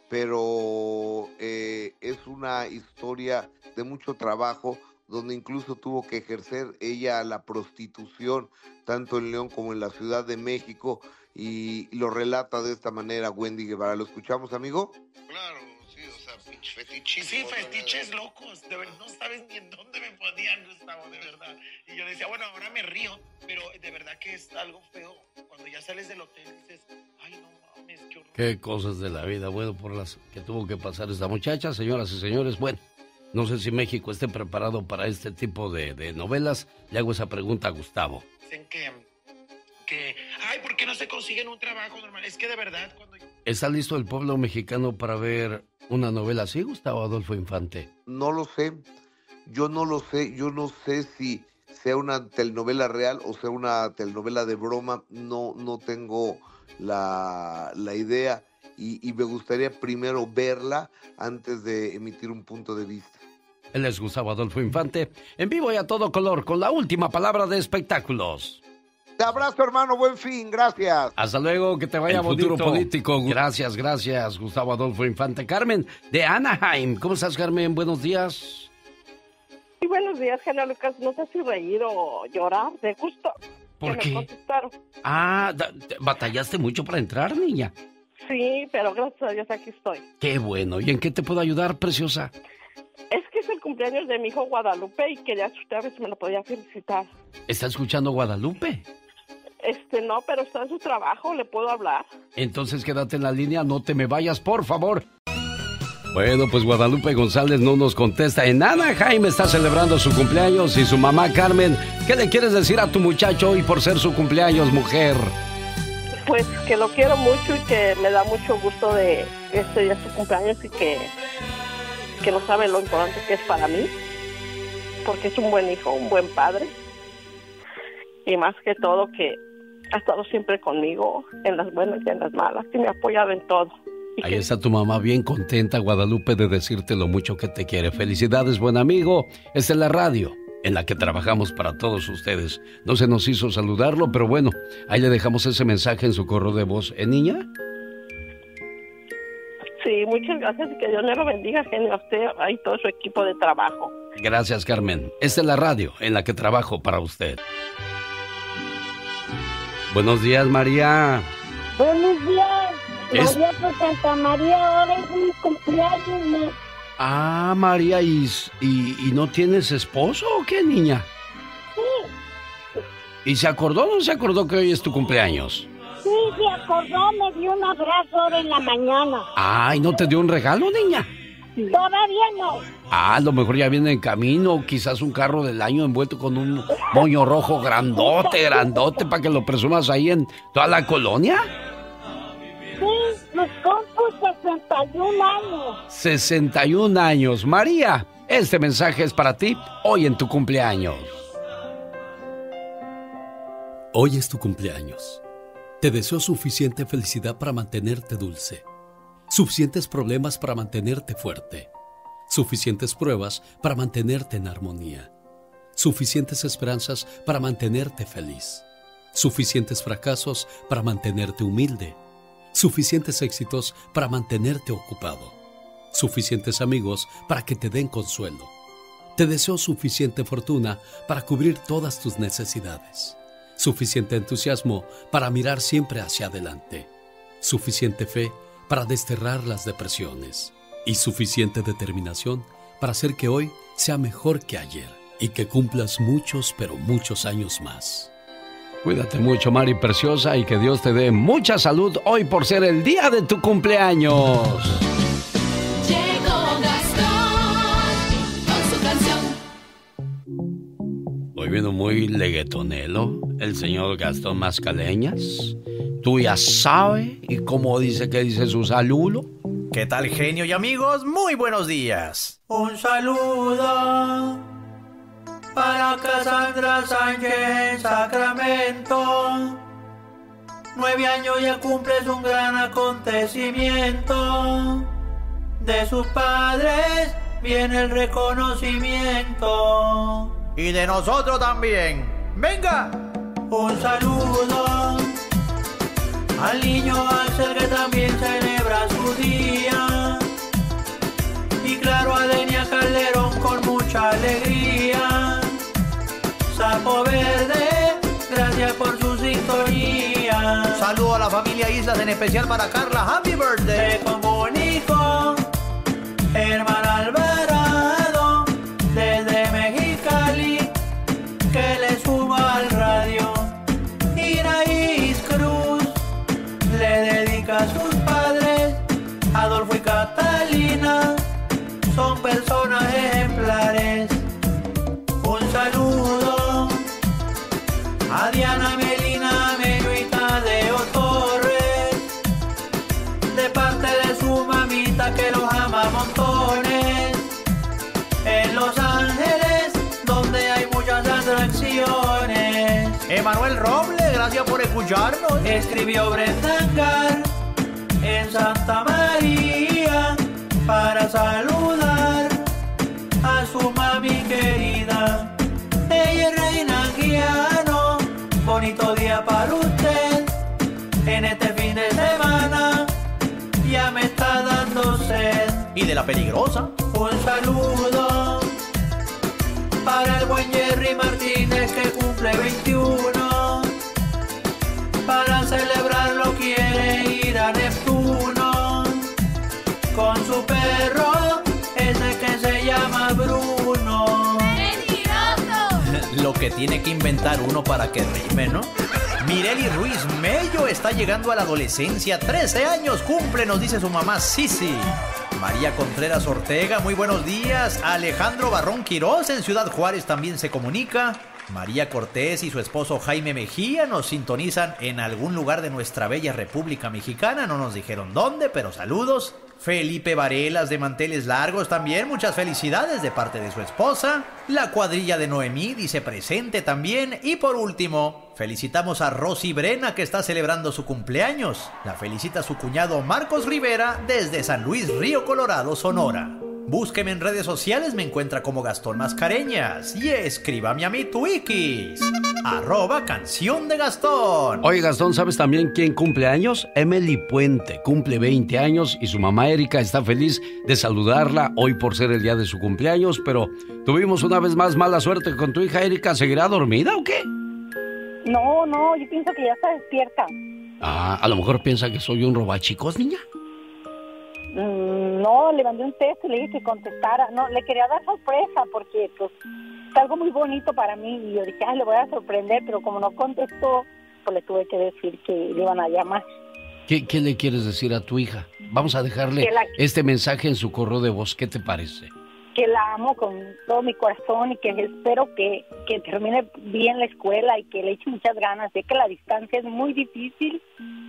pero es una historia de mucho trabajo, donde incluso tuvo que ejercer ella la prostitución, tanto en León como en la Ciudad de México, y lo relata de esta manera Wendy Guevara. ¿Lo escuchamos, amigo? Claro, sí, o sea, fetichismo. Sí, fetiches locos, de verdad, no sabes ni en dónde me ponían, Gustavo, de verdad. Y yo decía, bueno, ahora me río, pero de verdad que es algo feo. Cuando ya sales del hotel dices, ay, no mames, qué horror. Qué cosas de la vida, bueno, por las que tuvo que pasar esta muchacha, señoras y señores, bueno. No sé si México esté preparado para este tipo de novelas. Le hago esa pregunta a Gustavo. Dicen que, ay, ¿por qué no se consiguen un trabajo normal? Es que de verdad cuando... ¿Está listo el pueblo mexicano para ver una novela así, Gustavo Adolfo Infante? No lo sé. Yo no lo sé. Yo no sé si sea una telenovela real o sea una telenovela de broma. No tengo la idea. Y me gustaría primero verla antes de emitir un punto de vista. Él es Gustavo Adolfo Infante, en vivo y a todo color, con la última palabra de espectáculos. Te abrazo, hermano, buen fin, gracias. Hasta luego, que te vaya bonito. Futuro político. Gracias, Gustavo Adolfo Infante. Carmen, de Anaheim. ¿Cómo estás, Carmen? Buenos días. Sí, buenos días, genio Lucas. No sé si reír o llorar de gusto. ¿Por qué? Me contestaron. ¿Batallaste mucho para entrar, niña? Sí, pero gracias a Dios aquí estoy. Qué bueno. ¿Y en qué te puedo ayudar, preciosa? Es que es el cumpleaños de mi hijo Guadalupe y quería saber si me lo podía felicitar. ¿Está escuchando Guadalupe? No, pero está en su trabajo, ¿le puedo hablar? Entonces quédate en la línea, no te me vayas, por favor. Bueno, pues Guadalupe González no nos contesta. En Anaheim está celebrando su cumpleaños y su mamá Carmen, ¿qué le quieres decir a tu muchacho hoy por ser su cumpleaños, mujer? Pues que lo quiero mucho y que me da mucho gusto de que este día es su cumpleaños y que no sabe lo importante que es para mí, porque es un buen hijo, un buen padre, y más que todo que ha estado siempre conmigo en las buenas y en las malas, y me ha apoyado en todo. Ahí está tu mamá bien contenta, Guadalupe, de decirte lo mucho que te quiere. Felicidades, buen amigo. Esta es la radio en la que trabajamos para todos ustedes. No se nos hizo saludarlo, pero bueno, ahí le dejamos ese mensaje en su correo de voz. Niña? Sí, muchas gracias y que Dios me lo bendiga, genio, a usted y todo su equipo de trabajo. Gracias, Carmen. Esta es la radio en la que trabajo para usted. Buenos días, María. Buenos días. María por Santa María, ahora es mi cumpleaños. María, ¿y no tienes esposo o qué, niña? Sí. ¿Y se acordó o no se acordó que hoy es tu cumpleaños? Sí, se acordó, me dio un abrazo ahora en la mañana. ¿Y no te dio un regalo, niña? Todavía no. A lo mejor ya viene en camino, quizás un carro del año envuelto con un moño rojo grandote, para que lo presumas ahí en toda la colonia. Sí, nos cumplo 61 años. 61 años. María, este mensaje es para ti hoy en tu cumpleaños. Hoy es tu cumpleaños. Te deseo suficiente felicidad para mantenerte dulce, suficientes problemas para mantenerte fuerte, suficientes pruebas para mantenerte en armonía, suficientes esperanzas para mantenerte feliz, suficientes fracasos para mantenerte humilde, suficientes éxitos para mantenerte ocupado, suficientes amigos para que te den consuelo. Te deseo suficiente fortuna para cubrir todas tus necesidades, suficiente entusiasmo para mirar siempre hacia adelante, suficiente fe para desterrar las depresiones y suficiente determinación para hacer que hoy sea mejor que ayer y que cumplas muchos, pero muchos años más. Cuídate mucho, Mari preciosa, y que Dios te dé mucha salud hoy por ser el día de tu cumpleaños. Llegó Gastón con su canción. Hoy vino muy leguetonelo el señor Gastón Mascareñas. Tú ya sabes, y como dice que dice su saludo. ¿Qué tal, genio y amigos? Muy buenos días. Un saludo para Cassandra Sánchez en Sacramento. 9 años ya cumples un gran acontecimiento. De sus padres viene el reconocimiento. Y de nosotros también. ¡Venga! Un saludo al niño Axel, que también celebra su día. Y claro, a Denia Calderón con mucha alegría. Sapo Verde, gracias por su sintonía. Saludo a la familia Islas, en especial para Carla. Happy birthday. Te comunico, hermana Alvarado, desde Mexicali, que le suba al radio. Iraíz Cruz le dedica a sus padres, Adolfo y Catalina, son personas ejemplares. Un saludo a Diana, Melina, Melo y Tadeo Torres, de parte de su mamita que los ama montones. En Los Ángeles, donde hay muchas atracciones. Emanuel Robles, gracias por escuchrnos. Escribió Brenda Gar en Santa María para saludar a su mami querida. Ella es Reina Guiano, bonito día para usted. En este fin de semana ya me está dando sed. Y de la peligrosa, un saludo para el buen Jerry Martínez, que cumple 21. Para celebrarlo quiere ir a Neptuno con su perro, ese que se llama Bruno. ¡Mentiroso! Lo que tiene que inventar uno para que rime, ¿no? Mireli Ruiz Mello está llegando a la adolescencia. 13 años cumple, nos dice su mamá Sisi. María Contreras Ortega, muy buenos días. Alejandro Barrón Quirós en Ciudad Juárez también se comunica. María Cortés y su esposo Jaime Mejía nos sintonizan en algún lugar de nuestra bella República Mexicana. No nos dijeron dónde, pero saludos. Felipe Varelas de Manteles Largos también, muchas felicidades de parte de su esposa. La cuadrilla de Noemí dice presente también. Y por último, felicitamos a Rosy Brena, que está celebrando su cumpleaños. La felicita su cuñado Marcos Rivera desde San Luis Río Colorado, Sonora. Búsqueme en redes sociales, me encuentra como Gastón Mascareñas. Y escríbame a mi Twikis, @Canción de Gastón. Oye, Gastón, ¿sabes también quién cumple años? Emily Puente, cumple 20 años y su mamá Erika está feliz de saludarla hoy por ser el día de su cumpleaños, pero tuvimos una vez más mala suerte con tu hija Erika. ¿Seguirá dormida o qué? No, yo pienso que ya está despierta. Ah, a lo mejor piensa que soy un robachicos, niña. No, le mandé un texto y le dije que contestara. No, le quería dar sorpresa porque pues es algo muy bonito para mí y yo dije, le voy a sorprender, pero como no contestó, pues le tuve que decir que le iban a llamar. ¿Qué le quieres decir a tu hija? Vamos a dejarle este mensaje en su correo de voz. ¿Qué te parece? Que la amo con todo mi corazón y que espero que termine bien la escuela y que le eche muchas ganas. Sé que la distancia es muy difícil,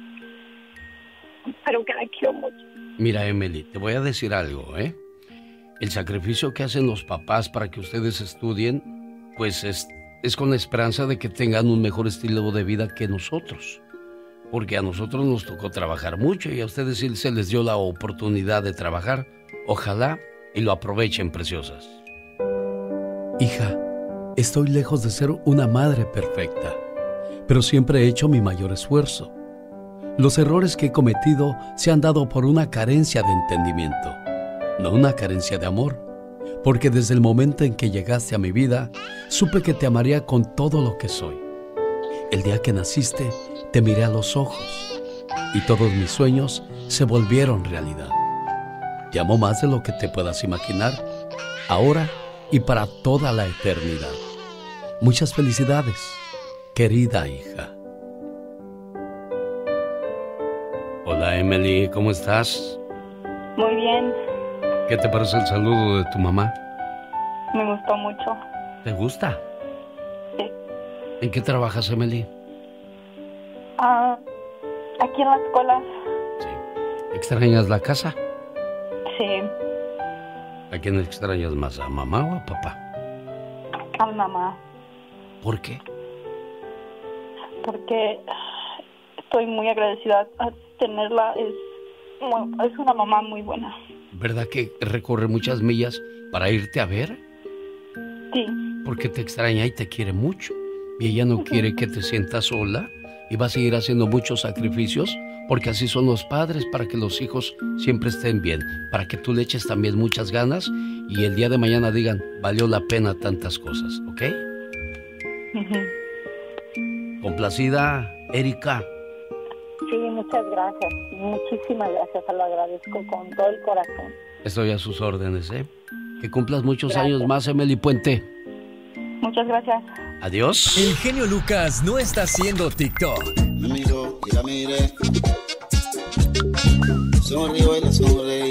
pero que la quiero mucho. Mira, Emily, te voy a decir algo, ¿eh? El sacrificio que hacen los papás para que ustedes estudien, pues es con la esperanza de que tengan un mejor estilo de vida que nosotros. Porque a nosotros nos tocó trabajar mucho y a ustedes sí se les dio la oportunidad de trabajar. Ojalá y lo aprovechen, preciosas. Hija, estoy lejos de ser una madre perfecta, pero siempre he hecho mi mayor esfuerzo. Los errores que he cometido se han dado por una carencia de entendimiento. no una carencia de amor, porque desde el momento en que llegaste a mi vida, supe que te amaría con todo lo que soy. El día que naciste, te miré a los ojos y todos mis sueños se volvieron realidad. Te amo más de lo que te puedas imaginar, ahora y para toda la eternidad. Muchas felicidades, querida hija. Hola, Emily, ¿cómo estás? Muy bien, ¿Qué te parece el saludo de tu mamá? me gustó mucho. ¿Te gusta? Sí. ¿En qué trabajas, Emily? Aquí en la escuela, ¿Extrañas la casa? sí, ¿A quién extrañas más, a mamá o a papá? a mi mamá, ¿Por qué? porque estoy muy agradecida a tenerla. Es una mamá muy buena. ¿Verdad que recorre muchas millas para irte a ver? Sí. Porque te extraña y te quiere mucho. Y ella no quiere que te sientas sola y va a seguir haciendo muchos sacrificios porque así son los padres, para que los hijos siempre estén bien, para que tú le eches también muchas ganas y el día de mañana digan, valió la pena tantas cosas, ¿ok? Complacida, Erika. Sí, muchas gracias. Muchísimas gracias. Se lo agradezco con todo el corazón. Estoy a sus órdenes, ¿eh? Que cumplas muchos Gracias. años más, Emily Puente. Muchas gracias. Adiós. El genio Lucas no está haciendo TikTok. Me miró y la miré. Sonrió y le sonreí.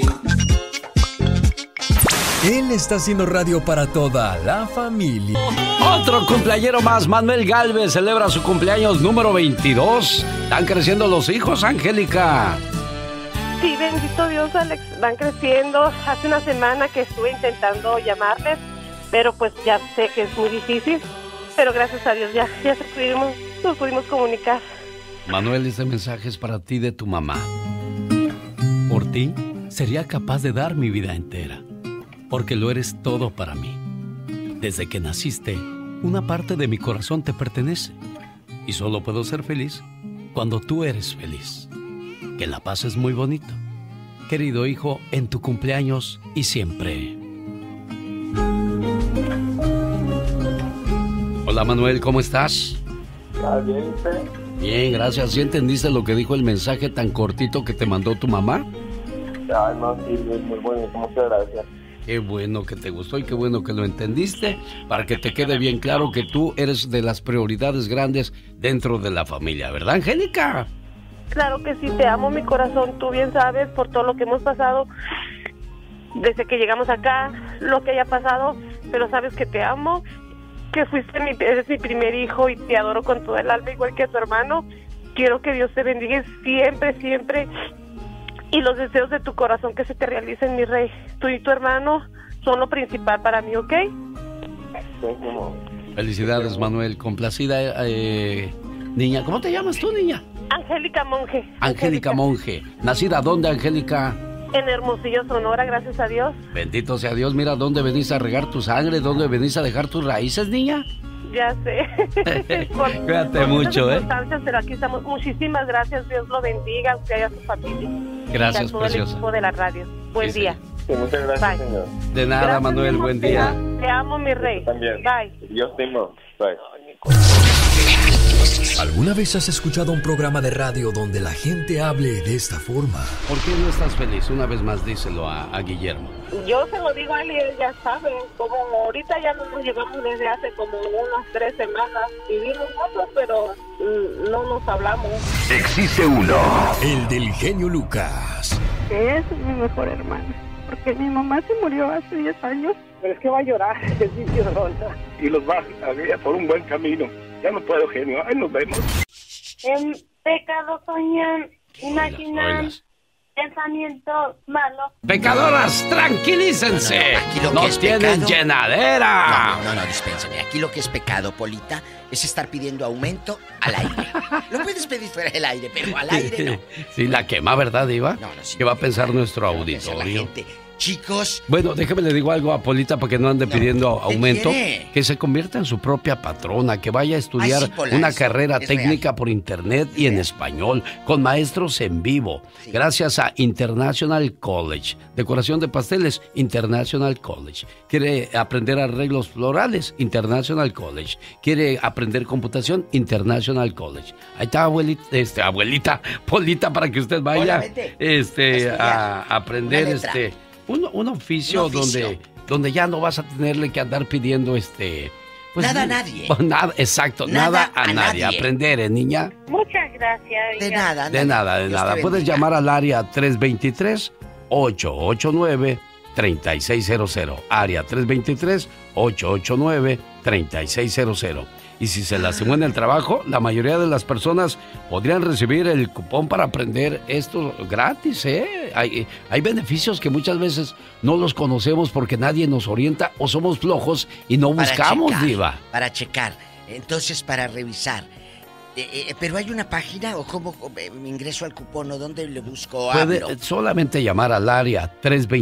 Él está haciendo radio para toda la familia. Otro cumpleañero más, Manuel Gálvez, celebra su cumpleaños número 22. Están creciendo los hijos, Angélica. Sí, bendito Dios, Alex, van creciendo. Hace una semana que estuve intentando llamarles, pero pues ya sé que es muy difícil. Pero gracias a Dios ya nos pudimos comunicar. Manuel, este mensaje es para ti de tu mamá. Por ti, sería capaz de dar mi vida entera, porque lo eres todo para mí. Desde que naciste, una parte de mi corazón te pertenece, y solo puedo ser feliz cuando tú eres feliz. Que la pases muy bonito, querido hijo, en tu cumpleaños y siempre. Hola, Manuel, ¿cómo estás? Bien, ¿usted? Bien, gracias. ¿Sí entendiste lo que dijo el mensaje tan cortito que te mandó tu mamá? Ay, no, sí, muy bueno, muchas gracias. Qué bueno que te gustó y qué bueno que lo entendiste, para que te quede bien claro que tú eres de las prioridades grandes dentro de la familia, ¿verdad, Angélica? Claro que sí, te amo, mi corazón. Tú bien sabes por todo lo que hemos pasado desde que llegamos acá, lo que haya pasado, pero sabes que te amo, que eres mi primer hijo y te adoro con todo el alma, igual que a tu hermano. Quiero que Dios te bendiga siempre, siempre, y los deseos de tu corazón que se te realicen, mi rey. Tú y tu hermano son lo principal para mí, ¿ok? Felicidades, Manuel. Complacida, niña. ¿Cómo te llamas tú, niña? Angélica Monge. Angélica Monge. ¿Nacida dónde, Angélica? En Hermosillo, Sonora, gracias a Dios. Bendito sea Dios. Mira, ¿dónde venís a regar tu sangre? ¿Dónde venís a dejar tus raíces, niña? Ya sé. Cuídate mucho, ¿eh? Pero aquí estamos. Muchísimas gracias. Dios lo bendiga a usted y a su familia. Gracias, y a todo preciosa. el equipo de la radio. Buen Sí, día. Sí, muchas gracias, Bye. señor. De nada, Gracias, Manuel. mi Buen amor, día. Te amo, mi rey. También. Bye. Dios te amo. Bye. ¿Alguna vez has escuchado un programa de radio donde la gente hable de esta forma? ¿Por qué no estás feliz? Una vez más, díselo a Guillermo. Yo se lo digo a él y él ya sabe. Como ahorita ya nos llevamos desde hace como unas 3 semanas. Vivimos juntos, pero no nos hablamos. Existe uno. El del genio Lucas. Es mi mejor hermana, porque mi mamá se murió hace 10 años. Pero es que va a llorar, es llorona. Y los va a guiar por un buen camino. Ya no puedo, genio. Ahí nos vemos. En pecado soñan, imaginan, Oilas. pensamientos malos. Pecadoras, tranquilícense. Aquí lo que No es tienen pecado- llenadera. No, dispénseme. Aquí lo que es pecado, Polita, es estar pidiendo aumento al aire. Lo puedes pedir fuera del aire, pero al aire no. Sí, la quema, ¿verdad, Diva? No, sí. ¿Qué va a pensar nuestro ¿Qué va a pensar la auditorio? gente? Chicos. Bueno, déjame le digo algo a Polita para que no ande pidiendo aumento. quiere? Que se convierta en su propia patrona, que vaya a estudiar Ay, sí, Pola, una es carrera real. técnica por internet y en español, con maestros en vivo, gracias a International College. Decoración de pasteles, International College. Quiere aprender arreglos florales, International College. Quiere aprender computación, International College. Ahí está, abuelita, Polita, para que usted vaya a aprender un oficio donde ya no vas a tenerle que andar pidiendo pues, nada a nadie. Nada, exacto, nada a nadie. Aprender, niña. Muchas gracias. Oiga. De nada. De nada. Puedes llamar al área 323-889-3600. Área 323-889-3600. Y si se lastimó en el trabajo, la mayoría de las personas podrían recibir el cupón para aprender esto gratis, ¿eh? Hay beneficios que muchas veces no los conocemos porque nadie nos orienta o somos flojos y no buscamos, Diva. Para checar, entonces para revisar. ¿Pero hay una página o cómo me ingreso al cupón o dónde le busco o Puede hablo? solamente llamar al área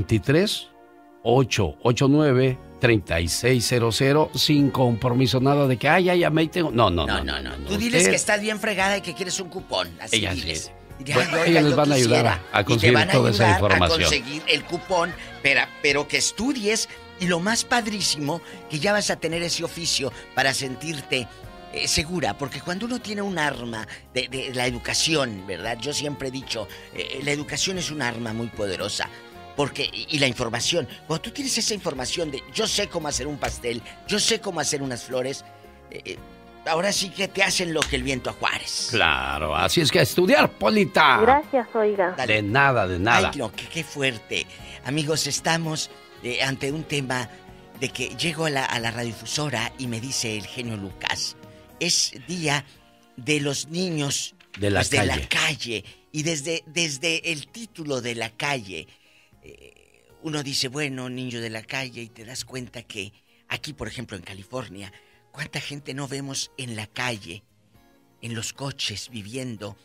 323-889-3600 sin compromiso, nada de que, ya me tengo. No. Tú diles que estás bien fregada y que quieres un cupón. Así Ellas diles. sí. Bueno, ellos les van a ayudar a conseguir toda esa información. A conseguir el cupón, pero que estudies y lo más padrísimo, que ya vas a tener ese oficio para sentirte segura, porque cuando uno tiene un arma de la educación, ¿verdad? Yo siempre he dicho, la educación es un arma muy poderosa. Y la información, cuando tú tienes esa información de yo sé cómo hacer un pastel, yo sé cómo hacer unas flores, ahora sí que te hacen lo que el viento a Juárez. Claro, así es que a estudiar, Polita. Gracias, oiga. De nada. Ay, no, qué fuerte. Amigos, estamos ante un tema de que llego a la radiodifusora y me dice el genio Lucas, es día de los niños de la calle. Y desde el título de la calle, uno dice, bueno, niño de la calle, y te das cuenta que aquí, por ejemplo, en California, ¿cuánta gente no vemos en la calle, en los coches, viviendo,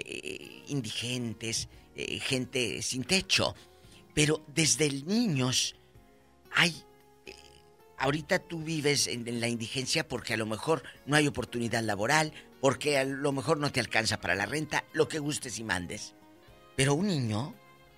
indigentes, gente sin techo? Pero desde niños hay... ahorita tú vives en la indigencia porque a lo mejor no hay oportunidad laboral, porque a lo mejor no te alcanza para la renta, lo que gustes y mandes. Pero un niño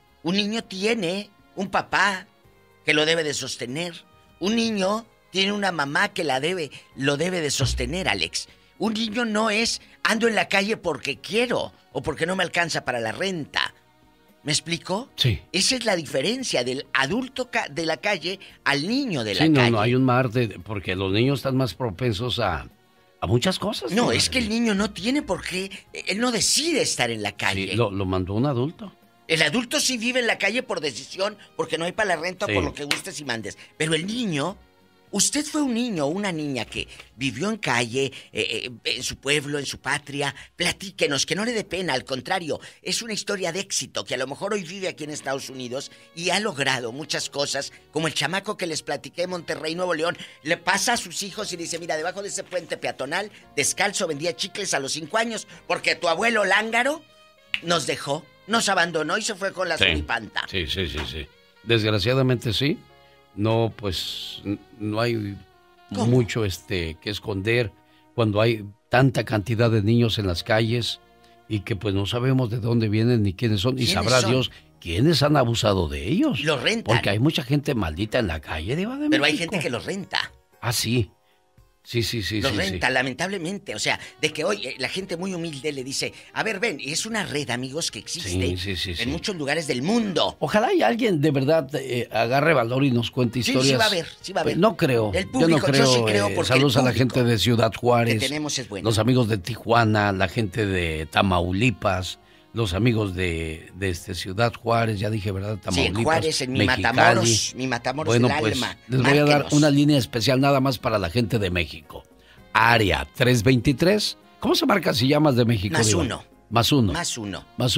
tiene un papá que lo debe de sostener. Un niño tiene una mamá que lo debe de sostener, Alex. Un niño no es ando en la calle porque quiero o porque no me alcanza para la renta. ¿Me explico? Sí. Esa es la diferencia del adulto de la calle al niño de la calle. Sí, no, hay un mar porque los niños están más propensos a muchas cosas. No, es que el niño no tiene por qué, él no decide estar en la calle. Sí, lo mandó un adulto. El adulto sí vive en la calle por decisión, porque no hay para la renta o Sí. por lo que gustes y mandes. Pero el niño, usted fue un niño o una niña que vivió en calle, en su pueblo, en su patria. Platíquenos, que no le dé pena, al contrario, es una historia de éxito, que a lo mejor hoy vive aquí en Estados Unidos y ha logrado muchas cosas, como el chamaco que les platiqué en Monterrey, Nuevo León, le pasa a sus hijos y dice, mira, debajo de ese puente peatonal, descalzo, vendía chicles a los 5 años, porque tu abuelo lángaro nos dejó, nos abandonó y se fue con la suripanta. Sí. Desgraciadamente sí. No, pues no hay mucho que esconder cuando hay tanta cantidad de niños en las calles y que pues no sabemos de dónde vienen ni quiénes son. Y sabrá Dios quiénes han abusado de ellos. Los rentan. Porque hay mucha gente maldita en la calle, Diva de Pero México. hay gente que los renta. Ah, sí. Sí. Los renta, lamentablemente. O sea, de que hoy la gente muy humilde le dice, a ver, ven, y es una red, amigos, que existe en muchos lugares del mundo. Ojalá y alguien de verdad agarre valor y nos cuente historias. Sí va a haber. No creo. El público, yo no creo. yo sí creo porque saludos el a la público gente de Ciudad Juárez. que tenemos es bueno. Los amigos de Tijuana, la gente de Tamaulipas, los amigos de Ciudad Juárez, ya dije, ¿verdad? Tamaulipas. Sí, en Juárez, en mi Matamoros bueno, del pues, alma. Les voy a dar Márquenos. una línea especial nada más para la gente de México. Área 323. ¿Cómo se marca si llamas de México? Más Diva? uno. Más uno. Más uno. Más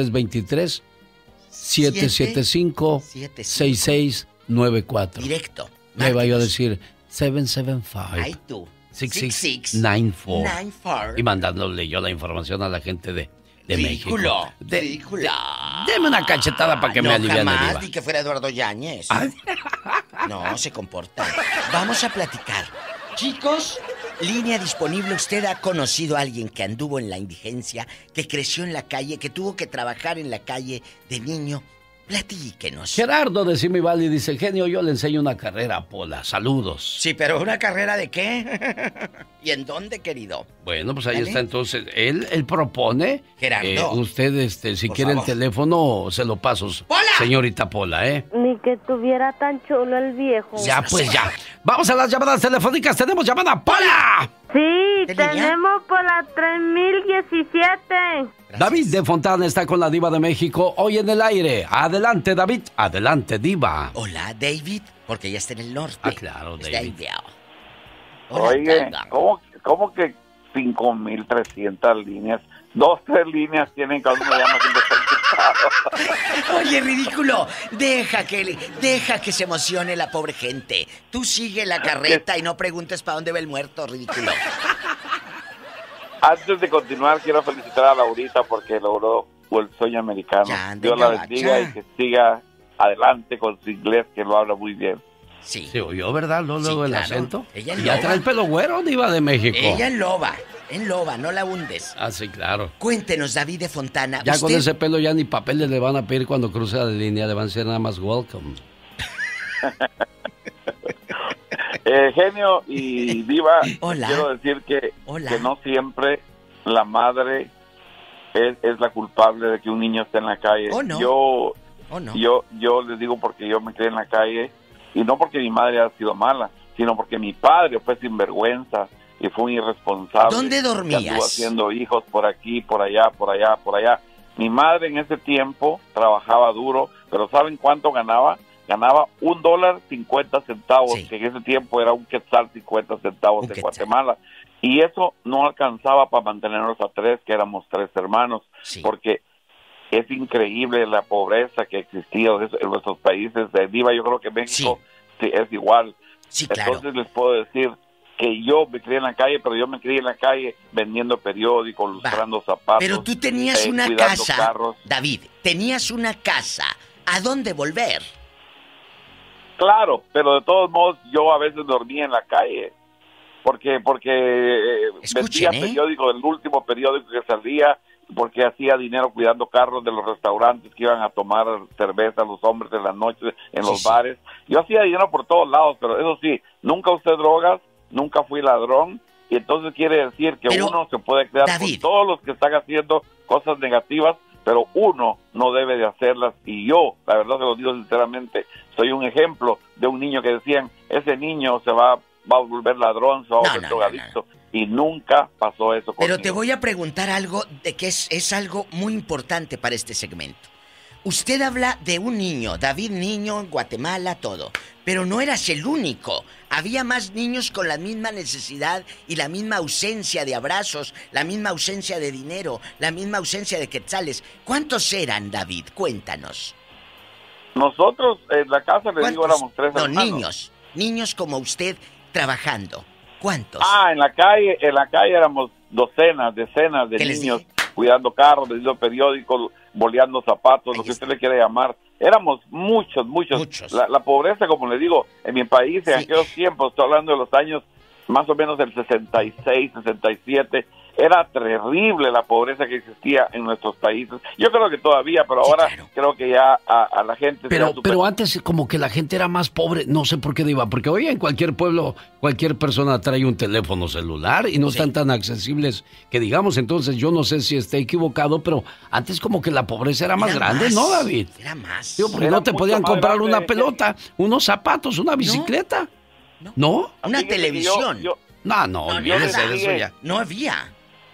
1-323-775-6694. Directo. Me iba yo a decir 775. Ay, tú. 6694. Y mandándole yo la información a la gente de de Ridículo. México. Ridículo. Deme una cachetada para que me aliviane, jamás, Diva. ni que fuera Eduardo Yáñez. No, se comporta. Vamos a platicar. Chicos, línea disponible. ¿Usted ha conocido a alguien que anduvo en la indigencia, que creció en la calle, que tuvo que trabajar en la calle de niño? Platíquenos. Gerardo de Simi Valley dice, genio, yo le enseño una carrera a Pola. Saludos. Sí, pero ¿una carrera de qué? ¿Y en dónde, querido? Bueno, pues ahí ¿Vale? está entonces. Él propone. Gerardo. Usted, si Por quiere favor. el teléfono, se lo paso. ¡Pola! Señorita Pola, ¿eh? Ni que tuviera tan chulo el viejo. Ya, pues ya. Vamos a las llamadas telefónicas. Tenemos llamada Pola. Sí, ¿Qué línea? tenemos por la 3017. David de Fontana está con la Diva de México hoy en el aire. Adelante, David. Adelante, Diva. Hola, David, porque ya está en el norte. Ah, claro, Está David. ideal. Hola, Oye, Tanga. ¿cómo que 5,300 líneas? 2, 3 líneas tienen cuando me llama siempre está equivocado. Oye, ridículo. Deja que se emocione la pobre gente. Tú sigue la carreta y no preguntes para dónde va el muerto, ridículo. Antes de continuar, quiero felicitar a Laurita porque logró el sueño americano. Ya, ande, Dios la gabacha. bendiga y que siga adelante con su inglés, que lo habla muy bien. Sí. ¿Se oyó, verdad? Luego el claro. acento. Ella Y ya loba. trae el pelo güero, Diva de México. Ella en loba, no la hundes. Ah, sí, claro. Cuéntenos, David de Fontana. Ya con usted- ese pelo ya ni papeles le van a pedir cuando cruce la línea. Le van a decir nada más welcome. Genio y Diva, Hola. quiero decir que Hola. no siempre la madre es la culpable de que un niño esté en la calle. Oh, no. Yo no. yo les digo porque yo me crié en la calle y no porque mi madre haya sido mala, sino porque mi padre fue sinvergüenza y fue un irresponsable. ¿Dónde dormías? Que anduvo haciendo hijos por aquí, por allá, por allá, por allá. Mi madre en ese tiempo trabajaba duro, pero ¿saben cuánto ganaba? Ganaba $1.50, que en ese tiempo era un quetzal 50 centavos de Guatemala. Y eso no alcanzaba para mantenernos a 3, que éramos 3 hermanos, porque es increíble la pobreza que existía en nuestros países. De Diva, yo creo que México sí, es igual. Claro. Entonces les puedo decir que yo me crié en la calle, pero yo me crié en la calle vendiendo periódicos, lustrando zapatos. Pero tú tenías una cuidando casa, carros. David, tenías una casa. ¿A dónde volver? Claro, pero de todos modos yo a veces dormía en la calle porque vendía periódicos, el último periódico que salía, porque hacía dinero cuidando carros de los restaurantes que iban a tomar cerveza los hombres en las noches en los bares. Yo hacía dinero por todos lados, pero eso sí, nunca usé drogas, nunca fui ladrón, y entonces quiere decir que uno se puede quedar con todos los que están haciendo cosas negativas, pero uno no debe de hacerlas. Y yo, la verdad se lo digo sinceramente, soy un ejemplo de un niño que decían, ese niño se va a volver ladrón, se va a volver drogadicto, y nunca pasó eso conmigo. Pero te voy a preguntar algo de que es algo muy importante para este segmento. Usted habla de un niño, David niño, en Guatemala, todo. Pero no eras el único. Había más niños con la misma necesidad y la misma ausencia de abrazos, la misma ausencia de dinero, la misma ausencia de quetzales. ¿Cuántos eran, David? Cuéntanos. Nosotros en la casa, le digo, éramos 3 hermanos. Niños como usted trabajando. ¿Cuántos? En la calle éramos decenas de niños cuidando carros, leyendo periódicos, boleando zapatos, lo que usted le quiera llamar. Éramos muchos. La pobreza, como le digo, en mi país, en aquellos tiempos, estoy hablando de los años más o menos del 66, 67, era terrible la pobreza que existía en nuestros países. Yo creo que todavía, pero ahora creo que ya a la gente... Pero antes como que la gente era más pobre, no sé por qué, Diva, porque hoy en cualquier pueblo, cualquier persona trae un teléfono celular y no están tan accesibles que digamos. Entonces yo no sé si esté equivocado, pero antes como que la pobreza era más grande, ¿no, David? Era más. Digo, porque no te podían comprar una pelota, unos zapatos, una bicicleta. ¿No? Una televisión. No, olvídese de eso ya. No había.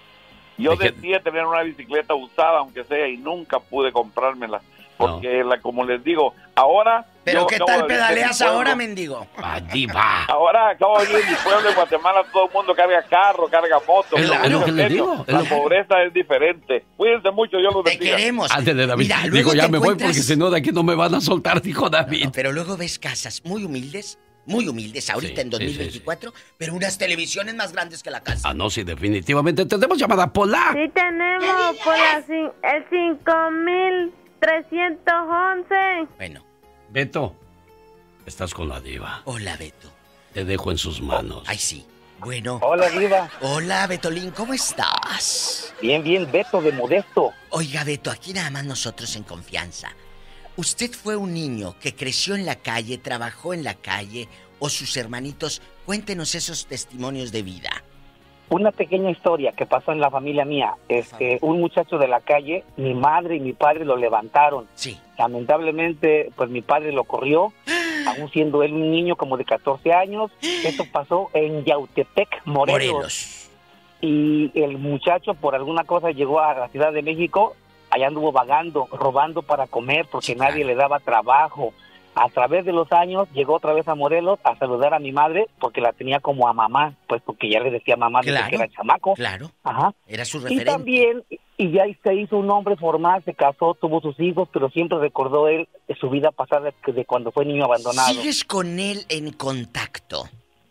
Yo decía tener una bicicleta usada, aunque sea, y nunca pude comprármela. Porque, como les digo, ahora... ¿Pero qué tal pedaleas ahora, mendigo? Diva. Ahora acabo de venir en mi pueblo, en Guatemala, todo el mundo carga carro, carga moto. Es lo que les digo. La pobreza es diferente. Cuídense mucho, yo los bendiga. Te queremos. Ándale, David. Mira, digo, ya me voy encuentras... porque si no, de aquí no me van a soltar, dijo David. Pero luego ves casas muy humildes, muy humildes ahorita en 2024, pero unas televisiones más grandes que la casa. Ah, no, sí, definitivamente. ¿Tenemos llamada, Pola? Sí, tenemos, Pola, el 5311. Bueno. Beto, estás con la diva. Hola, Beto. Te dejo en sus manos. Ay, sí. Bueno. Hola, diva. Hola, Betolín, ¿cómo estás? Bien, Beto de Modesto. Oiga, Beto, aquí nada más nosotros en confianza. ¿Usted fue un niño que creció en la calle, trabajó en la calle, o sus hermanitos? Cuéntenos esos testimonios de vida. Una pequeña historia que pasó en la familia mía. Un muchacho de la calle, mi madre y mi padre lo levantaron. Sí. Lamentablemente, pues mi padre lo corrió, aún siendo él un niño como de 14 años. Esto pasó en Yautepec, Morelos. Y el muchacho, por alguna cosa, llegó a la Ciudad de México. Allá anduvo vagando, robando para comer, porque nadie le daba trabajo. A través de los años, llegó otra vez a Morelos a saludar a mi madre, porque la tenía como a mamá, pues porque ya le decía mamá desde que era chamaco. Claro, ajá. Era su referente. Y también, y ya se hizo un hombre formal, se casó, tuvo sus hijos, pero siempre recordó él su vida pasada de cuando fue niño abandonado. ¿Sigues con él en contacto?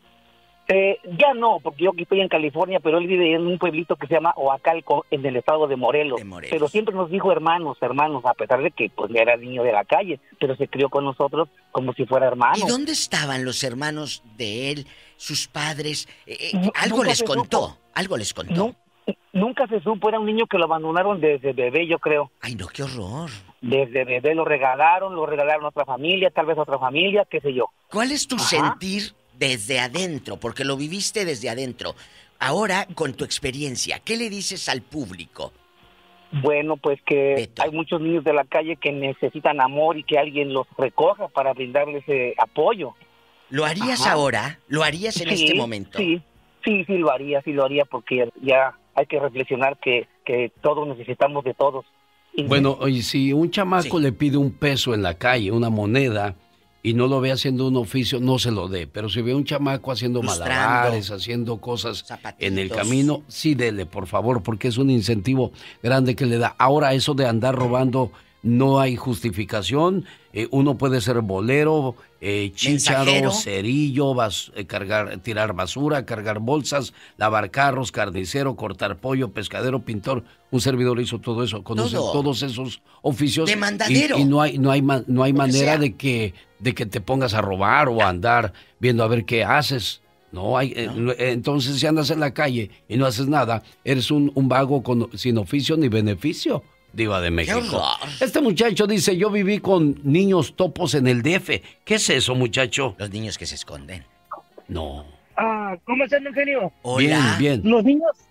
Ya no, porque yo aquí estoy en California, pero él vive en un pueblito que se llama Oacalco, en el estado de Morelos. Pero siempre nos dijo hermanos, a pesar de que pues era niño de la calle, pero se crió con nosotros como si fuera hermano. ¿Y dónde estaban los hermanos de él, sus padres? ¿Algo les contó? ¿Algo les contó? No, nunca se supo, era un niño que lo abandonaron desde bebé, yo creo. Ay, no, qué horror. Desde bebé lo regalaron a otra familia, tal vez a otra familia, qué sé yo. ¿Cuál es tu sentir desde adentro? Porque lo viviste desde adentro. Ahora, con tu experiencia, ¿qué le dices al público? Bueno, pues que Beto, hay muchos niños de la calle que necesitan amor y que alguien los recoja para brindarles apoyo. ¿Lo harías ahora? ¿Lo harías en este momento? Sí, lo haría, porque ya hay que reflexionar que todos necesitamos de todos. Bueno, y si un chamaco le pide un peso en la calle, una moneda, y no lo ve haciendo un oficio, no se lo dé. Pero si ve un chamaco haciendo malabares, haciendo cosas en el camino, sí dele, por favor, porque es un incentivo grande que le da. Ahora, eso de andar robando, no hay justificación. Uno puede ser bolero, chícharo, cerillo, tirar basura, cargar bolsas, lavar carros, carnicero, cortar pollo, pescadero, pintor. Un servidor hizo todo eso, conoce todos esos oficios. Demandadero. Y no hay manera de que te pongas a robar o a andar viendo a ver qué haces. No hay. Entonces, si andas en la calle y no haces nada, eres un vago sin oficio ni beneficio. Diva de México. Este muchacho dice, yo viví con niños topos en el DF. ¿Qué es eso, muchacho? Los niños que se esconden. No. ¿Cómo están, Eugenio? Hola. Bien. Los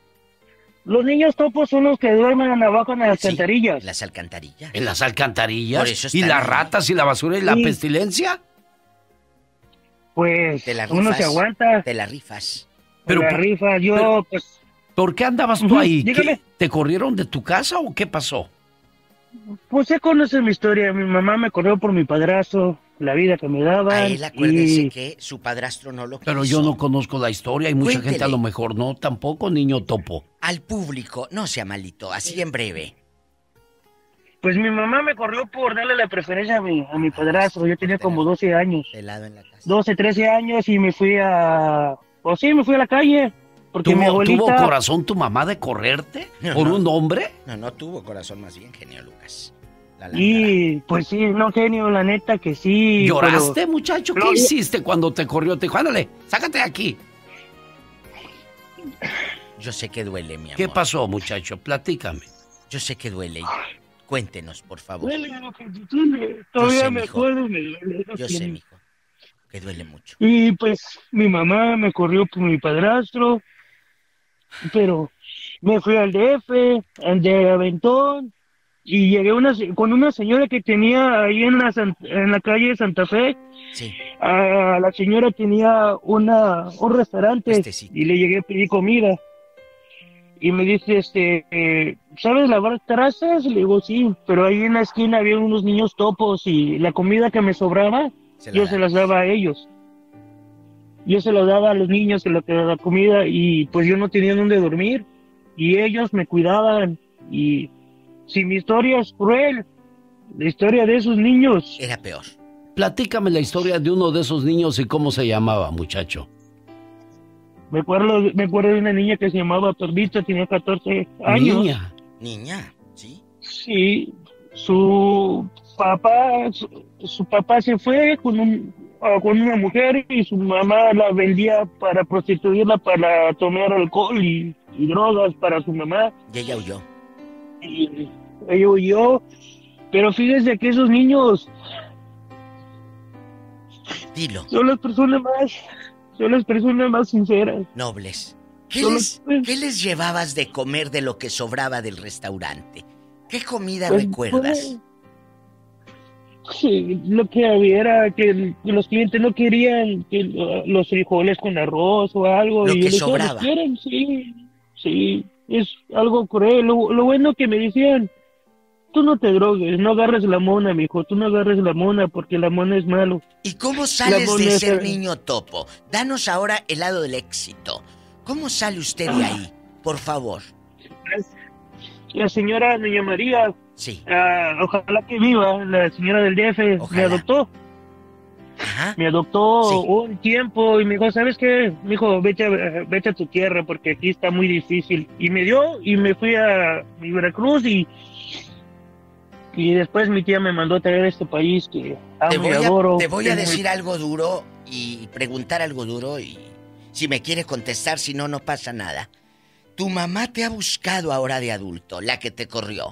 niños topos son los que duermen abajo en las alcantarillas. ¿Las alcantarillas? ¿En las alcantarillas? Por eso ¿Y las ratas y la basura y la pestilencia? Pues uno se aguanta. Te la rifas. Pero pues... ¿Por qué andabas tú ahí? Dígame. ¿Te corrieron de tu casa o qué pasó? Pues se conoce mi historia. Mi mamá me corrió por mi padrastro, la vida que me daba. A él acuérdese que su padrastro no lo quiso. Pero yo no conozco la historia y mucha gente a lo mejor no, tampoco, niño topo. Al público, no sea malito, así en breve. Pues mi mamá me corrió por darle la preferencia a mi padrastro. Yo tenía como 12 años. Helado en la casa. 12, 13 años y me fui a la calle. Porque mi abuelita... ¿Tuvo corazón tu mamá de correrte por un hombre? No tuvo corazón, más bien, genio Lucas. Y pues sí, no, genio, la neta que sí. ¿Lloraste, muchacho? ¿Qué hiciste cuando te corrió? Te dijo, ándale, sácate de aquí. Yo sé que duele, mi amor. ¿Qué pasó, muchacho? Platícame. Yo sé que duele. Cuéntenos, por favor. Todavía me acuerdo. Yo sé, mijo, que duele mucho. Y pues mi mamá me corrió por mi padrastro. Pero me fui al DF, de Aventón, y llegué con una señora que tenía ahí en la calle de Santa Fe. Sí. La señora tenía un restaurante y le llegué a pedir comida. Y me dice, ¿sabes lavar trazas? Le digo, sí, pero ahí en la esquina había unos niños topos y la comida que me sobraba, yo se las daba a ellos. Yo se lo daba a los niños la comida y pues yo no tenía dónde dormir y ellos me cuidaban y si mi historia es cruel, la historia de esos niños era peor. platícame la historia de uno de esos niños y cómo se llamaba, muchacho. Me acuerdo de una niña que se llamaba Perlita, tenía 14 años. Niña, ¿sí? Sí, su papá se fue con una mujer y su mamá la vendía para prostituirla, para tomar alcohol y drogas para su mamá. Y ella huyó. Y ella huyó, pero fíjese que esos niños... Dilo. Son las personas más sinceras. Nobles. ¿Qué les llevabas de comer de lo que sobraba del restaurante? ¿Qué comida recuerdas? Sí, lo que había era que los clientes no querían los frijoles con arroz o algo. Lo y que sobraba. Sí, es algo cruel. Lo bueno que me decían, tú no te drogues, no agarres la mona, mijo, tú no agarres la mona porque la mona es malo. ¿Y cómo sales de ser niño topo? Danos ahora el lado del éxito. ¿Cómo sale usted de ahí? Por favor. La señora Doña María, sí. Ojalá que viva, la señora del DF, ojalá. Me adoptó. Ajá. Me adoptó un tiempo y me dijo, ¿sabes qué? Me dijo, vete a tu tierra porque aquí está muy difícil. Y me dio y me fui a Veracruz y después mi tía me mandó a traer a este país que amo y adoro. Te voy a decir algo duro y preguntar algo duro y si me quiere contestar, si no, no pasa nada. Tu mamá te ha buscado ahora de adulto, la que te corrió.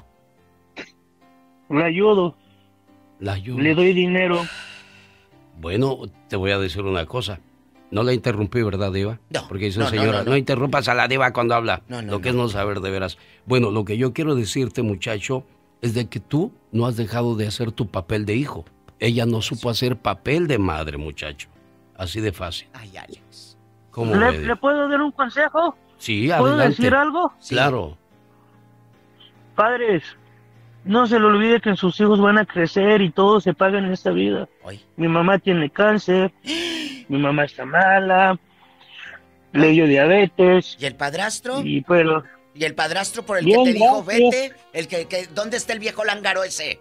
La ayudo. Le doy dinero. Bueno, te voy a decir una cosa. No la interrumpí, ¿verdad, Diva? No. Porque dice señora, no interrumpas a la Diva cuando habla. Lo que es no saber de veras. Bueno, lo que yo quiero decirte, muchacho, es de que tú no has dejado de hacer tu papel de hijo. Ella no supo hacer papel de madre, muchacho. Así de fácil. Ay, Alex. ¿Cómo ¿Le puedo dar un consejo? Sí, ¿Puedo adelante. decir algo? Claro. Padres, no se le olvide que sus hijos van a crecer y todo se paga en esta vida. Ay. Mi mamá tiene cáncer, mi mamá está mala, le dio diabetes. ¿Y el padrastro? ¿Y el padrastro por el bien, que te dijo, gracias. vete? ¿Dónde está el viejo lángaro ese?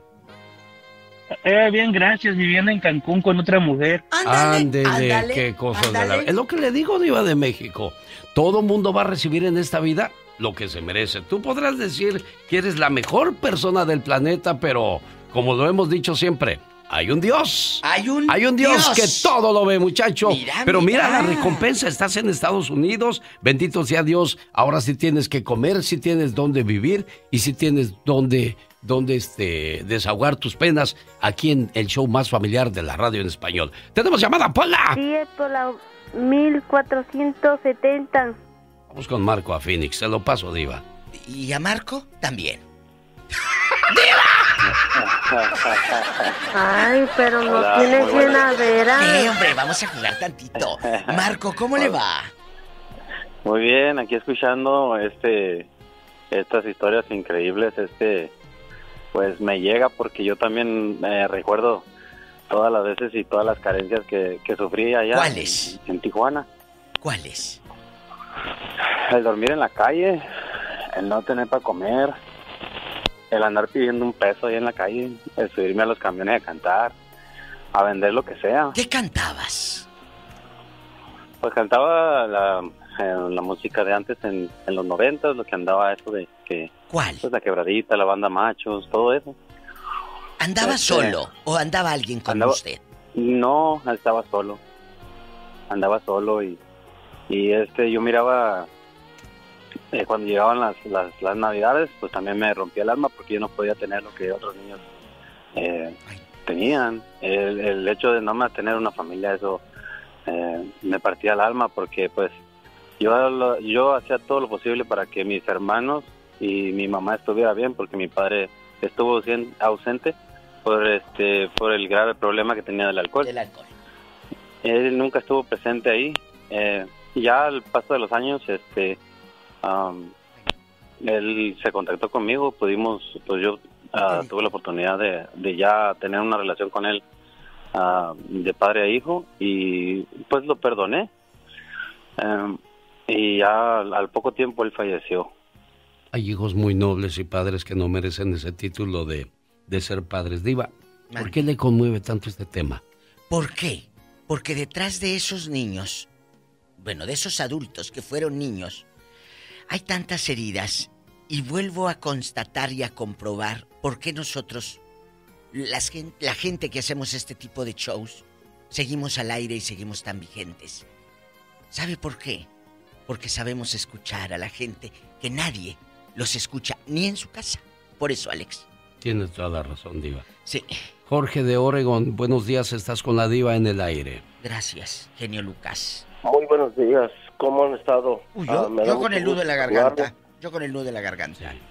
Bien, gracias, viviendo en Cancún con otra mujer. Ándele, qué cosas de la... Es lo que le digo, Diva de México. Todo mundo va a recibir en esta vida lo que se merece. Tú podrás decir que eres la mejor persona del planeta, pero como lo hemos dicho siempre, hay un Dios. Hay un Dios que todo lo ve, muchacho. Pero mira la mira. recompensa. Estás en Estados Unidos. Bendito sea Dios. Ahora sí tienes que comer, sí tienes dónde vivir y sí tienes dónde desahogar tus penas aquí en el show más familiar de la radio en español. ¡Tenemos llamada, Pola! Sí, es por la 1470. Vamos con Marco a Phoenix. Se lo paso, Diva. ¿Y a Marco? También. Ay, pero no tienes llenadera. Hombre, vamos a jugar tantito. Marco, ¿cómo le va? Muy bien, aquí escuchando estas historias increíbles, pues me llega porque yo también recuerdo todas las veces y todas las carencias que sufrí allá. ¿Cuáles? En Tijuana. ¿Cuáles? El dormir en la calle, el no tener para comer, el andar pidiendo un peso ahí en la calle, el subirme a los camiones a cantar, a vender lo que sea. ¿Qué cantabas? Pues cantaba la música de antes en los 90, lo que andaba eso de que... ¿Cuál? Pues la Quebradita, la Banda Machos, todo eso. ¿Andaba solo o andaba alguien con usted? No, estaba solo. Andaba solo y yo miraba cuando llegaban las Navidades, pues también me rompía el alma porque yo no podía tener lo que otros niños tenían. El hecho de no tener una familia, eso me partía el alma porque pues yo hacía todo lo posible para que mis hermanos y mi mamá estuviera bien porque mi padre estuvo ausente por el grave problema que tenía del alcohol. Él nunca estuvo presente ahí. Ya al paso de los años, él se contactó conmigo, tuve la oportunidad de ya tener una relación con él de padre a hijo y pues lo perdoné. Y ya al poco tiempo él falleció. Hay hijos muy nobles y padres que no merecen ese título de ser padres. Diva, ¿por qué le conmueve tanto este tema? ¿Por qué? Porque detrás de esos niños, bueno, de esos adultos que fueron niños, hay tantas heridas y vuelvo a constatar y a comprobar por qué nosotros, la gente que hacemos este tipo de shows, seguimos al aire y seguimos tan vigentes. ¿Sabe por qué? Porque sabemos escuchar a la gente que nadie los escucha ni en su casa. Por eso, Alex. Tienes toda la razón, Diva. Sí. Jorge de Oregon, buenos días, estás con la Diva en el aire. Gracias, genio Lucas. Muy buenos días, ¿cómo han estado? Yo con el nudo de la garganta. Yo con el nudo de la garganta. Sí.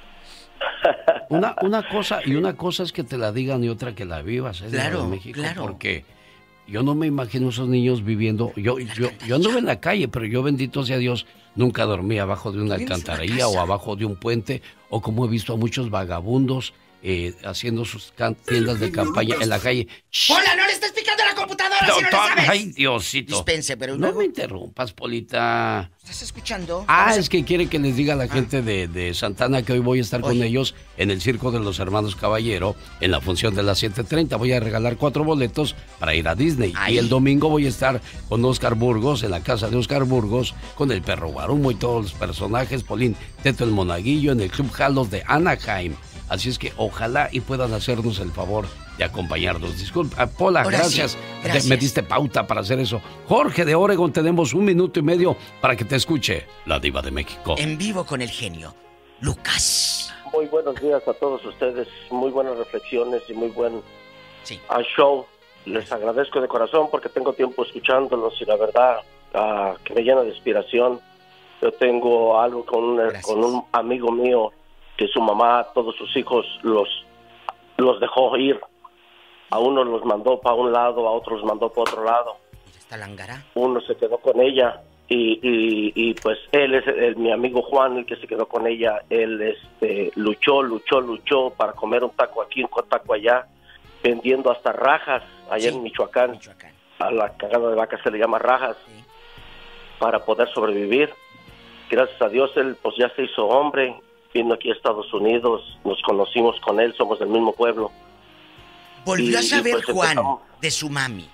Una cosa es que te la digan y otra que la vivas, ¿eh? Claro, en México, claro. Porque yo no me imagino esos niños viviendo. Yo anduve en la calle, pero yo, bendito sea Dios, nunca dormí abajo de una alcantarilla o abajo de un puente, o como he visto a muchos vagabundos haciendo sus tiendas de campaña en la calle. ¡Hola, no le estás picando la computadora si no le sabes! ¡Ay, Diosito! Dispense, pero no me interrumpas, Polita. ¿Estás escuchando? Es que quiere que les diga a la gente de Santana que hoy voy a estar con ellos en el Circo de los Hermanos Caballero en la función de las 7:30. Voy a regalar 4 boletos para ir a Disney. Y el domingo voy a estar con Oscar Burgos, en la casa de Oscar Burgos, con el Perro Guarumo y todos los personajes, Polín, Teto el Monaguillo, en el Club Halos de Anaheim. Así es que ojalá y puedan hacernos el favor de acompañarnos. Disculpa, Pola, gracias. Sí, gracias. Me diste pauta para hacer eso. Jorge de Oregon, tenemos 1 minuto y medio para que te escuche la Diva de México. En vivo con el genio Lucas. Muy buenos días a todos ustedes. Muy buenas reflexiones y muy buen show. Les agradezco de corazón porque tengo tiempo escuchándolos y la verdad que me llena de inspiración. Yo tengo algo con un amigo mío que su mamá, todos sus hijos los dejó ir. A unos los mandó para un lado, a otros los mandó para otro lado. ¿Está Langara? Uno se quedó con ella y pues él es mi amigo Juan, el que se quedó con ella. Él luchó para comer un taco aquí, un taco allá, vendiendo hasta rajas allá en Michoacán. A la cagada de vaca se le llama rajas, para poder sobrevivir. Gracias a Dios él pues ya se hizo hombre. Vino aquí a Estados Unidos, nos conocimos con él, somos del mismo pueblo. ¿Volvió a saber pues Juan de su mami?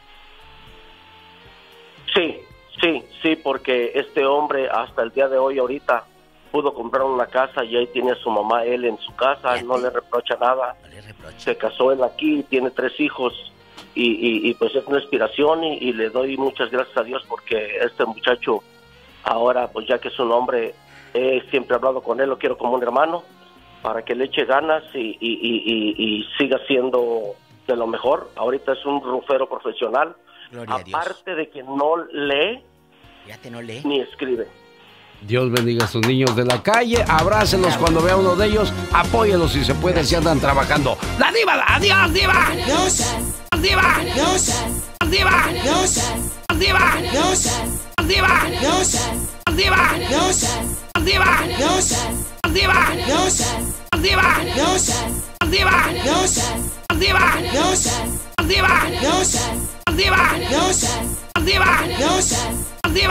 Sí, porque este hombre hasta el día de hoy, ahorita, pudo comprar una casa y ahí tiene a su mamá, él en su casa, no le reprocha nada. Se casó él aquí, tiene 3 hijos y pues es una inspiración y le doy muchas gracias a Dios porque este muchacho, ahora pues ya que es un hombre, he siempre hablado con él, lo quiero como un hermano, para que le eche ganas y siga siendo de lo mejor. Ahorita es un rufero profesional. Gloria aparte de que no lee, ni escribe. Dios bendiga a sus niños de la calle, abrácenlos cuando vea uno de ellos, apóyenlos si se puede, si andan trabajando. ¡La Diva! ¡Adiós, Diva! ¡Adiós! ¡Diva! ¡Adiós! ¡Diva! ¡Adiós! ¡Diva! ¡Adiós! ¡Diva! ¡Adiós! ¡Diva! ¡Adiós! ¡Diva! ¡Adiós! ¡Diva! ¡Adiós! ¡Diva! ¡Adiós! ¡Diva! ¡Adiós! ¡Diva! ¡Adiós! ¡Diva! ¡Adiós! ¡Diva! ¡Adiós! ¡Diva! ¡Adiós!